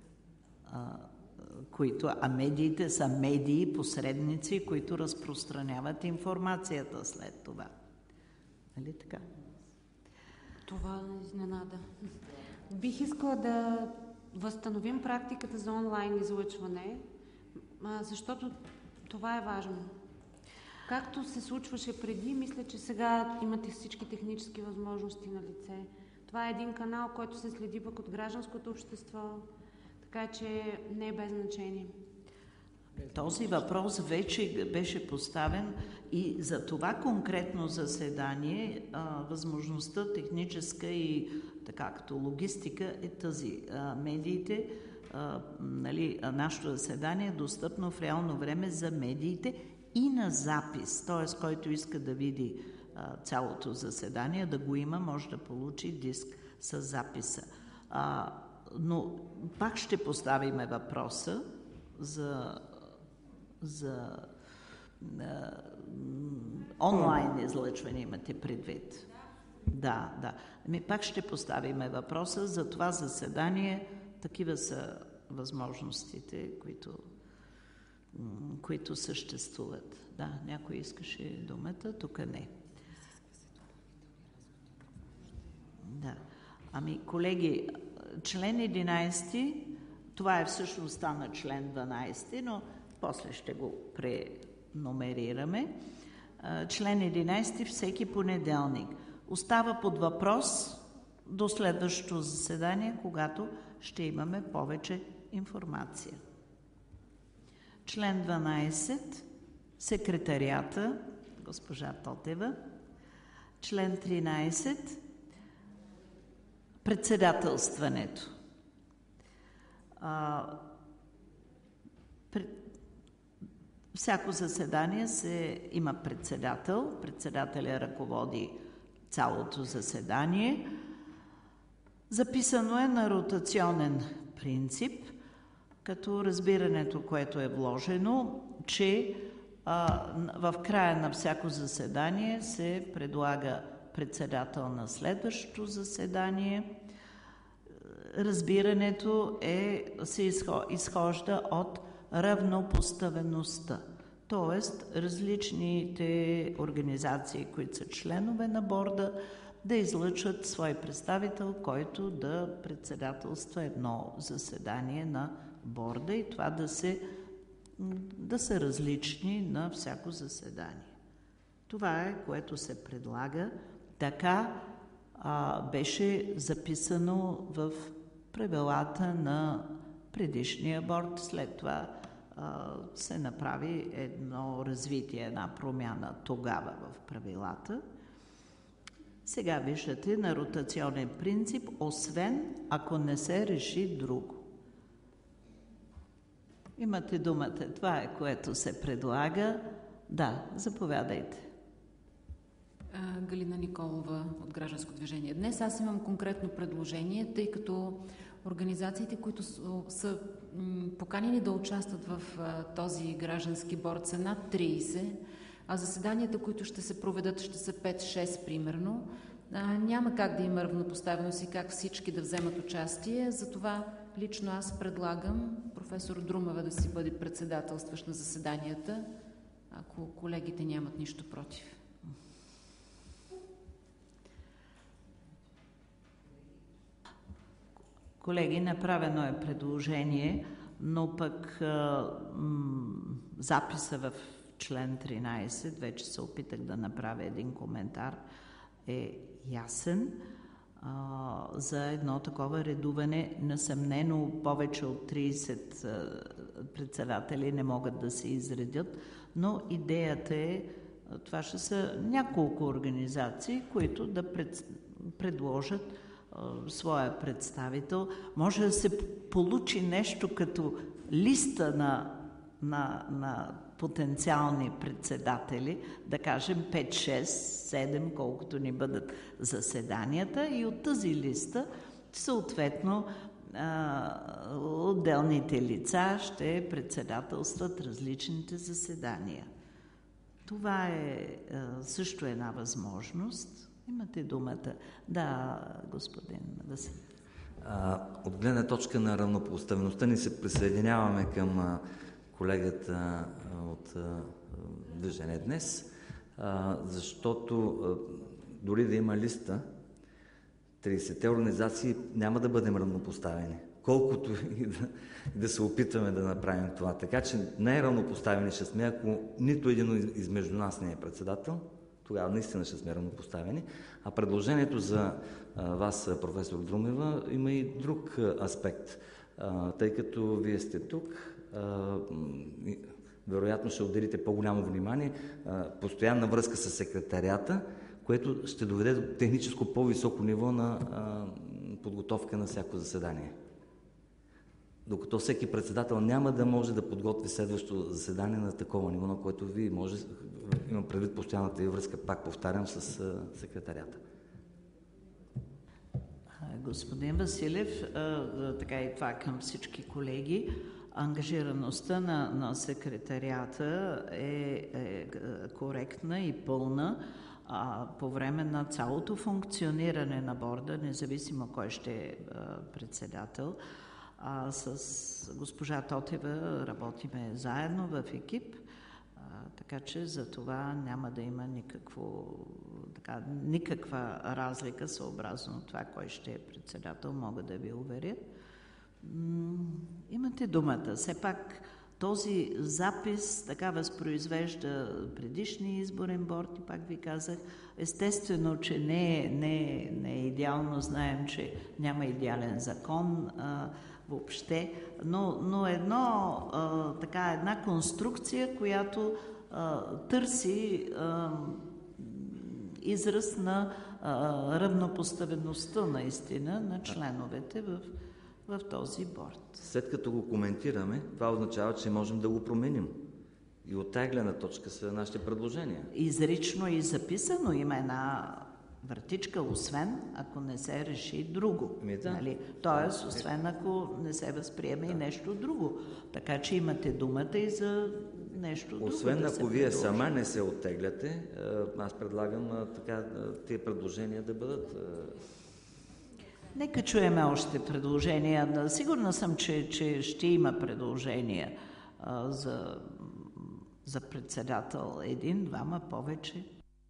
Които, а медиите са медии, посредници, които разпространяват информацията след това. Нали така? Това не изненада. Бих искала да възстановим практиката за онлайн излъчване, защото това е важно. Както се случваше преди, мисля, че сега имате всички технически възможности на лице. Това е един канал, който се следи пък от гражданското общество, така че не е без значение. Този въпрос вече беше поставен и за това конкретно заседание а, възможността техническа и така като логистика е тази. А, медиите, а, нали, нашето заседание е достъпно в реално време за медиите и на запис, т.е. който иска да види а, цялото заседание, да го има, може да получи диск с записа. А, но пак ще поставиме въпроса за, за а, онлайн излъчване, имате предвид. Да, да. Ами пак ще поставиме въпроса за това заседание. Такива са възможностите, които, които съществуват. Да, някой искаше думата, тук не. Да. Ами, колеги, член единайсети, това е всъщност стана член дванайсети, но после ще го преномерираме. Член единайсети всеки понеделник. Остава под въпрос до следващото заседание, когато ще имаме повече информация. Член дванадесет. Секретарията, госпожа Тотева. Член тринадесет. Председателстването. А, пред, всяко заседание се има председател. Председателя ръководи цялото заседание. Записано е на ротационен принцип, като разбирането, което е вложено, че а, в края на всяко заседание се предлага председател на следващото заседание. Разбирането е, се изхожда от равнопоставеността. Тоест, различните организации, които са членове на борда, да излъчат свой представител, който да председателства едно заседание на борда и това да, се, да са различни на всяко заседание. Това е, което се предлага. Така а, беше записано в правилата на предишния борд. След това а, се направи едно развитие, една промяна тогава в правилата. Сега виждате на ротационен принцип, освен ако не се реши друго. Имате думата. Това е, което се предлага. Да, заповядайте. Галина Николова от Гражданско движение. Днес аз имам конкретно предложение, тъй като организациите, които са, са поканени да участват в а, този граждански борд са над тридесет, а заседанията, които ще се проведат, ще са пет-шест примерно. А, няма как да има равнопоставеност и как всички да вземат участие. Затова лично аз предлагам професор Друмева да си бъде председателстващ на заседанията, ако колегите нямат нищо против. Колеги, направено е предложение, но пък а, м, записа в член тринадесет, вече се опитах да направя един коментар, е ясен. А, за едно такова редуване, несъмнено повече от тридесет а, председатели не могат да се изредят, но идеята е, това ще са няколко организации, които да пред, предложат своя представител. Може да се получи нещо като листа на, на, на потенциални председатели, да кажем пет, шест, седем, колкото ни бъдат заседанията, и от тази листа съответно отделните лица ще председателстват различните заседания. Това е също една възможност. Имате думата. Да, господин Васил. От гледна точка на равнопоставеността ни се присъединяваме към колегата от Движение днес, защото дори да има листа, тридесетте организации няма да бъдем равнопоставени, колкото и да, да се опитваме да направим това. Така че най-равнопоставени ще сме, ако нито един измежду нас не е председател, тогава наистина ще сме равнопоставени. А предложението за а, вас, професор Друмева, има и друг а, аспект. А, тъй като вие сте тук, а, вероятно ще отделите по-голямо внимание, а, постоянна връзка с секретарията, което ще доведе до техническо по-високо ниво на а, подготовка на всяко заседание. Докато всеки председател няма да може да подготви следващото заседание на такова ниво, на което вие може, имам предвид постоянната ви връзка, пак повтарям, с а, секретарията. Господин Василев, а, така и това към всички колеги, ангажираността на, на секретарията е, е коректна и пълна а, по време на цялото функциониране на борда, независимо кой ще е а, председател. А, с госпожа Тотева работиме заедно в екип, а, така че за това няма да има никакво, така, никаква разлика съобразно това, кой ще е председател, мога да ви уверя. М- имате думата. Все пак този запис така възпроизвежда предишния изборен борд и пак ви казах, естествено, че не е, не е, не е идеално, знаем, че няма идеален закон, а, въобще, но, но едно, а, така, една конструкция, която а, търси а, израз на а, равнопоставеността наистина на членовете в, в този борд. След като го коментираме, това означава, че можем да го променим. И от тази гледна точка са нашите предложения. Изрично и записано има една вратичка, освен ако не се реши друго. Ми, да. Нали? Тоест, освен ако не се възприеме да. и нещо друго. Така че имате думата и за нещо друго. Освен да ако се вие предложи. сама не се оттегляте, аз предлагам така, тия предложения да бъдат... Нека чуеме още предложения. Сигурна съм, че, че ще има предложения а, за, за председател. Един, двама, повече.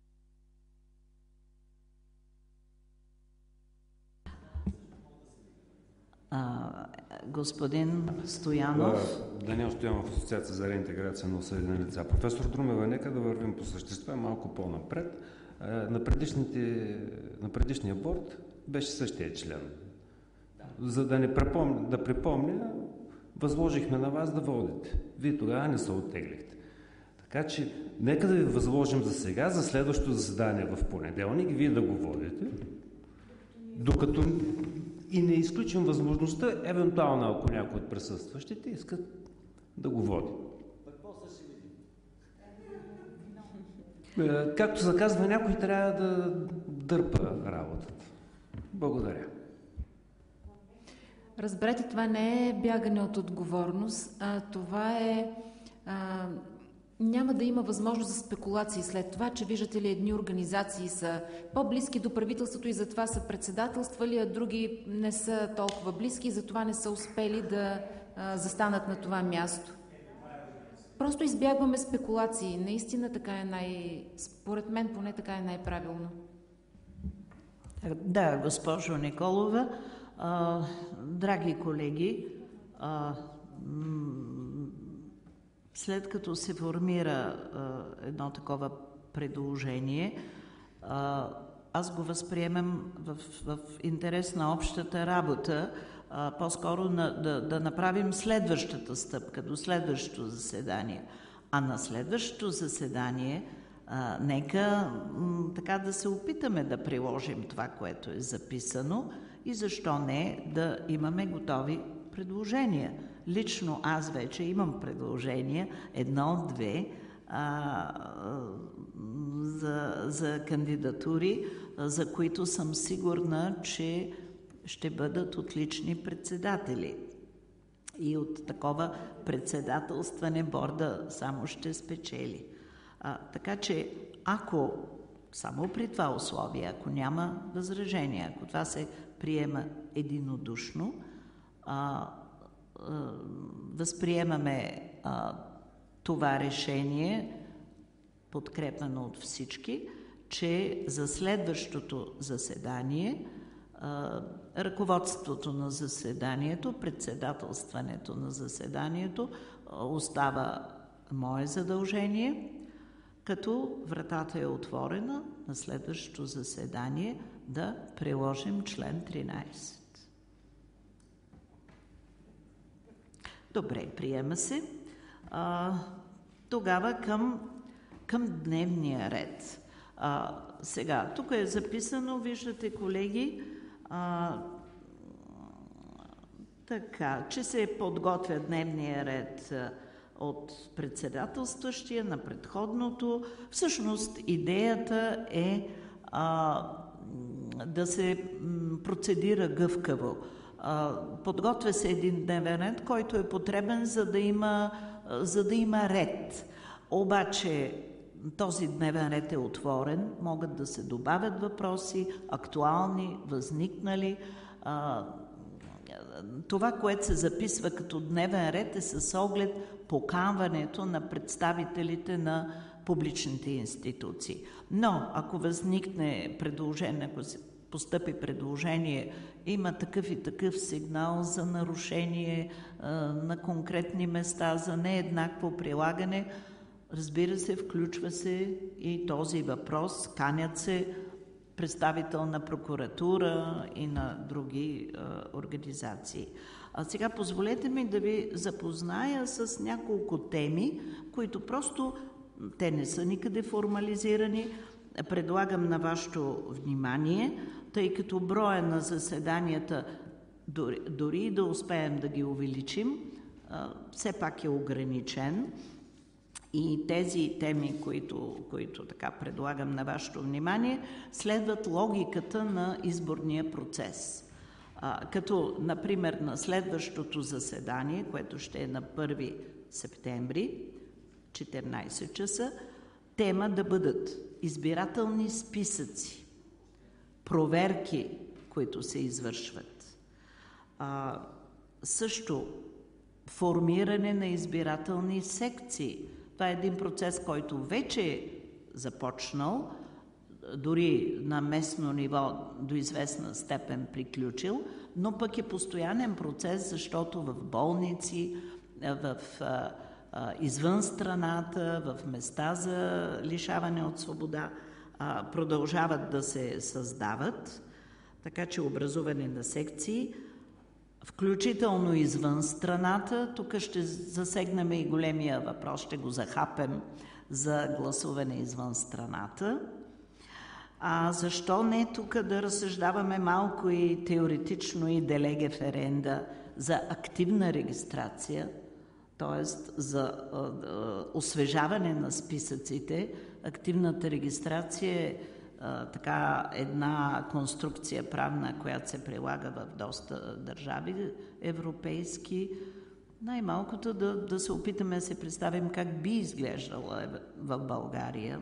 А, господин Стоянов. Даниел Стоянов, Асоциация за реинтеграция на осъдени лица. Професор Друмева, нека да вървим по същество малко по-напред. На, на предишния борд беше същия член. За да не припомня, да припомня, възложихме на вас да водите. Вие тогава не се оттеглихте. Така че, нека да ви възложим за сега, за следващото заседание в понеделник, вие да го водите, докато и не изключим възможността, евентуално ако някой от присъстващите искат да го води. Както се казва, някой трябва да дърпа работата. Благодаря. Разберете, това не е бягане от отговорност, а това е... А, няма да има възможност за спекулации след това, че виждате ли едни организации са по-близки до правителството и затова са председателствали, а други не са толкова близки и затова не са успели да а, застанат на това място. Просто избягваме спекулации. Наистина така е най... Според мен поне така е най-правилно. Да, госпожо Николова. А, драги колеги, а, след като се формира а, едно такова предложение, а, аз го възприемам в, в интерес на общата работа, а, по-скоро на, да, да направим следващата стъпка до следващото заседание. А на следващото заседание а, нека м, така да се опитаме да приложим това, което е записано и защо не да имаме готови предложения. Лично аз вече имам предложения, едно, две, а, за, за кандидатури, за които съм сигурна, че ще бъдат отлични председатели. И от такова председателстване борда само ще спечели. А, така че, ако само при това условие, ако няма възражение, ако това се приема единодушно, а, а, възприемаме а, това решение, подкрепено от всички, че за следващото заседание а, ръководството на заседанието, председателстването на заседанието а, остава мое задължение, като вратата е отворена на следващото заседание да приложим член тринайсет. Добре, приема се. А, тогава към, към дневния ред. А, сега, тук е записано, виждате, колеги, а, така, че се подготвя дневния ред от председателстващия на предходното. Всъщност идеята е а, да се процедира гъвкаво. А, подготвя се един дневен ред, който е потребен, за да има, за да има ред. Обаче този дневен ред е отворен, могат да се добавят въпроси, актуални, възникнали. А, това, което се записва като дневен ред, е с оглед поканването на представителите на публичните институции. Но, ако възникне предложение, ако се постъпи предложение, има такъв и такъв сигнал за нарушение а, на конкретни места, за нееднакво прилагане, разбира се, включва се и този въпрос, канят се представител на прокуратура и на други а, организации. А сега позволете ми да ви запозная с няколко теми, които просто те не са никъде формализирани. Предлагам на вашето внимание, тъй като броя на заседанията, дори, дори да успеем да ги увеличим, все пак е ограничен. И тези теми, които, които така предлагам на вашето внимание, следват логиката на изборния процес. А, като, например, на следващото заседание, което ще е на първи септември, четиринайсет часа, тема да бъдат избирателни списъци, проверки, които се извършват. А, също формиране на избирателни секции. Това е един процес, който вече е започнал, дори на местно ниво до известна степен приключил, но пък е постоянен процес, защото в болници, в, а, а, извън страната, в места за лишаване от свобода а, продължават да се създават, така че образуване на секции, включително извън страната. Тук ще засегнем и големия въпрос, ще го захапем за гласуване извън страната. А защо не тук да разсъждаваме малко и теоретично и де леге ференда за активна регистрация, т.е. за а, а, освежаване на списъците. Активната регистрация е а, така една конструкция правна, която се прилага в доста държави европейски. Най-малкото да, да се опитаме да се представим как би изглеждала в България.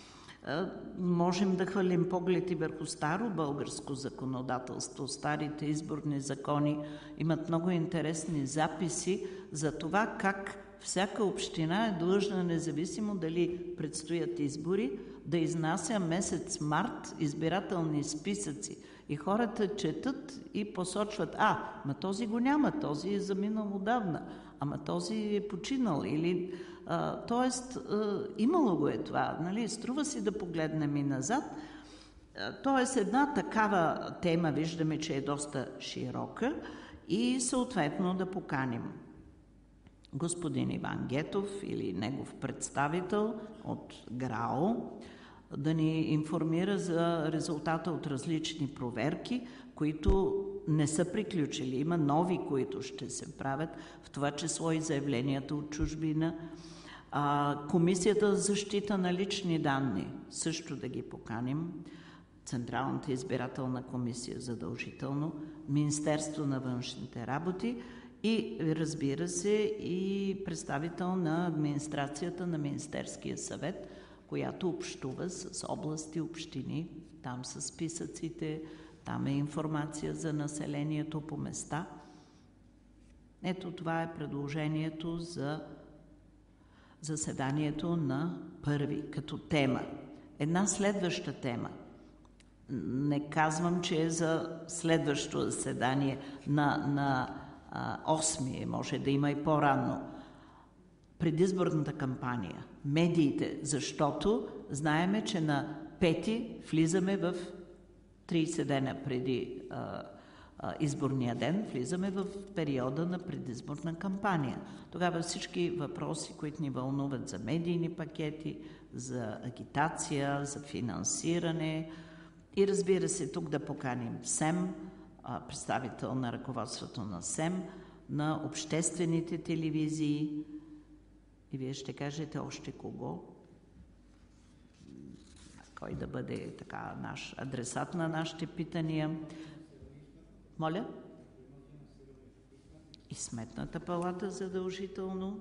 Можем да хвърлим поглед и върху старо българско законодателство. Старите изборни закони имат много интересни записи за това как всяка община е длъжна, независимо дали предстоят избори, да изнася месец март избирателни списъци. И хората четат и посочват: а, ма този го няма, този е заминал отдавна, ама този е починал. Или, а, тоест, а, имало го е това. Нали? Струва си да погледнем и назад. А, тоест, една такава тема виждаме, че е доста широка и съответно да поканим господин Иван Гетов или негов представител от ГРАО да ни информира за резултата от различни проверки, които не са приключили. Има нови, които ще се правят, в това число и заявленията от чужбина. А, Комисията за защита на лични данни също да ги поканим. Централната избирателна комисия задължително, Министерство на външните работи и, разбира се, и представител на администрацията на Министерския съвет, която общува с области, общини, там са списъците, там е информация за населението по места. Ето това е предложението за заседанието на първи като тема. Една следваща тема. Не казвам, че е за следващото заседание на, на а, осми, може да има и по-ранно. Предизборната кампания, медиите, защото знаеме, че на пети влизаме в трийсет дена преди а, а, изборния ден, влизаме в периода на предизборна кампания. Тогава всички въпроси, които ни вълнуват за медийни пакети, за агитация, за финансиране и, разбира се, тук да поканим СЕМ, а, представител на ръководството на СЕМ, на обществените телевизии. И вие ще кажете още кого? Кой да бъде така наш адресат на нашите питания? Моля? И Сметната палата задължително.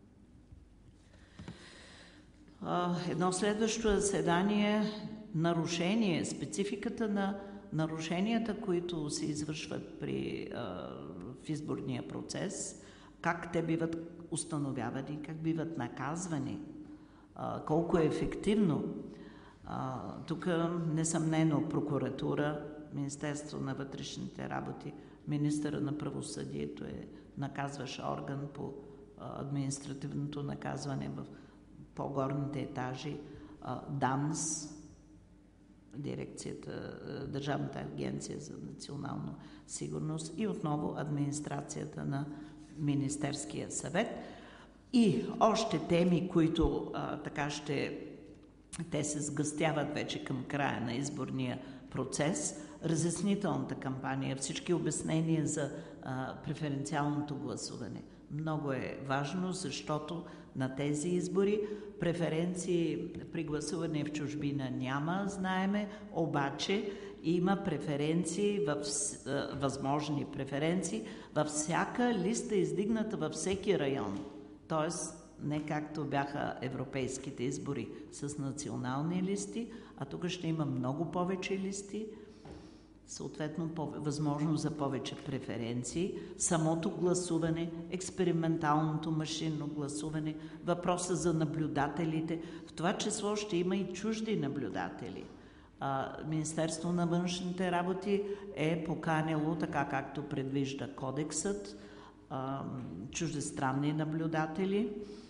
Едно следващо заседание, нарушение, спецификата на нарушенията, които се извършват при, в изборния процес, как те биват установявани, как биват наказвани, колко е ефективно. Тук несъмнено прокуратура, Министерство на вътрешните работи, министъра на правосъдието е наказващ орган по административното наказване в по-горните етажи, ДАНС, дирекцията, Държавната агенция за национална сигурност и отново администрацията на Министерския съвет. И още теми, които а, така ще... Те се сгъстяват вече към края на изборния процес. Разяснителната кампания, всички обяснения за а, преференциалното гласуване. Много е важно, защото на тези избори преференции при гласуване в чужбина няма, знаеме, обаче има преференции, в, възможни преференции във всяка листа, издигната във всеки район. Тоест, не както бяха европейските избори с национални листи, а тук ще има много повече листи, съответно възможност за повече преференции, самото гласуване, експерименталното машинно гласуване, въпроса за наблюдателите, в това число ще има и чужди наблюдатели. Министерство на външните работи е поканило, така както предвижда кодексът, чуждестранни наблюдатели.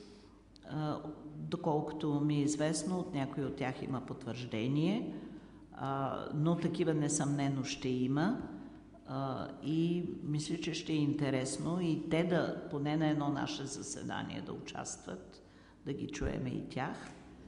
Доколкото ми е известно, от някои от тях има потвърждение, но такива несъмнено ще има и мисля, че ще е интересно и те да, поне на едно наше заседание да участват, да ги чуеме и тях.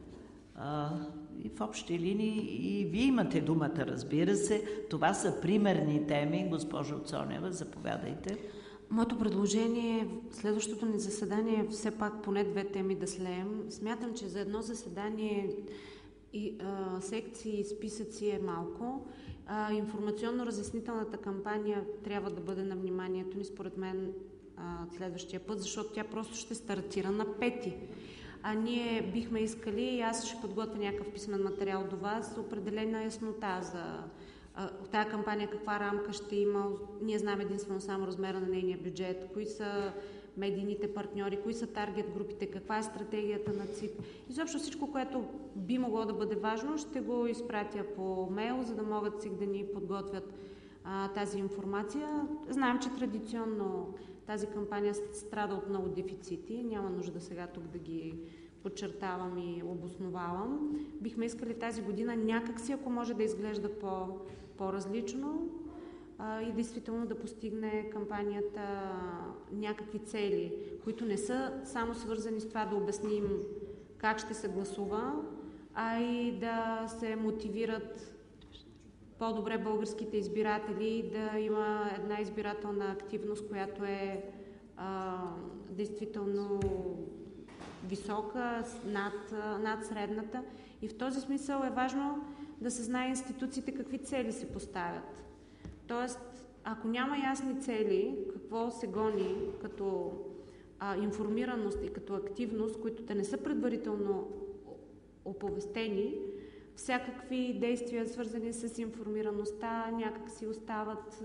И в общи линии и вие имате думата, разбира се. Това са примерни теми. Госпожо Цонева, заповядайте. Моето предложение е следващото ни заседание все пак поне две теми да слеем. Смятам, че за едно заседание и, а, секции и списъци е малко. А, информационно-разяснителната кампания трябва да бъде на вниманието ни, според мен, а, следващия път, защото тя просто ще стартира на пети. А ние бихме искали, и аз ще подготвя някакъв писмен материал до вас, определена яснота за тази кампания, каква рамка ще има. Ние знаем единствено само размера на нейния бюджет, кои са медийните партньори, кои са таргет групите, каква е стратегията на ЦИК. Изобщо всичко, което би могло да бъде важно, ще го изпратя по мейл, за да могат ЦИК да ни подготвят а, тази информация. Знаем, че традиционно тази кампания страда от много дефицити. Няма нужда сега тук да ги подчертавам и обосновавам. Бихме искали тази година някакси, ако може да изглежда по, по-различно а, и действително да постигне кампанията някакви цели, които не са само свързани с това да обясним как ще се гласува, а и да се мотивират по-добре българските избиратели, да има една избирателна активност, която е а, действително висока, над, над средната. И в този смисъл е важно да се знае институциите какви цели се поставят. Тоест, ако няма ясни цели, какво се гони като а, информираност и като активност, които те не са предварително оповестени, всякакви действия, свързани с информираността, някак си остават...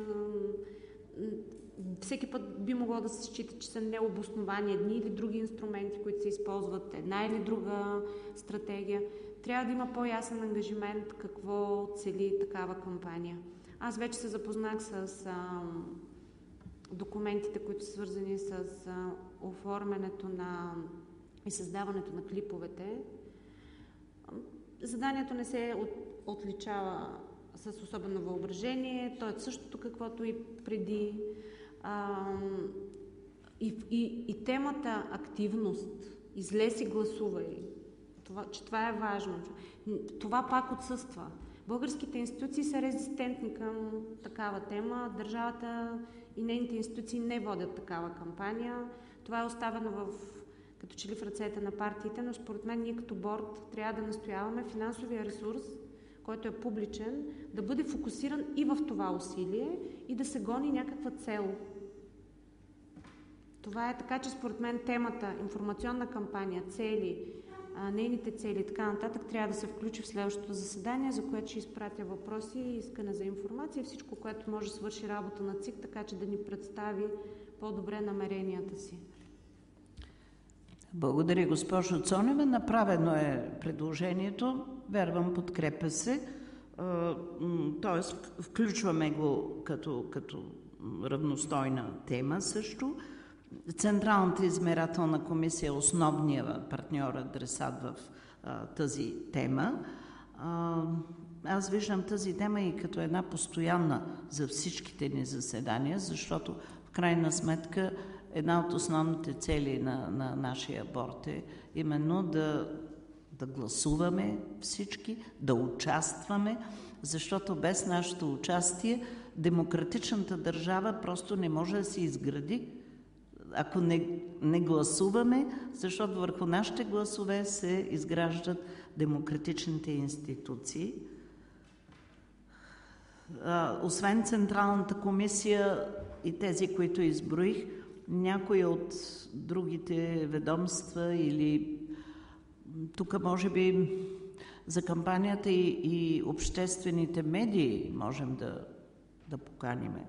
Всеки път би могло да се счита, че са необосновани едни или други инструменти, които се използват, една или друга стратегия. Трябва да има по-ясен ангажимент какво цели такава кампания. Аз вече се запознах с а, документите, които са свързани с а, оформянето на и създаването на клиповете. Заданието не се от, отличава с особено въображение. То е същото, каквото и преди. А, и, и, и темата активност, излез и гласувай, това, че това е важно. Това пак отсъства. Българските институции са резистентни към такава тема. Държавата и нейните институции не водят такава кампания. Това е оставено в, като че ли в ръцете на партиите, но според мен ние като борд трябва да настояваме финансовия ресурс, който е публичен, да бъде фокусиран и в това усилие и да се гони някаква цел. Това е така, че според мен темата, информационна кампания, цели, а, нейните цели и така нататък трябва да се включи в следващото заседание, за което ще изпратя въпроси и искане за информация, всичко, което може да свърши работа на ЦИК, така че да ни представи по-добре намеренията си. Благодаря, госпожо Цонева. Направено е предложението. Вярвам, подкрепя се. Тоест, включваме го като, като равностойна тема също. Централната избирателна комисия е основният партньор, адресат в а, тази тема. А, аз виждам тази тема и като една постоянна за всичките ни заседания, защото в крайна сметка една от основните цели на, на нашия борд е именно да, да гласуваме всички, да участваме, защото без нашето участие демократичната държава просто не може да се изгради. Ако не, не гласуваме, защото върху нашите гласове се изграждат демократичните институции. А, освен Централната комисия и тези, които изброих, някои от другите ведомства или тук може би за кампанията и, и обществените медии можем да, да поканиме.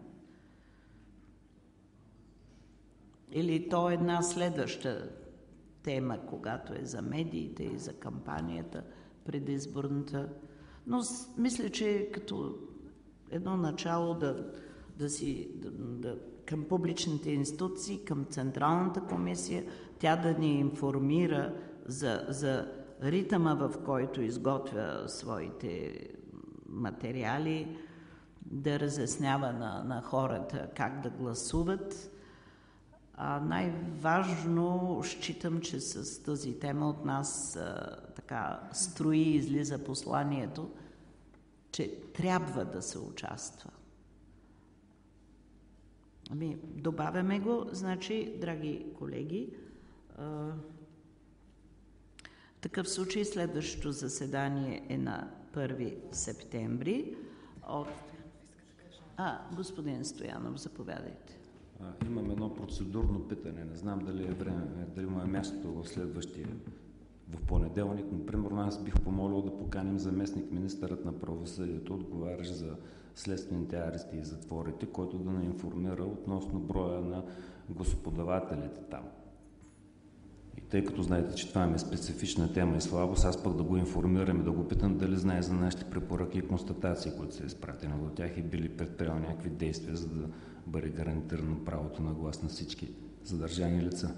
Или то е една следваща тема, когато е за медиите и за кампанията предизборната. Но мисля, че като едно начало да, да си да, да, към публичните институции, към Централната комисия, тя да ни информира за, за ритъма, в който изготвя своите материали, да разяснява на, на хората как да гласуват. А най-важно, считам, че с тази тема от нас а, така строи и излиза посланието, че трябва да се участва. Ами, добавяме го, значи, драги колеги, а, в такъв случай следващото заседание е на първи септември. От... А, господин Стоянов, заповядайте. А, имам едно процедурно питане. Не знам дали е време, дали има място в следващия, в понеделник. Но, примерно, аз бих помолил да поканим заместник министърът на правосъдието, отговарящ за следствените арести и затворите, който да ни информира относно броя на гласоподавателите там. И тъй като знаете, че това ми е специфична тема и слабост, аз пък да го информирам и да го питам дали знае за нашите препоръки и констатации, които са изпратени до тях и били предприел някакви действия, за да бъде гарантирано правото на глас на всички задържани лица.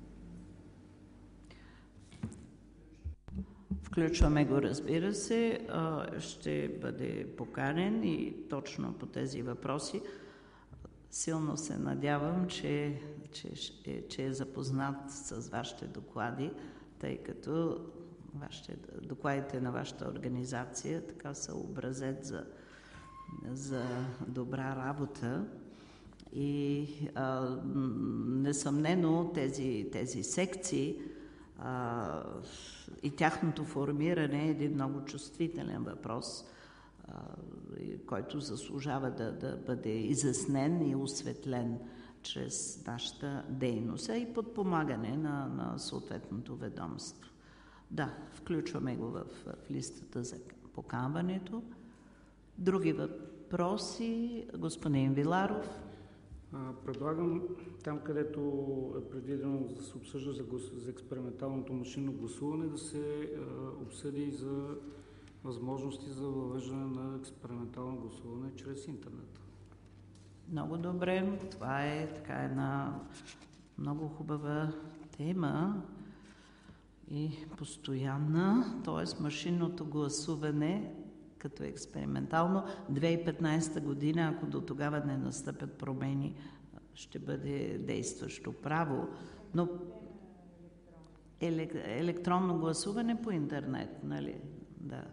Включваме го, разбира се. Ще бъде поканен и точно по тези въпроси. Силно се надявам, че, че, е, че е запознат с вашите доклади, тъй като вашите, докладите на вашата организация така са образец за, за добра работа. И а, несъмнено тези, тези секции а, и тяхното формиране е един много чувствителен въпрос, а, който заслужава да, да бъде изяснен и осветлен чрез нашата дейност и подпомагане на, на съответното ведомство. Да, включваме го в, в листата за поканването. Други въпроси? Господин Виларов. Предлагам там, където е предвидено да се обсъжда за, глас... за експерименталното машинно гласуване, да се е, обсъди за възможности за въвеждане на експериментално гласуване чрез интернет. Много добре. Това е така една много хубава тема и постоянна, т.е. машинното гласуване като експериментално. две хиляди и петнадесета година, ако до тогава не настъпят промени, ще бъде действащо право. Но елек... електронно гласуване по интернет, нали? Да.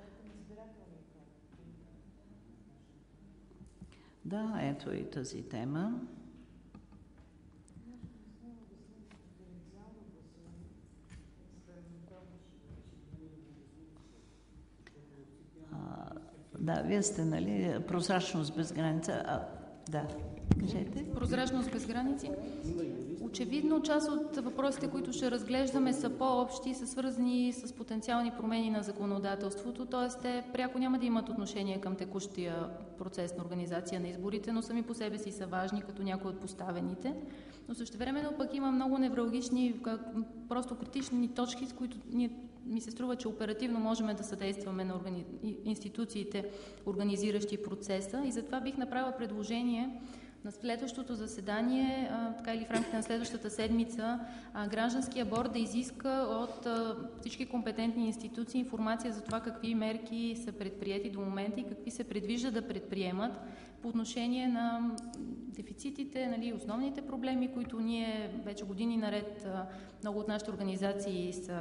Да, ето и тази тема. Да, вие сте, нали, прозрачност без граница. А, да, кажете. Прозрачност без граници. Очевидно, част от въпросите, които ще разглеждаме, са по-общи и са свързани с потенциални промени на законодателството, т.е. те пряко няма да имат отношение към текущия процес на организация на изборите, но сами по себе си са важни като някои от поставените. Но същевременно пък има много невралгични, просто критични точки, с които ние ми се струва, че оперативно можем да съдействаме на органи... институциите, организиращи процеса, и затова бих направила предложение На следващото заседание, а, така или в рамките на следващата седмица, а, гражданския борд да изиска от а, всички компетентни институции информация за това какви мерки са предприети до момента и какви се предвижда да предприемат по отношение на дефицитите, нали, основните проблеми, които ние вече години наред, а, много от нашите организации са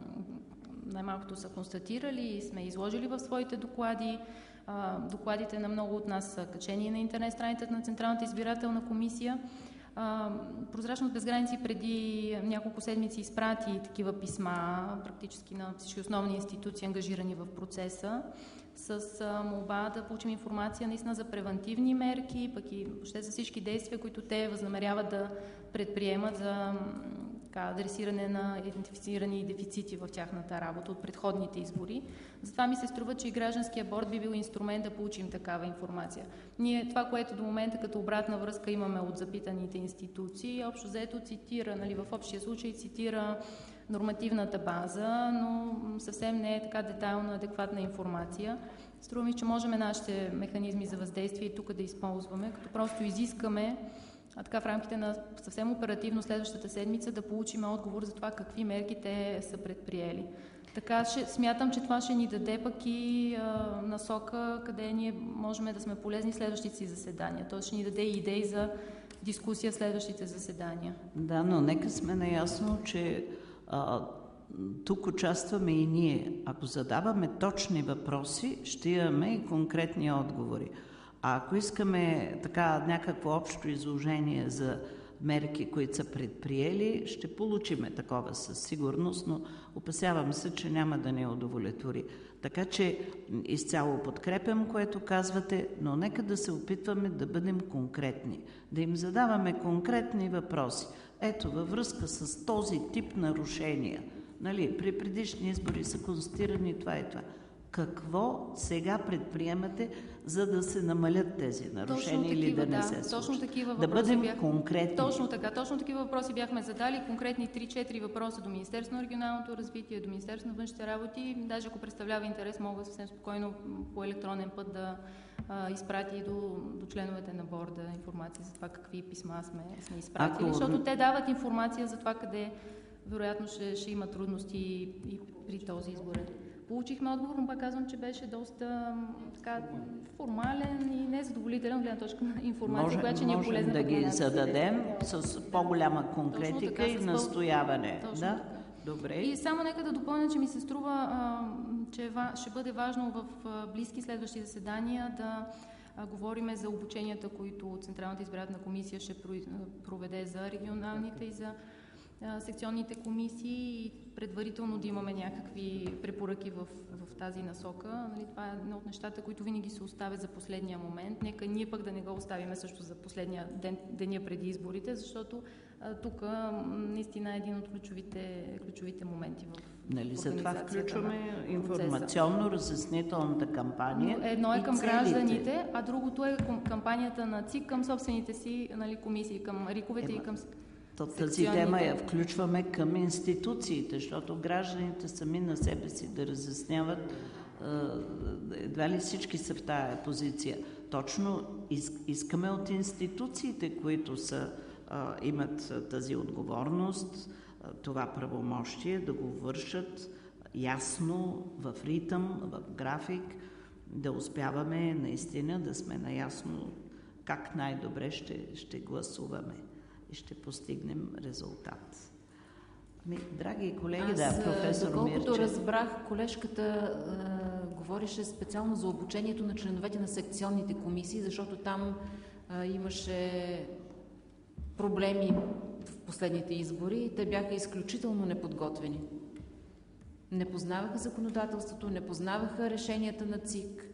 най-малкото са констатирали и сме изложили в своите доклади. А, докладите на много от нас са качени на интернет страницата на Централната избирателна комисия. А, Прозрачност без граници преди няколко седмици изпрати такива писма практически на всички основни институции, ангажирани в процеса, с а, молба да получим информация наистина за превентивни мерки, пък и въобще за всички действия, които те възнамеряват да предприемат за така, адресиране на идентифицирани дефицити в тяхната работа от предходните избори. Затова ми се струва, че и гражданския борд би бил инструмент да получим такава информация. Ние това, което до момента като обратна връзка имаме от запитаните институции, общо заето цитира, нали, в общия случай цитира нормативната база, но съвсем не е така детайлна, адекватна информация. Струва ми, че можем нашите механизми за въздействие и тук да използваме, като просто изискаме а така в рамките на съвсем оперативно следващата седмица да получим отговор за това какви мерки те са предприели. Така ще, смятам, че това ще ни даде пък и а, насока, къде ние можем да сме полезни в следващите си заседания. Тоест ще ни даде и идеи за дискусия в следващите заседания. Да, но нека сме наясно, че а, тук участваме и ние. Ако задаваме точни въпроси, ще имаме и конкретни отговори. А ако искаме така някакво общо изложение за мерки, които са предприели, ще получиме такова със сигурност, но опасявам се, че няма да ни удовлетвори. Така че изцяло подкрепям, което казвате, но нека да се опитваме да бъдем конкретни, да им задаваме конкретни въпроси. Ето, във връзка с този тип нарушения, нали, при предишни избори са констатирани това и това. Какво сега предприемате, за да се намалят тези нарушения такива, или да не да, се случат? Точно такива да бъдем бях... конкретни. Точно така. Точно такива въпроси бяхме задали. Конкретни три-четири въпроса до Министерството на регионалното развитие, до Министерството на външните работи. Даже ако представлява интерес, мога съвсем спокойно по електронен път да а, изпрати до, до членовете на борда информация за това какви писма сме, сме изпратили. Ако... Защото те дават информация за това къде вероятно ще, ще има трудности и, и при този изборен. Получихме отговор, но пак казвам, че беше доста така, формален и незадоволителен гледна точка на информация, Може, която ни е полезна. Можем да ги зададем с по-голяма конкретика така, и настояване. Да? Добре. И само нека да допълня, че ми се струва, а, че ще бъде важно в а, близки следващи заседания да а, говорим за обученията, които Централната избирателна комисия ще проведе за регионалните и за секционните комисии и предварително да имаме някакви препоръки в, в тази насока. Нали, това е едно от нещата, които винаги се оставят за последния момент. Нека ние пък да не го оставим също за последния ден, деня преди изборите, защото тук наистина е един от ключовите, ключовите моменти в Нали, за това включваме информационно-разяснителната кампания. Но едно е към гражданите, а другото е кампанията на ЦИК към собствените си, нали, комисии, към риковете Ема. и към То, тази тема я включваме към институциите, защото гражданите сами на себе си да разясняват, едва ли всички са в тая позиция. Точно искаме от институциите, които са, имат тази отговорност, това правомощие, да го вършат ясно, в ритъм, в график, да успяваме наистина да сме наясно как най-добре ще, ще гласуваме и ще постигнем резултат. Ми, драги колеги, Аз, да, професор Мирчев. Доколкото разбрах, колежката а, говореше специално за обучението на членовете на секционните комисии, защото там а, имаше проблеми в последните избори и те бяха изключително неподготвени. Не познаваха законодателството, не познаваха решенията на ЦИК.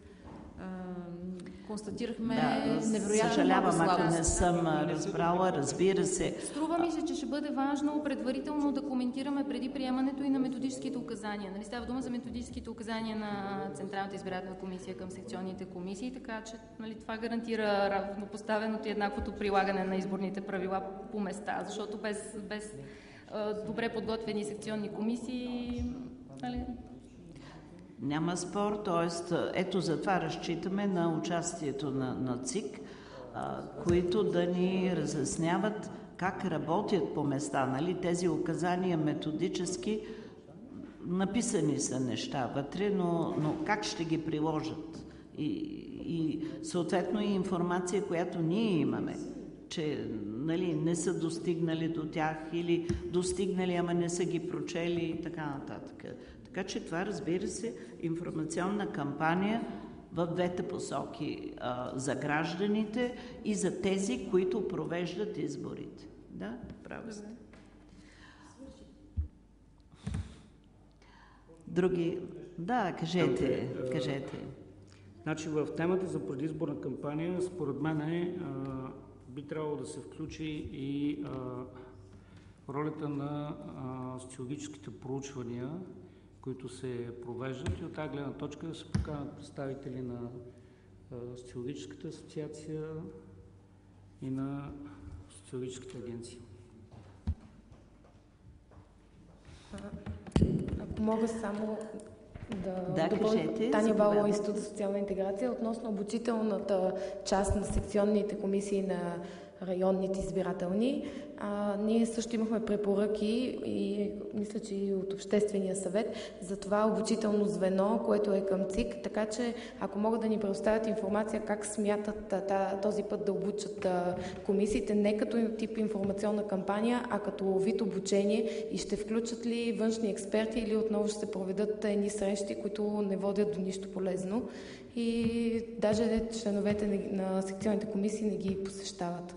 Констатирахме да, невероятно съжалявам, ако не съм разбрала, разбира се. Струва ми се, че ще бъде важно предварително да коментираме преди приемането и на методическите указания. Нали, става дума за методическите указания на Централната избирателна комисия към секционните комисии, така че, нали, това гарантира равнопоставеното и еднаквото прилагане на изборните правила по места, защото без, без а, добре подготвени секционни комисии, нали, няма спор, т.е. ето за това разчитаме на участието на, на ЦИК. а, които да ни разясняват как работят по места. Нали? Тези указания методически написани са неща вътре, но, но как ще ги приложат? И, и съответно и информация, която ние имаме, че нали, не са достигнали до тях или достигнали, ама не са ги прочели и така нататък. Така че това, разбира се, информационна кампания в двете посоки а, за гражданите и за тези, които провеждат изборите. Да, право сте. Други? Да, кажете, кажете. Значи в темата за предизборна кампания, според мен е, а, би трябвало да се включи и а, ролята на а, социологическите проучвания, които се провеждат, и от тази гледна точка да се поканят представители на а, социологическата асоциация и на социологическите агенции. Ако мога само да, да допълня, Таня Балова, Институт за социална интеграция, относно обучителната част на секционните комисии на районните избирателни. А, ние също имахме препоръки и мисля, че и от Обществения съвет за това обучително звено, което е към ЦИК, така че ако могат да ни предоставят информация как смятат а, този път да обучат а, комисиите, не като тип информационна кампания, а като вид обучение, и ще включат ли външни експерти или отново ще се проведат едни срещи, които не водят до нищо полезно и даже членовете на секционните комисии не ги посещават.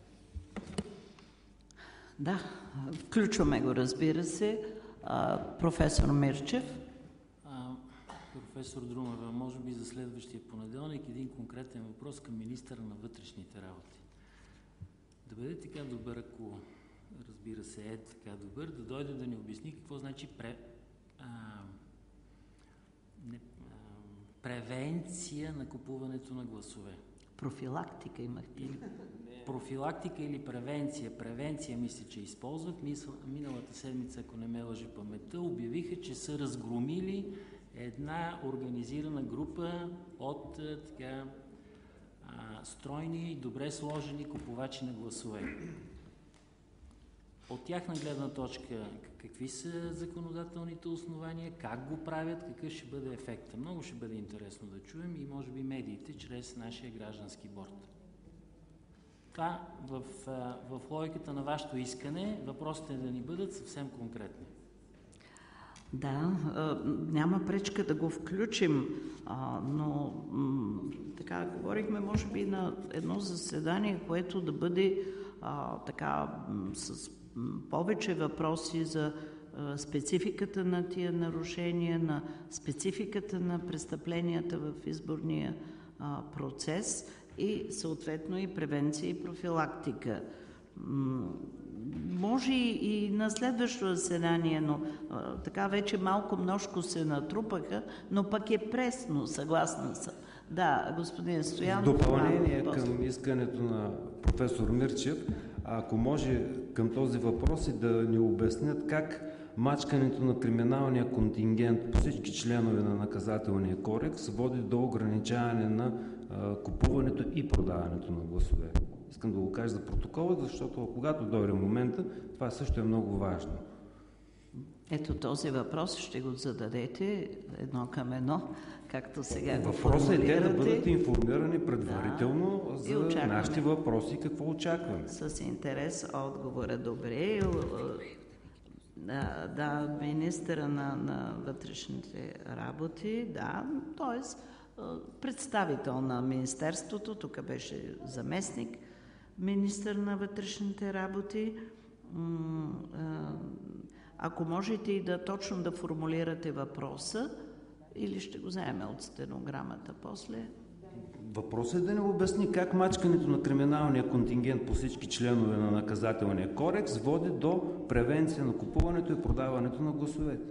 Да, включваме го, разбира се. А, професор Мирчев. А, професор Друмева, може би за следващия понеделник един конкретен въпрос към министъра на вътрешните работи. Да бъде така добър, ако разбира се е така добър, да дойде да ни обясни какво значи пре, а, не, а, превенция на купуването на гласове. Профилактика имахте ли? Профилактика или превенция. Превенция мисля, че използват. Миналата седмица, ако не ме лъжи паметта, обявиха, че са разгромили една организирана група от така а, стройни, добре сложени купувачи на гласове. От тяхна гледна точка, какви са законодателните основания, как го правят, какъв ще бъде ефекта. Много ще бъде интересно да чуем и може би медиите чрез нашия граждански борд. Това в, в логиката на вашето искане, въпросите да ни бъдат съвсем конкретни. Да, няма пречка да го включим, но така говорихме, може би, на едно заседание, което да бъде така с повече въпроси за спецификата на тия нарушения, на спецификата на престъпленията в изборния процес и съответно и превенция и профилактика. Може и на следващото заседание, но а, така вече малко множко се натрупаха, но пък е пресно, съгласна съм. Да, господин Стоянов. Допълнение към искането на професор Мирчев, ако може към този въпрос и да ни обяснят как мачкането на криминалния контингент по всички членове на наказателния кодекс води до ограничаване на а, купуването и продаването на гласове. Искам да го кажа за протокола, защото когато дойде момента, това също е много важно. Ето този въпрос ще го зададете едно към едно, както сега го Въпросът е те да бъдат информирани предварително да, за нашите въпроси, какво очакваме. С интерес отговора. Добре. Да, да, министъра на, на вътрешните работи, да, т.е. представител на Министерството, тук беше заместник министър на вътрешните работи. Ако можете и да точно да формулирате въпроса, или ще го вземем от стенограмата после. Въпросът е да ни обясни как мачкането на криминалния контингент по всички членове на наказателния кодекс води до превенция на купуването и продаването на гласовете.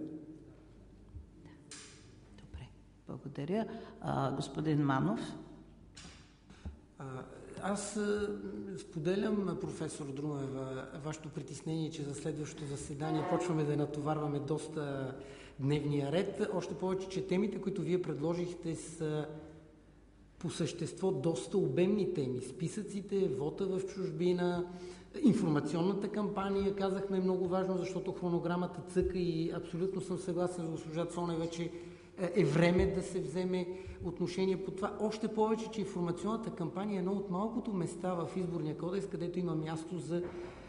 Добре, благодаря. А, господин Манов. А, аз споделям, професор Друмева, вашето притеснение, че за следващото заседание почваме да натоварваме доста дневния ред. Още повече, че темите, които вие предложихте, са по същество доста обемни теми. Списъците, вота в чужбина, информационната кампания, казахме, е много важно, защото хронограмата цъка и абсолютно съм съгласен с госпожа Цонева, че е време да се вземе отношение по това. Още повече, че информационната кампания е едно от малкото места в Изборния кодекс, където има място за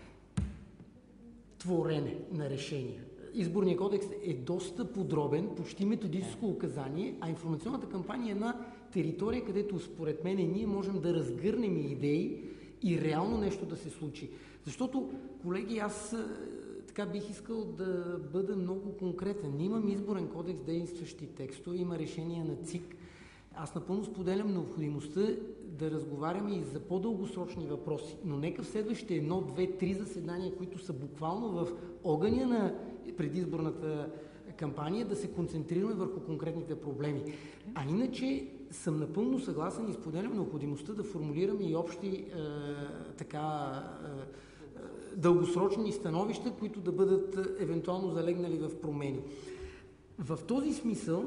творене на решения. Изборният кодекс е доста подробен, почти методическо указание, а информационната кампания е една територия, където според мен ние можем да разгърнем идеи и реално нещо да се случи. Защото, колеги, аз така бих искал да бъда много конкретен. Ние имаме изборен кодекс, действащи текстове, има решения на ЦИК. Аз напълно споделям необходимостта да разговаряме и за по-дългосрочни въпроси, но нека в следващите едно, две, три заседания, които са буквално в огъня на предизборната кампания, да се концентрираме върху конкретните проблеми. А иначе съм напълно съгласен и споделям необходимостта да формулираме и общи е, така е, дългосрочни становища, които да бъдат е, евентуално залегнали в промени. В този смисъл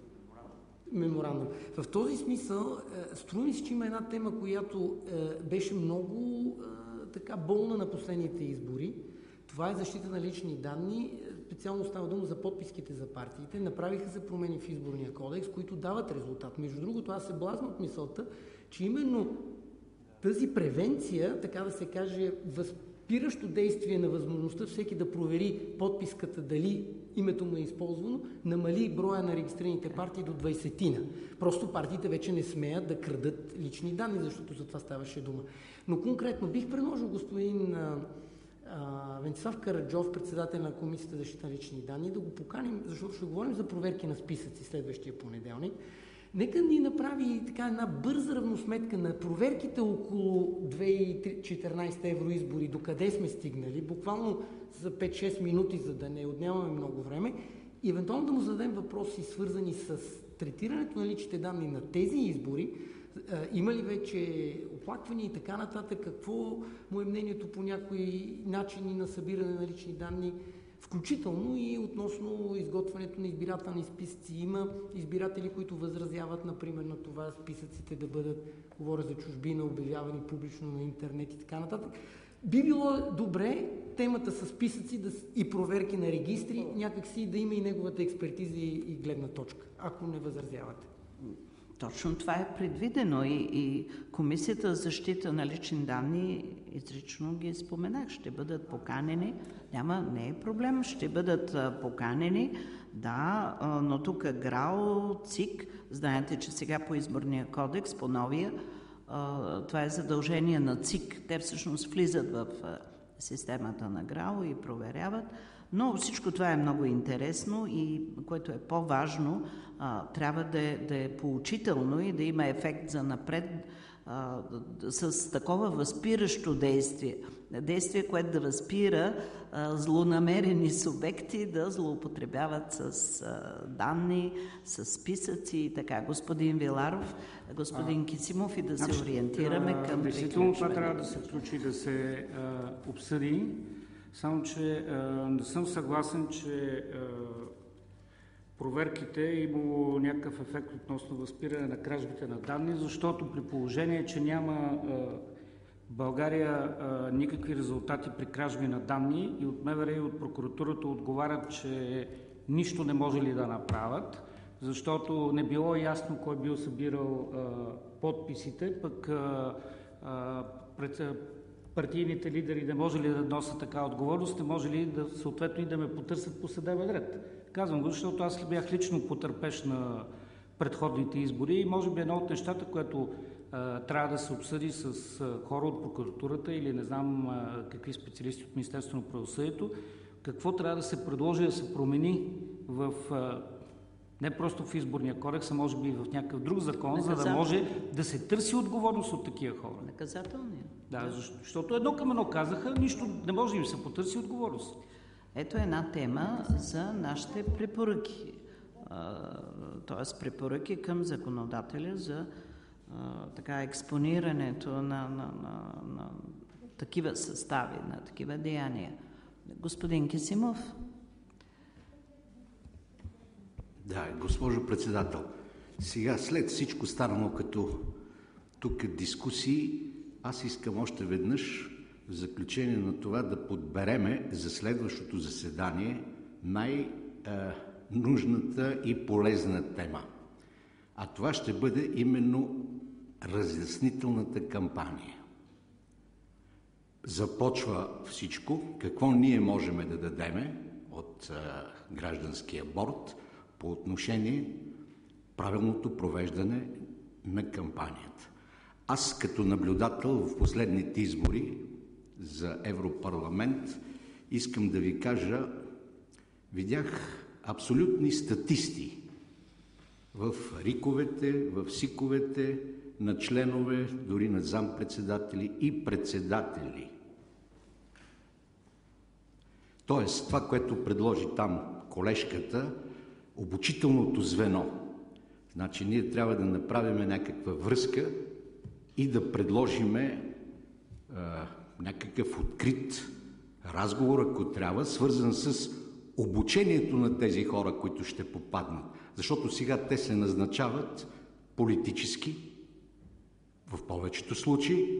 меморандум. В този смисъл е, струва ми се, че има една тема, която е, беше много е, така болна на последните избори. Това е защита на лични данни. Специално става дума за подписките за партиите. Направиха се промени в изборния кодекс, които дават резултат. Между другото, аз се блазна от мисълта, че именно тази превенция, така да се каже, възпиращо действие на възможността всеки да провери подписката, дали името му е използвано, намали броя на регистрираните партии до двайсетина. Просто партиите вече не смеят да крадат лични данни, защото за това ставаше дума. Но конкретно бих предложил господин Uh, Венцислав Караджов, председател на Комисията за защита на лични данни, да го поканим, защото ще говорим за проверки на списъци следващия понеделник. Нека ни направи така една бърза равносметка на проверките около две хиляди и четиринадесета евроизбори, докъде сме стигнали, буквално за пет-шест минути, за да не отнемаме много време, и евентуално да му зададем въпроси, свързани с третирането на личните данни на тези избори. Има ли вече оплаквания и така нататък? Какво му е мнението по някои начини на събиране на лични данни, включително и относно изготвянето на избирателни списъци? Има избиратели, които възразяват, например, на това списъците да бъдат, говоря за чужбина, обявявани публично на интернет и така нататък. Би било добре темата с списъци да, и проверки на регистри някакси да има и неговата експертиза и гледна точка, ако не възразявате. Точно това е предвидено и, и Комисията за защита на лични данни изрично ги споменах. Ще бъдат поканени, няма, не е проблем, ще бъдат а, поканени, да, а, но тук ГРАО, ЦИК, знаете, че сега по изборния кодекс, по новия, а, това е задължение на ЦИК. Те всъщност влизат в а, системата на ГРАО и проверяват. Но всичко това е много интересно и, което е по-важно, а, трябва да е, да е поучително и да има ефект за напред а, с такова възпиращо действие. Действие, което да възпира а, злонамерени субекти да злоупотребяват с а, данни, с списъци и така. Господин Виларов, господин а, Кисимов и да се ориентираме а, към действително това трябва да се включи, да се а, обсъди. Само, че а, не съм съгласен, че а, проверките имало някакъв ефект относно възпиране на кражбите на данни, защото при положение, че няма а, в България а, никакви резултати при кражби на данни и от МВР и от прокуратурата отговарят, че нищо не може ли да направят, защото не било ясно кой бил събирал а, подписите, пък а, а, пред партийните лидери не може ли да носят така отговорност, не може ли да съответно и да ме потърсят по съдебен ред. Казвам го, защото аз бях лично потърпеш на предходните избори и може би едно от нещата, което а, трябва да се обсъди с а, хора от прокуратурата или не знам а, какви специалисти от Министерството на правосъдието, какво трябва да се предложи да се промени в а, не просто в изборния кодекс, а може би и в някакъв друг закон, за да може да се търси отговорност от такива хора. Наказателния. Да, защото едно към едно казаха, нищо не може да им се потърси отговорност. Ето една тема за нашите препоръки. Т.е. препоръки към законодателя за а, така експонирането на, на, на, на такива състави, на такива деяния. Господин Кисимов. Да, госпожо председател, Сега, след всичко станало като тук дискусии, аз искам още веднъж в заключение на това да подбереме за следващото заседание най-нужната и полезна тема. А това ще бъде именно разяснителната кампания. Започва всичко, какво ние можем да дадеме от а, гражданския борд по отношение правилното провеждане на кампанията. Аз като наблюдател в последните избори за Европарламент искам да ви кажа, видях абсолютни статисти в риковете, в сиковете на членове, дори на зампредседатели и председатели. Тоест, това, което предложи там колежката, обучителното звено. Значи, ние трябва да направим някаква връзка и да предложиме а, някакъв открит разговор, ако трябва, свързан с обучението на тези хора, които ще попаднат. Защото сега те се назначават политически, в повечето случаи,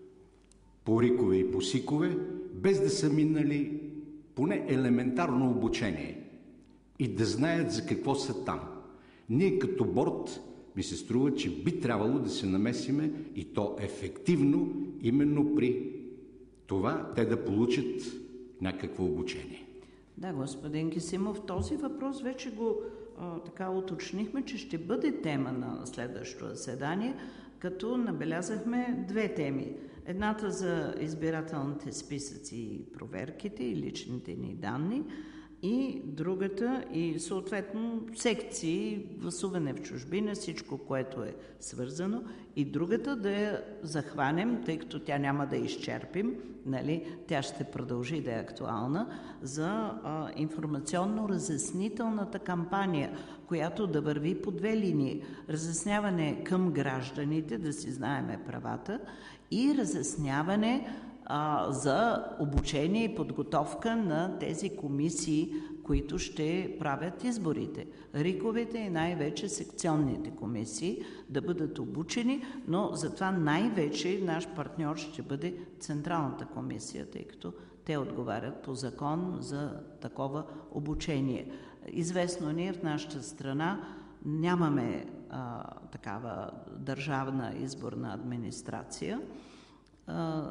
по рикове и по сикове, без да са минали поне елементарно обучение и да знаят за какво са там. Ние като борд ми се струва, че би трябвало да се намесиме и то ефективно именно при това те да получат някакво обучение. Да, господин Кисимов, този въпрос вече го а, така уточнихме, че ще бъде тема на следващото заседание, като набелязахме две теми. Едната за избирателните списъци и проверките и личните ни данни, и другата, и съответно секции, гласуване в чужбина, всичко, което е свързано, и другата да я захванем, тъй като тя няма да изчерпим, нали, тя ще продължи да е актуална, за а, информационно-разяснителната кампания, която да върви по две линии. Разясняване към гражданите, да си знаеме правата, и разясняване а, за обучение и подготовка на тези комисии, които ще правят изборите. риковете и най-вече секционните комисии да бъдат обучени, но затова най-вече наш партньор ще бъде Централната комисия, тъй като те отговарят по закон за такова обучение. Известно ни е, в нашата страна нямаме а, такава държавна изборна администрация. А,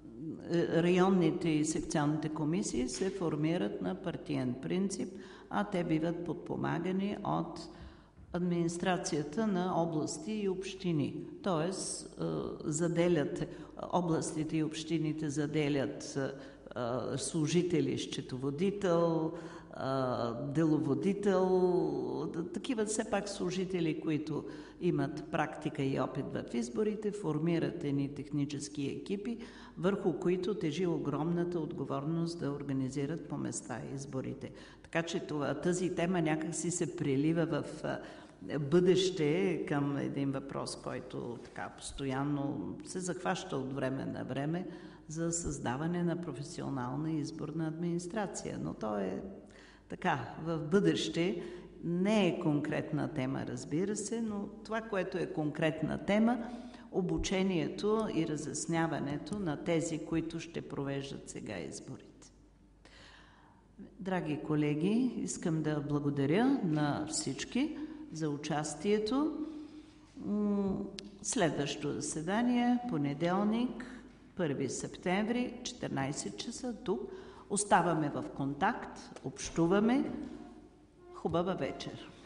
районните и секционните комисии се формират на партиен принцип, а те биват подпомагани от администрацията на области и общини. Тоест, заделят, областите и общините заделят служители, счетоводител, деловодител, такива все пак служители, които имат практика и опит в изборите, формират едни технически екипи, върху които тежи огромната отговорност да организират по места изборите. Така че това, тази тема някак си се прилива в бъдеще към един въпрос, който така постоянно се захваща от време на време за създаване на професионална изборна администрация. Но то е така, в бъдеще не е конкретна тема, разбира се, но това, което е конкретна тема, обучението и разясняването на тези, които ще провеждат сега изборите. Драги колеги, искам да благодаря на всички за участието. Следващото заседание, понеделник, първи септември, четиринайсет часа, тук. Оставаме в контакт, общуваме. Хубава вечер!